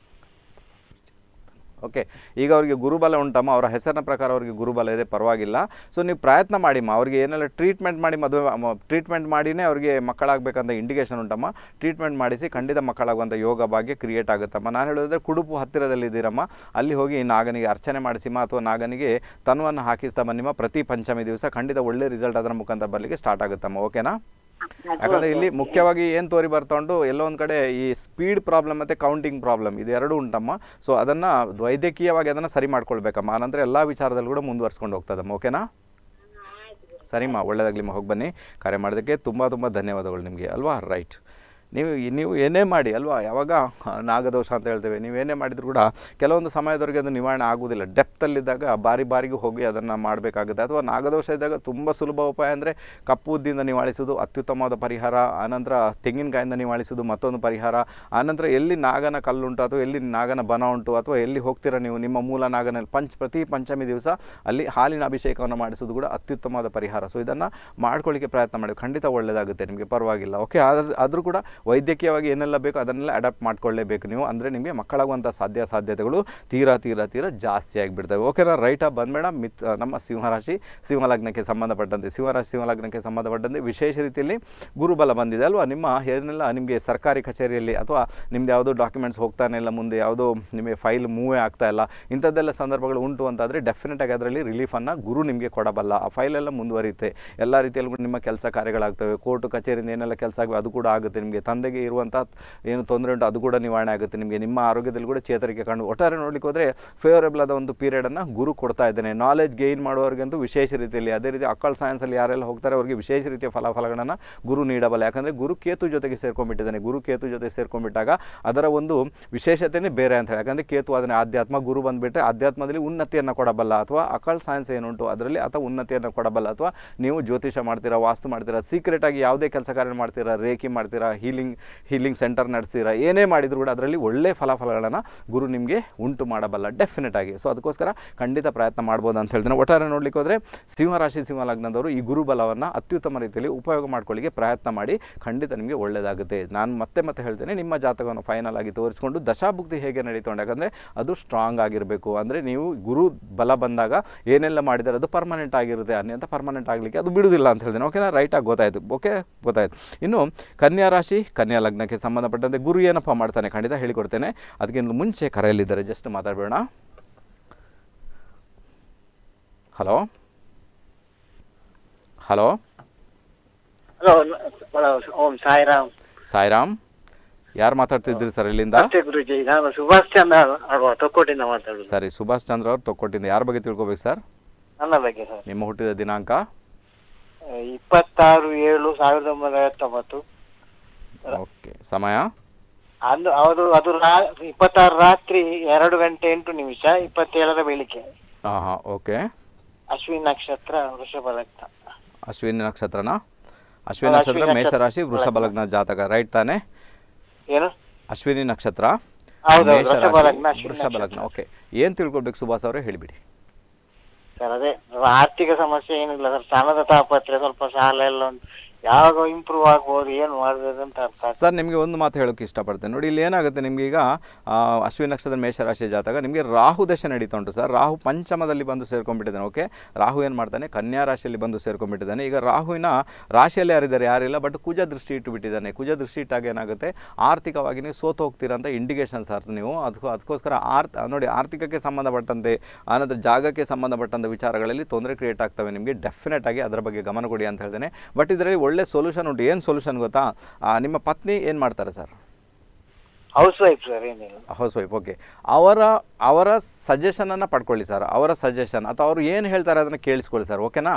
ಓಕೆ, ಈಗ ಅವರಿಗೆ ಗುರುಬಲ ಉಂಟಮ್ಮ. ಅವರ ಹೆಸರಿನ ಪ್ರಕಾರ ಅವರಿಗೆ ಗುರುಬಲ ಇದೆ, ಪರವಾಗಿಲ್ಲ. ಸೊ ನೀವು ಪ್ರಯತ್ನ ಮಾಡಿಮ್ಮ, ಅವ್ರಿಗೆ ಏನೆಲ್ಲ ಟ್ರೀಟ್ಮೆಂಟ್ ಮಾಡಿ ಮದುವೆ ಟ್ರೀಟ್ಮೆಂಟ್ ಮಾಡಿನೇ ಅವ್ರಿಗೆ ಮಕ್ಕಳಾಗಬೇಕಂತ ಇಂಡಿಕೇಶನ್ ಉಂಟಮ್ಮ. ಟ್ರೀಟ್ಮೆಂಟ್ ಮಾಡಿಸಿ ಖಂಡಿತ ಮಕ್ಕಳಾಗುವಂಥ ಯೋಗ ಭಾಗ್ಯ ಕ್ರಿಯೇಟ್ ಆಗುತ್ತಮ್ಮ. ನಾನು ಹೇಳೋದ್ರೆ ಕುಡುಪು ಹತ್ತಿರದಲ್ಲಿದ್ದೀರಮ್ಮ, ಅಲ್ಲಿ ಹೋಗಿ ನಾಗನಿಗೆ ಅರ್ಚನೆ ಮಾಡಿಸಿಮ್ಮ, ಅಥವಾ ನಾಗನಿಗೆ ತನುವನ್ನು ಹಾಕಿಸ್ತಾ ಬನ್ನಿಮ್ಮ. ಪ್ರತಿ ಪಂಚಮಿ ದಿವಸ ಖಂಡಿತ ಒಳ್ಳೆ ರಿಸಲ್ಟ್ ಅದರ ಮುಖಾಂತರ ಬರಲಿಕ್ಕೆ ಸ್ಟಾರ್ಟ್ ಆಗುತ್ತಮ್ಮ. ಓಕೆನಾ? ಯಾಕಂದರೆ ಇಲ್ಲಿ ಮುಖ್ಯವಾಗಿ ಏನು ತೋರಿ ಬರ್ತಾ ಉಂಟು, ಎಲ್ಲೋ ಒಂದು ಕಡೆ ಈ ಸ್ಪೀಡ್ ಪ್ರಾಬ್ಲಮ್ ಮತ್ತು ಕೌಂಟಿಂಗ್ ಪ್ರಾಬ್ಲಮ್ ಇದೆರಡು ಉಂಟಮ್ಮ. ಸೊ ಅದನ್ನು ವೈದ್ಯಕೀಯವಾಗಿ ಅದನ್ನು ಸರಿ ಮಾಡ್ಕೊಳ್ಬೇಕಮ್ಮ. ಆನಂತರ ಎಲ್ಲ ವಿಚಾರದಲ್ಲಿ ಕೂಡ ಮುಂದುವರ್ಸ್ಕೊಂಡು ಹೋಗ್ತದಮ್ಮ. ಓಕೆನಾ? ಸರಿಮ್ಮ, ಒಳ್ಳೆಯದಾಗಲಿಮ್ಮ. ಹೋಗಿ ಬನ್ನಿ. ಕರೆ ಮಾಡೋದಕ್ಕೆ ತುಂಬ ತುಂಬ ಧನ್ಯವಾದಗಳು ನಿಮಗೆ ಅಲ್ವಾ. ರೈಟ್, ನೀವು ನೀವು ಏನೇ ಮಾಡಿ ಅಲ್ವಾ, ಯಾವಾಗ ನಾಗದೋಷ ಅಂತ ಹೇಳ್ತೇವೆ, ನೀವೇನೇ ಮಾಡಿದರೂ ಕೂಡ ಕೆಲವೊಂದು ಸಮಯದವರೆಗೆ ಅದು ನಿವಾರಣೆ ಆಗೋದಿಲ್ಲ. ಡೆಪ್ತಲ್ಲಿದ್ದಾಗ ಬಾರಿ ಬಾರಿಗೆ ಹೋಗಿ ಅದನ್ನು ಮಾಡಬೇಕಾಗುತ್ತೆ. ಅಥವಾ ನಾಗದೋಷ ಇದ್ದಾಗ ತುಂಬ ಸುಲಭ ಉಪಾಯ ಅಂದರೆ ಕಪ್ಪು ಉದ್ದಿಂದ ನಿವಾಳಿಸೋದು ಅತ್ಯುತ್ತಮವಾದ ಪರಿಹಾರ. ಆನಂತರ ತೆಂಗಿನಕಾಯಿಂದ ನಿವಾಳಿಸೋದು ಮತ್ತೊಂದು ಪರಿಹಾರ. ಆನಂತರ ಎಲ್ಲಿ ನಾಗನ ಕಲ್ಲುಂಟು ಅಥವಾ ಎಲ್ಲಿ ನಾಗನ ಬನ ಉಂಟು ಅಥವಾ ಎಲ್ಲಿ ಹೋಗ್ತೀರಾ ನೀವು, ನಿಮ್ಮ ಮೂಲ ನಾಗನಲ್ಲಿ ಪಂಚ ಪ್ರತಿ ಪಂಚಮಿ ದಿವಸ ಅಲ್ಲಿ ಹಾಲಿನ ಅಭಿಷೇಕವನ್ನು ಮಾಡಿಸೋದು ಕೂಡ ಅತ್ಯುತ್ತಮವಾದ ಪರಿಹಾರ. ಸೊ ಇದನ್ನು ಮಾಡ್ಕೊಳ್ಳಿಕ್ಕೆ ಪ್ರಯತ್ನ ಮಾಡಿ, ಖಂಡಿತ ಒಳ್ಳೆಯದಾಗುತ್ತೆ ನಿಮಗೆ, ಪರವಾಗಿಲ್ಲ. ಓಕೆ, ಆದ್ರೆ ಆದರೂ ಕೂಡ ವೈದ್ಯಕೀಯವಾಗಿ ಏನೆಲ್ಲ ಬೇಕು ಅದನ್ನೆಲ್ಲ ಅಡಾಪ್ಟ್ ಮಾಡ್ಕೊಳ್ಳೇಬೇಕು ನೀವು. ಅಂದರೆ ನಿಮಗೆ ಮಕ್ಕಳಾಗುವಂಥ ಸಾಧ್ಯ ಸಾಧ್ಯತೆಗಳು ತೀರಾ ತೀರಾ ತೀರಾ ಜಾಸ್ತಿ ಆಗಿಬಿಡ್ತವೆ. ಓಕೆನಾ? ರೈಟಾ? ಬಂದ್ಬೇಡ. ಮಿತ್ ನಮ್ಮ ಸಿಂಹರಾಶಿ ಸಿಂಹಲಗ್ನಕ್ಕೆ ಸಂಬಂಧಪಟ್ಟಂತೆ ಸಿಂಹರಾಶಿ ಸಿಂಹಲಗ್ನಕ್ಕೆ ಸಂಬಂಧಪಟ್ಟಂತೆ ವಿಶೇಷ ರೀತಿಯಲ್ಲಿ ಗುರುಬಲ ಬಂದಿದೆ ಅಲ್ವಾ. ನಿಮ್ಮ ಏನೆಲ್ಲ ನಿಮಗೆ ಸರ್ಕಾರಿ ಕಚೇರಿಯಲ್ಲಿ ಅಥವಾ ನಿಮ್ದು ಯಾವುದೋ ಡಾಕ್ಯುಮೆಂಟ್ಸ್ ಹೋಗ್ತಾನೆ ಇಲ್ಲ, ಮುಂದೆ ಯಾವುದೋ ನಿಮಗೆ ಫೈಲ್ ಮೂವೇ ಆಗ್ತಾ ಇಲ್ಲ, ಇಂಥದ್ದೆಲ್ಲ ಸಂದರ್ಭಗಳು ಉಂಟು ಅಂತಾದರೆ ಡೆಫಿನೆಟಾಗಿ ಅದರಲ್ಲಿ ರಿಲೀಫನ್ನು ಗುರು ನಿಮಗೆ ಕೊಡಬಲ್ಲ. ಆ ಫೈಲೆಲ್ಲ ಮುಂದುವರಿಯುತ್ತೆ, ಎಲ್ಲ ರೀತಿಯಲ್ಲೂ ಕೂಡ ನಿಮ್ಮ ಕೆಲಸ ಕಾರ್ಯಗಳಾಗ್ತವೆ. ಕೋರ್ಟು ಕಚೇರಿಯಿಂದ ಏನೆಲ್ಲ ಕೆಲಸ ಆಗಬೇಕು ಅದು ಕೂಡ ಆಗುತ್ತೆ. ನಿಮಗೆ ತಂದೆಗೆ ಇರುವಂಥ ಏನು ತೊಂದರೆ ಉಂಟು ಅದು ಕೂಡ ನಿವಾರಣೆ ಆಗುತ್ತೆ. ನಿಮಗೆ ನಿಮ್ಮ ಆರೋಗ್ಯದಲ್ಲಿ ಕೂಡ ಚೇತರಿಕೆ ಕಾಣು. ಒಟ್ಟಾರೆ ನೋಡಲಿಕ್ಕೆ ಹೋದರೆ ಫೇವರೇಬಲ್ ಆದ ಒಂದು ಪೀರಿಯಡನ್ನು ಗುರು ಕೊಡ್ತಾ ಇದ್ದೇನೆ. ನಾಲೆಜ್ ಗೇನ್ ಮಾಡುವವರಿಗಂತೂ ವಿಶೇಷ ರೀತಿಯಲ್ಲಿ, ಅದೇ ರೀತಿ ಅಕ್ಕಲ್ ಸೈನ್ಸಲ್ಲಿ ಯಾರೆಲ್ಲ ಹೋಗ್ತಾರೆ ಅವರಿಗೆ ವಿಶೇಷ ರೀತಿಯ ಫಲಾಫಲಗಳನ್ನು ಗುರು ನೀಡಬಲ್ಲ. ಯಾಕಂದರೆ ಗುರು ಕೇತು ಜೊತೆಗೆ ಸೇರ್ಕೊಂಡ್ಬಿಟ್ಟಿದ್ದಾನೆ. ಗುರು ಕೇತು ಜೊತೆ ಸೇರ್ಕೊಂಡ್ಬಿಟ್ಟಾಗ ಅದರ ಒಂದು ವಿಶೇಷತೆಯೇ ಬೇರೆ ಅಂತ ಹೇಳಿ. ಯಾಕಂದರೆ ಕೇತು ಅದನ್ನೇ ಆಧ್ಯಾತ್ಮ, ಗುರು ಬಂದುಬಿಟ್ರೆ ಆಧ್ಯಾತ್ಮದಲ್ಲಿ ಉನ್ನತಿಯನ್ನು ಕೊಡಬಲ್ಲ, ಅಥವಾ ಅಕ್ಕಲ್ ಸೈನ್ಸ್ ಏನುಂಟು ಅದರಲ್ಲಿ ಅಥವಾ ಉನ್ನತಿಯನ್ನು ಕೊಡಬಲ್ಲ. ಅಥವಾ ನೀವು ಜ್ಯೋತಿಷ ಮಾಡ್ತೀರಾ, ವಾಸ್ತು ಮಾಡ್ತೀರಾ, ಸೀಕ್ರೆಟಾಗಿ ಯಾವುದೇ ಕೆಲಸ ಕಾರ್ಯ ಮಾಡ್ತೀರಾ, ರೇಖಿ ಮಾಡ್ತೀರಾ, ಹೀಲಿಂಗ್ ಹೀಲಿಂಗ್ ಸೆಂಟರ್ ನಡೆಸಿರ, ಏನೇ ಮಾಡಿದ್ರು ಕೂಡ ಅದರಲ್ಲಿ ಒಳ್ಳೆ ಫಲಾಫಲಗಳನ್ನು ಗುರು ನಿಮಗೆ ಉಂಟು ಮಾಡಬಲ್ಲ ಡೆಫಿನೆಟ್ ಆಗಿ. ಸೊ ಅದಕ್ಕೋಸ್ಕರ ಖಂಡಿತ ಪ್ರಯತ್ನ ಮಾಡ್ಬೋದು ಅಂತ ಹೇಳ್ತೀನಿ. ಒಟ್ಟಾರೆ ನೋಡ್ಲಿಕ್ಕೆ ಹೋದರೆ ಸಿಂಹರಾಶಿ ಸಿಂಹಲಗ್ನದವರು ಈ ಗುರುಬಲವನ್ನು ಅತ್ಯುತ್ತಮ ರೀತಿಯಲ್ಲಿ ಉಪಯೋಗ ಮಾಡ್ಕೊಳ್ಳಿಕ್ಕೆ ಪ್ರಯತ್ನ ಮಾಡಿ, ಖಂಡಿತ ನಿಮಗೆ ಒಳ್ಳೆಯದಾಗುತ್ತೆ. ನಾನು ಮತ್ತೆ ಮತ್ತೆ ಹೇಳ್ತೇನೆ, ನಿಮ್ಮ ಜಾತಕವನ್ನು ಫೈನಲ್ ಆಗಿ ತೋರಿಸ್ಕೊಂಡು ದಶಾಭುಕ್ತಿ ಹೇಗೆ ನಡೀತೊಂಡು, ಯಾಕಂದರೆ ಅದು ಸ್ಟ್ರಾಂಗ್ ಆಗಿರಬೇಕು. ಅಂದರೆ ನೀವು ಗುರು ಬಲ ಬಂದಾಗ ಏನೆಲ್ಲ ಮಾಡಿದರೆ ಅದು ಪರ್ಮನೆಂಟ್ ಆಗಿರುತ್ತೆ, ಅನ್ಯಂತ ಪರ್ಮನೆಂಟ್ ಆಗಲಿಕ್ಕೆ ಅದು ಬಿಡುವುದಿಲ್ಲ ಅಂತ ಹೇಳ್ತೇನೆ. ಓಕೆನಾ? ರೈಟಾಗಿ ಗೊತ್ತಾಯಿತು. ಓಕೆ, ಗೊತ್ತಾಯಿತು. ಇನ್ನು ಕನ್ಯಾ ರಾಶಿ ಕನ್ಯಾ ಲಗ್ನಕ್ಕೆ ಸಂಬಂಧಪಟ್ಟಂತೆ ಗುರು ಏನಪ್ಪ ಮಾಡ್ತಾನೆ ಖಂಡಿತ ಹೇಳಿಕೊಡ್ತೇನೆ. ಅದಕ್ಕಿಂತ ಮುಂಚೆ ಕರೆಯಲ್ಲಿದ್ದಾರೆ, ಜಸ್ಟ್ ಮಾತಾಡಬೇಡ. Hello hello hello Om Sairam. Sairam, ಯಾರು ಮಾತಾಡ್ತಿದ್ರಿ ಸರ್ ಇಲ್ಲಿಂದ? ಗುರುಜಿ, ನಾನು ಸುಭಾಷ್ ಚಂದ್ರ ತೊಕ್ಕೋಟಿಂದ ಮಾತಾಡೋದು. ಸರಿ, ಸುಭಾಷ್ ಚಂದ್ರ ಅವ್ರು ತೊಕ್ಕೋಟಿಂದ. ಯಾರ ಬಗ್ಗೆ ತಿಳ್ಕೊಬೇಕು ಸರ್? ನನ್ನ ಬಗ್ಗೆ ಸರ್. ನಿಮ್ಮ ಹುಟ್ಟಿದ ದಿನಾಂಕ? ಇಪ್ಪತ್ತಾರು ಏಳು ಸಾವಿರದ ಒಂಬೈನೂರ ಐವತ್ತೊಂಬತ್ತು. ಓಕೆ, ಸಮಯ? ಅದು ಅವರು ಅದು ಇಪ್ಪತ್ತಾರು ರಾತ್ರಿ ಎರಡು ಗಂಟೆ ಎಂಟು ನಿಮಿಷ ಇಪ್ಪತ್ತೇಳರ ಬೆಳಿಗ್ಗೆ. ಹಾಂ ಹಾಂ, ಓಕೆ. ಅಶ್ವಿನಿ ನಕ್ಷತ್ರ, ವೃಷಭ ಲಗ್ನ. ಅಶ್ವಿನಿ ನಕ್ಷತ್ರನಾ? ಅಶ್ವಿನಿ ನಕ್ಷತ್ರ ಮೇಷರಾಶಿ ವೃಷಭ ಲಗ್ನ ಜಾತಕ, ರೈಟ್ ತಾನೆ? ಏನು? ಅಶ್ವಿನಿ ನಕ್ಷತ್ರ ವೃಷಭ ಲಗ್ನ. ಓಕೆ, ಏನು ತಿಳ್ಕೊಳ್ಬೇಕು ಸುಭಾಷ್ ಅವರೇ, ಹೇಳಿಬಿಡಿ ಸರ್. ಅದೇ ಆರ್ಥಿಕ ಸಮಸ್ಯೆ ಏನಿಲ್ಲ ಸರ್, ಹಣದ ತಾಪತ್ರೆ, ಸ್ವಲ್ಪ ಸಾಲ ಎಲ್ಲ ಯಾವಾಗ ಇಂಪ್ರೂವ್ ಆಗ್ಬೋದು, ಏನು ಮಾಡ್ಬೋದು ಅಂತ ಅರ್ಥ ಆಗ್ತಿಲ್ಲ. ಸರ್ ನಿಮಗೆ ಒಂದು ಮಾತು ಹೇಳೋಕ್ಕೆ ಇಷ್ಟಪಡ್ತೇನೆ ನೋಡಿ. ಇಲ್ಲಿ ಏನಾಗುತ್ತೆ ನಿಮಗೆ ಈಗ ಅಶ್ವಿನಿ ನಕ್ಷತ್ರದ ಮೇಷರಾಶಿಯ ಜಾತಕ ನಿಮಗೆ ರಾಹು ದಶೆ ನಡೀತಾ ಉಂಟು ಸರ್. ರಾಹು ಪಂಚಮದಲ್ಲಿ ಬಂದು ಸೇರ್ಕೊಂಡ್ಬಿಟ್ಟಿದ್ದಾನೆ. ಓಕೆ, ರಾಹು ಏನು ಮಾಡ್ತಾನೆ, ಕನ್ಯಾ ರಾಶಿಯಲ್ಲಿ ಬಂದು ಸೇರ್ಕೊಂಡ್ಬಿಟ್ಟಿದ್ದಾನೆ. ಈಗ ರಾಹುವಿನ ರಾಶಿಯಲ್ಲಿ ಯಾರಿದ್ದಾರೆ, ಯಾರಿಲ್ಲ, ಬಟ್ ಕುಜ ದೃಷ್ಟಿ ಇಟ್ಟು ಬಿಟ್ಟಿದ್ದಾನೆ. ಕುಜ ದೃಷ್ಟಿ ಇಟ್ಟಾಗ ಏನಾಗುತ್ತೆ, ಆರ್ಥಿಕವಾಗಿ ನೀವು ಸೋತು ಹೋಗ್ತೀರಾ ಅಂತ ಇಂಡಿಕೇಶನ್ ಸರ್. ನೀವು ಅದಕ್ಕೂ ಅದಕ್ಕೋಸ್ಕರ ಆರ್ತ್ ನೋಡಿ ಆರ್ಥಿಕಕ್ಕೆ ಸಂಬಂಧಪಟ್ಟಂತೆ ಆನಂತರ ಜಾಗಕ್ಕೆ ಸಂಬಂಧಪಟ್ಟಂಥ ವಿಚಾರಗಳಲ್ಲಿ ತೊಂದರೆ ಕ್ರಿಯೇಟ್ ಆಗ್ತವೆ ನಿಮಗೆ. ಡೆಫಿನೆಟ್ ಆಗಿ ಅದರ ಬಗ್ಗೆ ಗಮನ ಕೊಡಿ ಅಂತ ಹೇಳ್ತೇನೆ. ಬಟ್ ಇದರಲ್ಲಿ ಒಳ್ಳೆ ಸೊಲ್ಯೂಷನ್ ಉಂಟು. ಏನು ಸೊಲ್ಯೂಷನ್ ಗೊತ್ತಾ, ನಿಮ್ಮ ಪತ್ನಿ ಏನು ಮಾಡ್ತಾರೆ ಸರ್? Housewife sir. ಏನಿಲ್ಲ, ಹೌಸ್ ವೈಫ್. ಓಕೆ, ಅವರ ಅವರ ಸಜೆಷನನ್ನು ಪಡ್ಕೊಳ್ಳಿ ಸರ್. ಅವರ ಸಜೆಷನ್ ಅಥವಾ ಅವರು ಏನು ಹೇಳ್ತಾರೆ ಅದನ್ನು ಕೇಳಿಸ್ಕೊಳ್ಳಿ ಸರ್. ಓಕೆನಾ?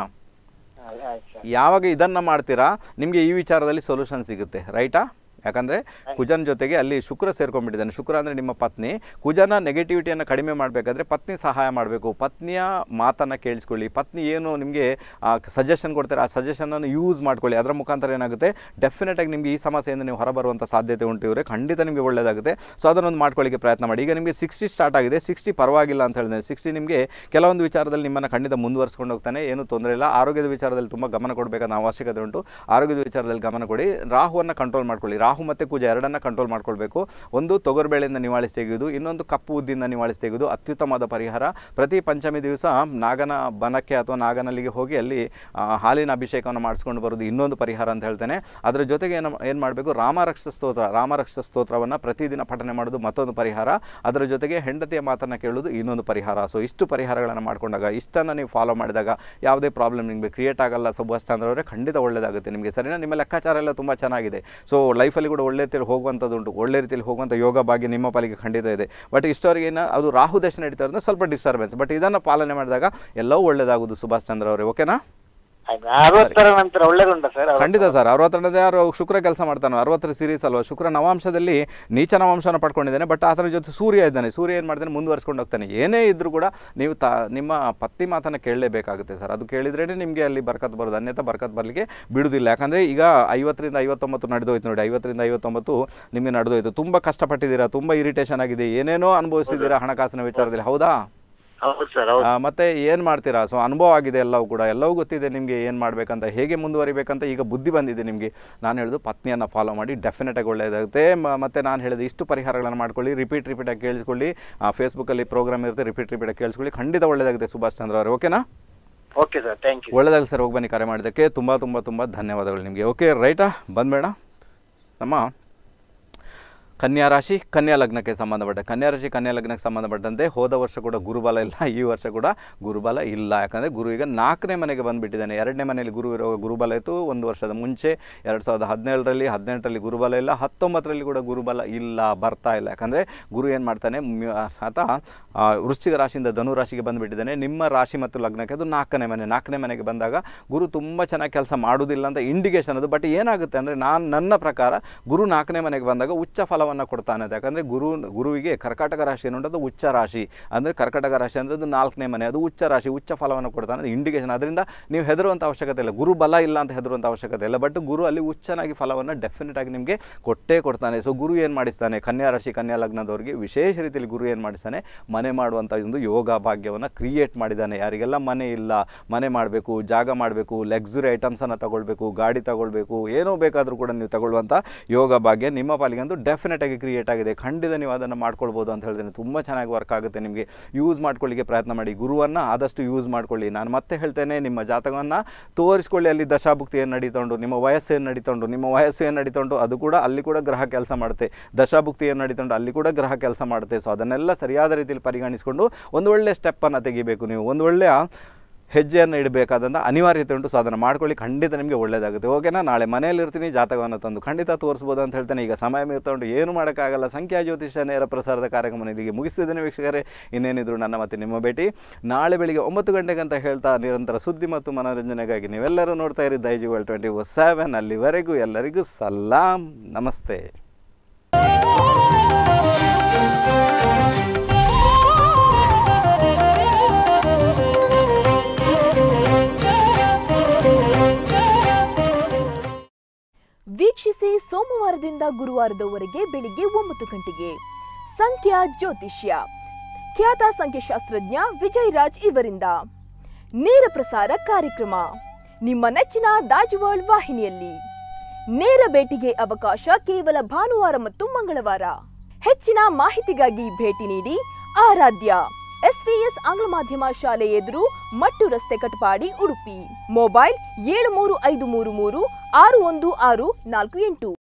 ಯಾವಾಗ ಇದನ್ನು ಮಾಡ್ತೀರಾ ನಿಮಗೆ ಈ ವಿಚಾರದಲ್ಲಿ ಸೊಲ್ಯೂಷನ್ ಸಿಗುತ್ತೆ. ರೈಟಾ? ಯಾಕಂದರೆ ಕುಜನ ಜೊತೆಗೆ ಅಲ್ಲಿ ಶುಕ್ರ ಸೇರ್ಕೊಂಡ್ಬಿಟ್ಟಿದ್ದಾನೆ. ಶುಕ್ರ ಅಂದರೆ ನಿಮ್ಮ ಪತ್ನಿ. ಕುಜನ ನೆಗೆಟಿವಿಟಿಯನ್ನು ಕಡಿಮೆ ಮಾಡಬೇಕಾದ್ರೆ ಪತ್ನಿ ಸಹಾಯ ಮಾಡಬೇಕು. ಪತ್ನಿಯ ಮಾತನ್ನು ಕೇಳಿಸ್ಕೊಳ್ಳಿ. ಪತ್ನಿ ಏನು ನಿಮಗೆ ಸಜೆಷನ್ ಕೊಡ್ತಾರೆ ಆ ಸಜೆಷನನ್ನು ಯೂಸ್ ಮಾಡ್ಕೊಳ್ಳಿ. ಅದರ ಮುಖಾಂತರ ಏನಾಗುತ್ತೆ, ಡೆಫಿನೆಟಾಗಿ ನಿಮಗೆ ಈ ಸಮಸ್ಯೆಯಿಂದ ನೀವು ಹೊರಬರುವಂಥ ಸಾಧ್ಯತೆ ಉಂಟು. ಇವರೇ ಖಂಡಿತ ನಿಮಗೆ ಒಳ್ಳೆಯದಾಗುತ್ತೆ. ಸೊ ಅದನ್ನೊಂದು ಮಾಡ್ಕೊಳ್ಳಿಕ್ಕೆ ಪ್ರಯತ್ನ ಮಾಡಿ. ಈಗ ನಿಮಗೆ ಸಿಕ್ಸ್ಟಿ ಸ್ಟಾರ್ಟ್ ಆಗಿದೆ. ಸಿಕ್ಸ್ಟಿ ಪರವಾಗಿಲ್ಲ ಅಂತ ಹೇಳಿದೆ. ಸಿಕ್ಸ್ಟಿ ನಿಮಗೆ ಕೆಲವೊಂದು ವಿಚಾರದಲ್ಲಿ ನಿಮ್ಮನ್ನು ಖಂಡಿತ ಮುಂದುವರಿಸ್ಕೊಂಡು ಹೋಗ್ತಾನೆ, ಏನೂ ತೊಂದರೆ ಇಲ್ಲ. ಆರೋಗ್ಯದ ವಿಚಾರದಲ್ಲಿ ತುಂಬ ಗಮನ ಕೊಡಬೇಕಾದ ಅವಶ್ಯಕತೆ ಉಂಟು. ಆರೋಗ್ಯದ ವಿಚಾರದಲ್ಲಿ ಗಮನ ಕೊಡಿ. ರಾಹುವನ್ನು ಕಂಟ್ರೋಲ್ ಮಾಡ್ಕೊಳ್ಳಿ. ರಾಹು ಮತ್ತು ಕುಜ ಎರಡನ್ನು ಕಂಟ್ರೋಲ್ ಮಾಡ್ಕೊಳ್ಬೇಕು. ಒಂದು ತೊಗರುಬೇಳೆಯಿಂದ ನಿವಾಳಿಸಿ ತೆಗೆಯುವುದು, ಇನ್ನೊಂದು ಕಪ್ಪು ಉದ್ದಿಯಿಂದ ನಿವಾಳಿಸಿ ತೆಗೆಯುವುದು ಅತ್ಯುತ್ತಮವಾದ ಪರಿಹಾರ. ಪ್ರತಿ ಪಂಚಮಿ ದಿವಸ ನಾಗನ ಬನಕ್ಕೆ ಅಥವಾ ನಾಗನಲ್ಲಿಗೆ ಹೋಗಿ ಅಲ್ಲಿ ಹಾಲಿನ ಅಭಿಷೇಕವನ್ನು ಮಾಡಿಸ್ಕೊಂಡು ಬರೋದು ಇನ್ನೊಂದು ಪರಿಹಾರ ಅಂತ ಹೇಳ್ತೇನೆ. ಅದರ ಜೊತೆಗೆ ಏನು ಏನು ಮಾಡಬೇಕು, ರಾಮರಕ್ಷ ಸ್ತೋತ್ರ ರಾಮರಕ್ಷ ಸ್ತೋತ್ರವನ್ನು ಪ್ರತಿದಿನ ಪಠನೆ ಮಾಡೋದು ಮತ್ತೊಂದು ಪರಿಹಾರ. ಅದರ ಜೊತೆಗೆ ಹೆಂಡತಿಯ ಮಾತನ್ನು ಕೇಳೋದು ಇನ್ನೊಂದು ಪರಿಹಾರ. ಸೊ ಇಷ್ಟು ಪರಿಹಾರಗಳನ್ನು ಮಾಡ್ಕೊಂಡಾಗ, ಇಷ್ಟನ್ನು ನೀವು ಫಾಲೋ ಮಾಡಿದಾಗ ಯಾವುದೇ ಪ್ರಾಬ್ಲಮ್ ನಿಮಗೆ ಕ್ರಿಯೇಟ್ ಆಗಲ್ಲ. ಸುಭಾಷ್ ಚಂದ್ರ ಅವರೇ ಖಂಡಿತ ಒಳ್ಳೆಯದಾಗುತ್ತೆ ನಿಮಗೆ. ಸರಿನಾ? ನಿಮ್ಮ ಲೆಕ್ಕಾಚಾರ ಎಲ್ಲ ತುಂಬ ಚೆನ್ನಾಗಿದೆ. ಸೊ ಲೈಫಲ್ಲಿ ಕೂಡ ಒಳ್ಳೆ ರೀತಿಯಲ್ಲಿ ಹೋಗುವಂಥದ್ದು ಉಂಟು. ಒಳ್ಳೆ ರೀತಿಯಲ್ಲಿ ಹೋಗುವಂಥ ಯೋಗ ಭಾಗ್ಯ ನಿಮ್ಮ ಪಾಲಿಗೆ ಖಂಡಿತ ಇದೆ. ಬಟ್ ಇಷ್ಟವರೆಗೆ ಏನು ಅದು ರಾಹು ದಶೆ ನಡೀತಾ ಇರೋದು ಸ್ವಲ್ಪ ಡಿಸ್ಟರ್ಬೆನ್ಸ್. ಬಟ್ ಇದನ್ನು ಪಾಲನೆ ಮಾಡಿದಾಗ ಎಲ್ಲವೂ ಒಳ್ಳೆಯದಾಗುವುದು ಸುಭಾಷ್ ಚಂದ್ರ ಅವರೇ. ಓಕೆನಾ? ಅರವತ್ತರ ನಂತರ ಒಳ್ಳೇದುಂಟಾ ಸರ್? ಖಂಡಿತ ಸರ್. ಅರವತ್ತರ ಯಾರು ಶುಕ್ರ ಕೆಲಸ ಮಾಡ್ತಾನೆ. ಅರವತ್ತರ ಸೀರೀಸ್ ಅಲ್ವಾ. ಶುಕ್ರ ನವಾಂಶದಲ್ಲಿ ನೀಚ ನವಾಂಶನ ಪಡ್ಕೊಂಡಿದ್ದಾನೆ. ಬಟ್ ಅದರ ಜೊತೆ ಸೂರ್ಯ ಇದ್ದಾನೆ. ಸೂರ್ಯ ಏನು ಮಾಡ್ತಾನೆ, ಮುಂದುವರ್ಸ್ಕೊಂಡು ಹೋಗ್ತಾನೆ. ಏನೇ ಇದ್ರೂ ಕೂಡ ನೀವು ತಾ ನಿಮ್ಮ ಪತ್ನಿ ಮಾತನ್ನು ಕೇಳಲೇಬೇಕಾಗುತ್ತೆ ಸರ್. ಅದು ಕೇಳಿದ್ರೇ ನಿಮಗೆ ಅಲ್ಲಿ ಬರ್ಕತ್ ಬರೋದು, ಅನ್ಯಥ ಬರ್ಕತ್ ಬರಲಿಕ್ಕೆ ಬಿಡುವುದಿಲ್ಲ. ಯಾಕಂದರೆ ಈಗ ಐವತ್ತರಿಂದ ಐವತ್ತೊಂಬತ್ತು ನಡೆದೋಯ್ತು ನೋಡಿ. ಐವತ್ತರಿಂದ ಐವತ್ತೊಂಬತ್ತು ನಿಮಗೆ ನಡೆದೋಯ್ತು. ತುಂಬ ಕಷ್ಟಪಟ್ಟಿದ್ದೀರಾ, ತುಂಬ ಇರಿಟೇಷನ್ ಆಗಿದೆ, ಏನೇನೋ ಅನುಭವಿಸಿದ್ದೀರಾ ಹಣಕಾಸಿನ ವಿಚಾರದಲ್ಲಿ. ಹೌದಾ? ಮತ್ತೆ ಏನು ಮಾಡ್ತೀರಾ? ಸೊ ಅನುಭವ ಆಗಿದೆ ಎಲ್ಲವೂ ಕೂಡ. ಎಲ್ಲವೂ ಗೊತ್ತಿದೆ ನಿಮಗೆ ಏನು ಮಾಡಬೇಕಂತ, ಹೇಗೆ ಮುಂದುವರಿಬೇಕಂತ ಈಗ ಬುದ್ಧಿ ಬಂದಿದೆ ನಿಮಗೆ. ನಾನು ಹೇಳೋದು ಪತ್ನಿಯನ್ನು ಫಾಲೋ ಮಾಡಿ, ಡೆಫಿನೆಟಾಗಿ ಒಳ್ಳೆಯದಾಗುತ್ತೆ. ಮತ್ತು ನಾನು ಹೇಳಿದ ಇಷ್ಟು ಪರಿಹಾರಗಳನ್ನು ಮಾಡ್ಕೊಳ್ಳಿ. ರಿಪೀಟ್ ರಿಪೀಟಾಗಿ ಕೇಳಿಸ್ಕೊಳ್ಳಿ. ಫೇಸ್ಬುಕ್ಕಲ್ಲಿ ಪ್ರೋಗ್ರಾಮ್ ಇರುತ್ತೆ, ರಿಪೀಟ್ ರಿಪೀಟಾಗಿ ಕೇಳಿಸ್ಕೊಳ್ಳಿ. ಖಂಡಿತ ಒಳ್ಳೆಯದಾಗುತ್ತೆ ಸುಭಾಷ್ ಚಂದ್ರ ಅವರು. ಓಕೆನಾ? Okay sir, thank you. ಒಳ್ಳೆಯದಾಗಲಿ ಸರ್. ಹೋಗಿ ಬನ್ನಿ. ಕರೆ ಮಾಡಿದ್ದಕ್ಕೆ ತುಂಬ ತುಂಬ ತುಂಬ ಧನ್ಯವಾದಗಳು ನಿಮಗೆ. ಓಕೆ, ರೈಟಾ? ಬಂದ್ಬೇಡ ನಮ್ಮ ಕನ್ಯಾ ರಾಶಿ ಕನ್ಯಾ ಲಗ್ನಕ್ಕೆ ಸಂಬಂಧಪಟ್ಟ ಕನ್ಯಾ ರಾಶಿ ಕನ್ಯಾ ಲಗ್ನಕ್ಕೆ ಸಂಬಂಧಪಟ್ಟಂತೆ ಹೋದ ವರ್ಷ ಕೂಡ ಗುರುಬಲ ಇಲ್ಲ, ಈ ವರ್ಷ ಕೂಡ ಗುರುಬಲ ಇಲ್ಲ. ಯಾಕಂದರೆ ಗುರು ಈಗ ನಾಲ್ಕನೇ ಮನೆಗೆ ಬಂದುಬಿಟ್ಟಿದ್ದಾನೆ. ಎರಡನೇ ಮನೆಯಲ್ಲಿ ಗುರು ಇರೋ ಗುರುಬಲ ಇತ್ತು ಒಂದು ವರ್ಷದ ಮುಂಚೆ. ಎರಡು ಸಾವಿರದ ಹದಿನೇಳರಲ್ಲಿ ಹದಿನೆಂಟರಲ್ಲಿ ಗುರುಬಲ ಇಲ್ಲ. ಹತ್ತೊಂಬತ್ತರಲ್ಲಿ ಕೂಡ ಗುರುಬಲ ಇಲ್ಲ, ಬರ್ತಾ ಇಲ್ಲ. ಯಾಕಂದರೆ ಗುರು ಏನು ಮಾಡ್ತಾನೆ, ಆತ ವೃಶ್ಚಿಕ ರಾಶಿಯಿಂದ ಧನು ರಾಶಿಗೆ ಬಂದುಬಿಟ್ಟಿದ್ದಾನೆ. ನಿಮ್ಮ ರಾಶಿ ಮತ್ತು ಲಗ್ನಕ್ಕೆ ಅದು ನಾಲ್ಕನೇ ಮನೆ. ನಾಲ್ಕನೇ ಮನೆಗೆ ಬಂದಾಗ ಗುರು ತುಂಬ ಚೆನ್ನಾಗಿ ಕೆಲಸ ಮಾಡೋದಿಲ್ಲ ಅಂತ ಇಂಡಿಕೇಶನ್ ಅದು. ಬಟ್ ಏನಾಗುತ್ತೆ ಅಂದರೆ, ನಾನು ನನ್ನ ಪ್ರಕಾರ ಗುರು ನಾಲ್ಕನೇ ಮನೆಗೆ ಬಂದಾಗ ಉಚ್ಚ ಫಲವನ್ನು ಕೊಡ್ತಾನೆ. ಯಾಕಂದರೆ ಗುರು ಗುರುವಿಗೆ ಕರ್ಕಾಟಕ ರಾಶಿ ಅನ್ನೋದು ಉಚ್ಚ ರಾಶಿ. ಅಂದರೆ ಕರ್ಕಾಟಕ ರಾಶಿ ಅಂದರೆ ಅದು ನಾಲ್ಕನೇ ಮನೆ, ಅದು ಉಚ್ಚ ರಾಶಿ, ಉಚ್ಚ ಫಲವನ್ನು ಕೊಡ್ತಾನೆ, ಇಂಡಿಕೇಶನ್. ಅದರಿಂದ ನೀವು ಹೆದರುವಂಥ ಅವಶ್ಯಕತೆ ಇಲ್ಲ. ಗುರು ಬಲ ಇಲ್ಲ ಅಂತ ಹೆದರುವಂಥ ಅವಶ್ಯಕತೆ ಇಲ್ಲ. ಬಟ್ ಗುರು ಅಲ್ಲಿ ಉಚ್ಚನಾಗಿ ಫಲವನ್ನು ಡೆಫಿನೆಟ್ ಆಗಿ ನಿಮಗೆ ಕೊಟ್ಟೇ ಕೊಡ್ತಾನೆ. ಸೊ ಗುರು ಏನು ಮಾಡಿಸ್ತಾನೆ, ಕನ್ಯಾ ರಾಶಿ ಕನ್ಯಾ ಲಗ್ನದವರಿಗೆ ವಿಶೇಷ ರೀತಿಯಲ್ಲಿ ಗುರು ಏನು ಮಾಡಿಸ್ತಾನೆ, ಮನೆ ಮಾಡುವಂಥ ಒಂದು ಯೋಗ ಭಾಗ್ಯವನ್ನು ಕ್ರಿಯೇಟ್ ಮಾಡಿದ್ದಾನೆ. ಯಾರಿಗೆಲ್ಲ ಮನೆ ಇಲ್ಲ, ಮನೆ ಮಾಡಬೇಕು, ಜಾಗ ಮಾಡಬೇಕು, ಲಕ್ಸುರಿ ಐಟಮ್ಸನ್ನು ತಗೊಳ್ಬೇಕು, ಗಾಡಿ ತಗೊಳ್ಬೇಕು, ಏನೋ ಬೇಕಾದರೂ ಕೂಡ ನೀವು ತಗೊಳ್ಳುವಂಥ ಯೋಗ ಭಾಗ್ಯ ನಿಮ್ಮ ಪಾಲಿಗಂತೂ ಡೆಫಿನೆಟ್ ಆಗಿ ಕ್ರಿಯೇಟ್ ಆಗಿದೆ. ಖಂಡಿತ ನೀವು ಅದನ್ನು ಮಾಡ್ಕೊಳ್ಬೋದು ಅಂತ ಹೇಳ್ತೇನೆ. ತುಂಬ ಚೆನ್ನಾಗಿ ವರ್ಕ್ ಆಗುತ್ತೆ ನಿಮಗೆ. ಯೂಸ್ ಮಾಡ್ಕೊಳ್ಳಿಕ್ಕೆ ಪ್ರಯತ್ನ ಮಾಡಿ. ಗುರುವನ್ನು ಆದಷ್ಟು ಯೂಸ್ ಮಾಡ್ಕೊಳ್ಳಿ. ನಾನು ಮತ್ತೆ ಹೇಳ್ತೇನೆ, ನಿಮ್ಮ ಜಾತಕವನ್ನು ತೋರಿಸ್ಕೊಳ್ಳಿ. ಅಲ್ಲಿ ದಶಾಭುಕ್ತಿ ಏನು ನಡೀತೊಂಡು, ನಿಮ್ಮ ವಯಸ್ಸು ಏನು ನಡೀತೊಂಡು, ನಿಮ್ಮ ವಯಸ್ಸು ಏನು ನಡೀತೊಂಡು, ಅದು ಕೂಡ ಅಲ್ಲಿ ಕೂಡ ಗ್ರಹ ಕೆಲಸ ಮಾಡುತ್ತೆ. ದಶಾಭುಕ್ತಿ ಏನು ನಡೀತೊಂಡು, ಅಲ್ಲಿ ಕೂಡ ಗ್ರಹ ಕೆಲಸ ಮಾಡುತ್ತೆ. ಸೊ ಅದನ್ನೆಲ್ಲ ಸರಿಯಾದ ರೀತಿಯಲ್ಲಿ ಪರಿಗಣಿಸಿಕೊಂಡು ಒಂದು ಒಳ್ಳೆಯ ಸ್ಟೆಪ್ಪನ್ನು ತೆಗಿಬೇಕು. ನೀವು ಒಂದು ಒಳ್ಳೆಯ ಹೆಜ್ಜೆಯನ್ನು ಇಡಬೇಕಾದಂಥ ಅನಿವಾರ್ಯತೆ ಉಂಟು. ಸೊ ಅದನ್ನು ಮಾಡ್ಕೊಳ್ಳಿ, ಖಂಡಿತ ನಿಮಗೆ ಒಳ್ಳೆಯದಾಗುತ್ತೆ. ಓಕೆನಾ? ನಾಳೆ ಮನೆಯಲ್ಲಿರ್ತೀನಿ, ಜಾತಕವನ್ನು ತಂದು ಖಂಡಿತ ತೋರಿಸ್ಬೋದು ಅಂತ ಹೇಳ್ತೇನೆ. ಈಗ ಸಮಯ ಮೀರ್ತಾ ಏನು ಮಾಡೋಕ್ಕಾಗಲ್ಲ. ಸಂಖ್ಯಾ ಜ್ಯೋತಿಷ್ಯ ನೇರ ಪ್ರಸಾರದ ಕಾರ್ಯಕ್ರಮ ಇಲ್ಲಿಗೆ ಮುಗಿಸ್ತಿದ್ದೇನೆ ವೀಕ್ಷಕರೇ. ಇನ್ನೇನಿದ್ರು ನನ್ನ ಮತ್ತೆ ನಿಮ್ಮ ಭೇಟಿ ನಾಳೆ ಬೆಳಿಗ್ಗೆ ಒಂಬತ್ತು ಗಂಟೆಗೆ ಅಂತ ಹೇಳ್ತಾ, ನಿರಂತರ ಸುದ್ದಿ ಮತ್ತು ಮನೋರಂಜನೆಗಾಗಿ ನೀವೆಲ್ಲರೂ ನೋಡ್ತಾ ಇರಿ ದೈಜಿವರ್ಲ್ಡ್ ಟ್ವೆಂಟಿ ಫೋರ್ ಸೆವೆನ್. ಅಲ್ಲಿವರೆಗೂ ಎಲ್ಲರಿಗೂ ಸಲಾಂ, ನಮಸ್ತೆ. ವೀಕ್ಷಿಸಿ ಸೋಮವಾರದಿಂದ ಗುರುವಾರದವರೆಗೆ ಬೆಳಿಗ್ಗೆ ಒಂಬತ್ತು ಗಂಟೆಗೆ ಸಂಖ್ಯಾ ಜ್ಯೋತಿಷ್ಯ, ಖ್ಯಾತ ಸಂಖ್ಯಾಶಾಸ್ತ್ರಜ್ಞ ವಿಜಯ್ ರಾಜ್ ಇವರಿಂದ ನೇರ ಪ್ರಸಾರ ಕಾರ್ಯಕ್ರಮ. ನಿಮ್ಮ ನೆಚ್ಚಿನ ಡೈಜಿವರ್ಲ್ಡ್ ವಾಹಿನಿಯಲ್ಲಿ. ನೇರ ಭೇಟಿಗೆ ಅವಕಾಶ ಕೇವಲ ಭಾನುವಾರ ಮತ್ತು ಮಂಗಳವಾರ. ಹೆಚ್ಚಿನ ಮಾಹಿತಿಗಾಗಿ ಭೇಟಿ ನೀಡಿ ಆರಾಧ್ಯ ಎಸ್ವಿಎಸ್ ಆಂಗ್ಲ ಮಾಧ್ಯಮ ಶಾಲೆ ಎದುರು ಮಟ್ಟು ರಸ್ತೆ ಕಟ್ಪಾಡಿ ಉಡುಪಿ. ಮೊಬೈಲ್ ಏಳು ಮೂರು ಐದು ಮೂರು ಮೂರು ಆರು ಒಂದು ಆರು ನಾಲ್ಕು ಎಂಟು.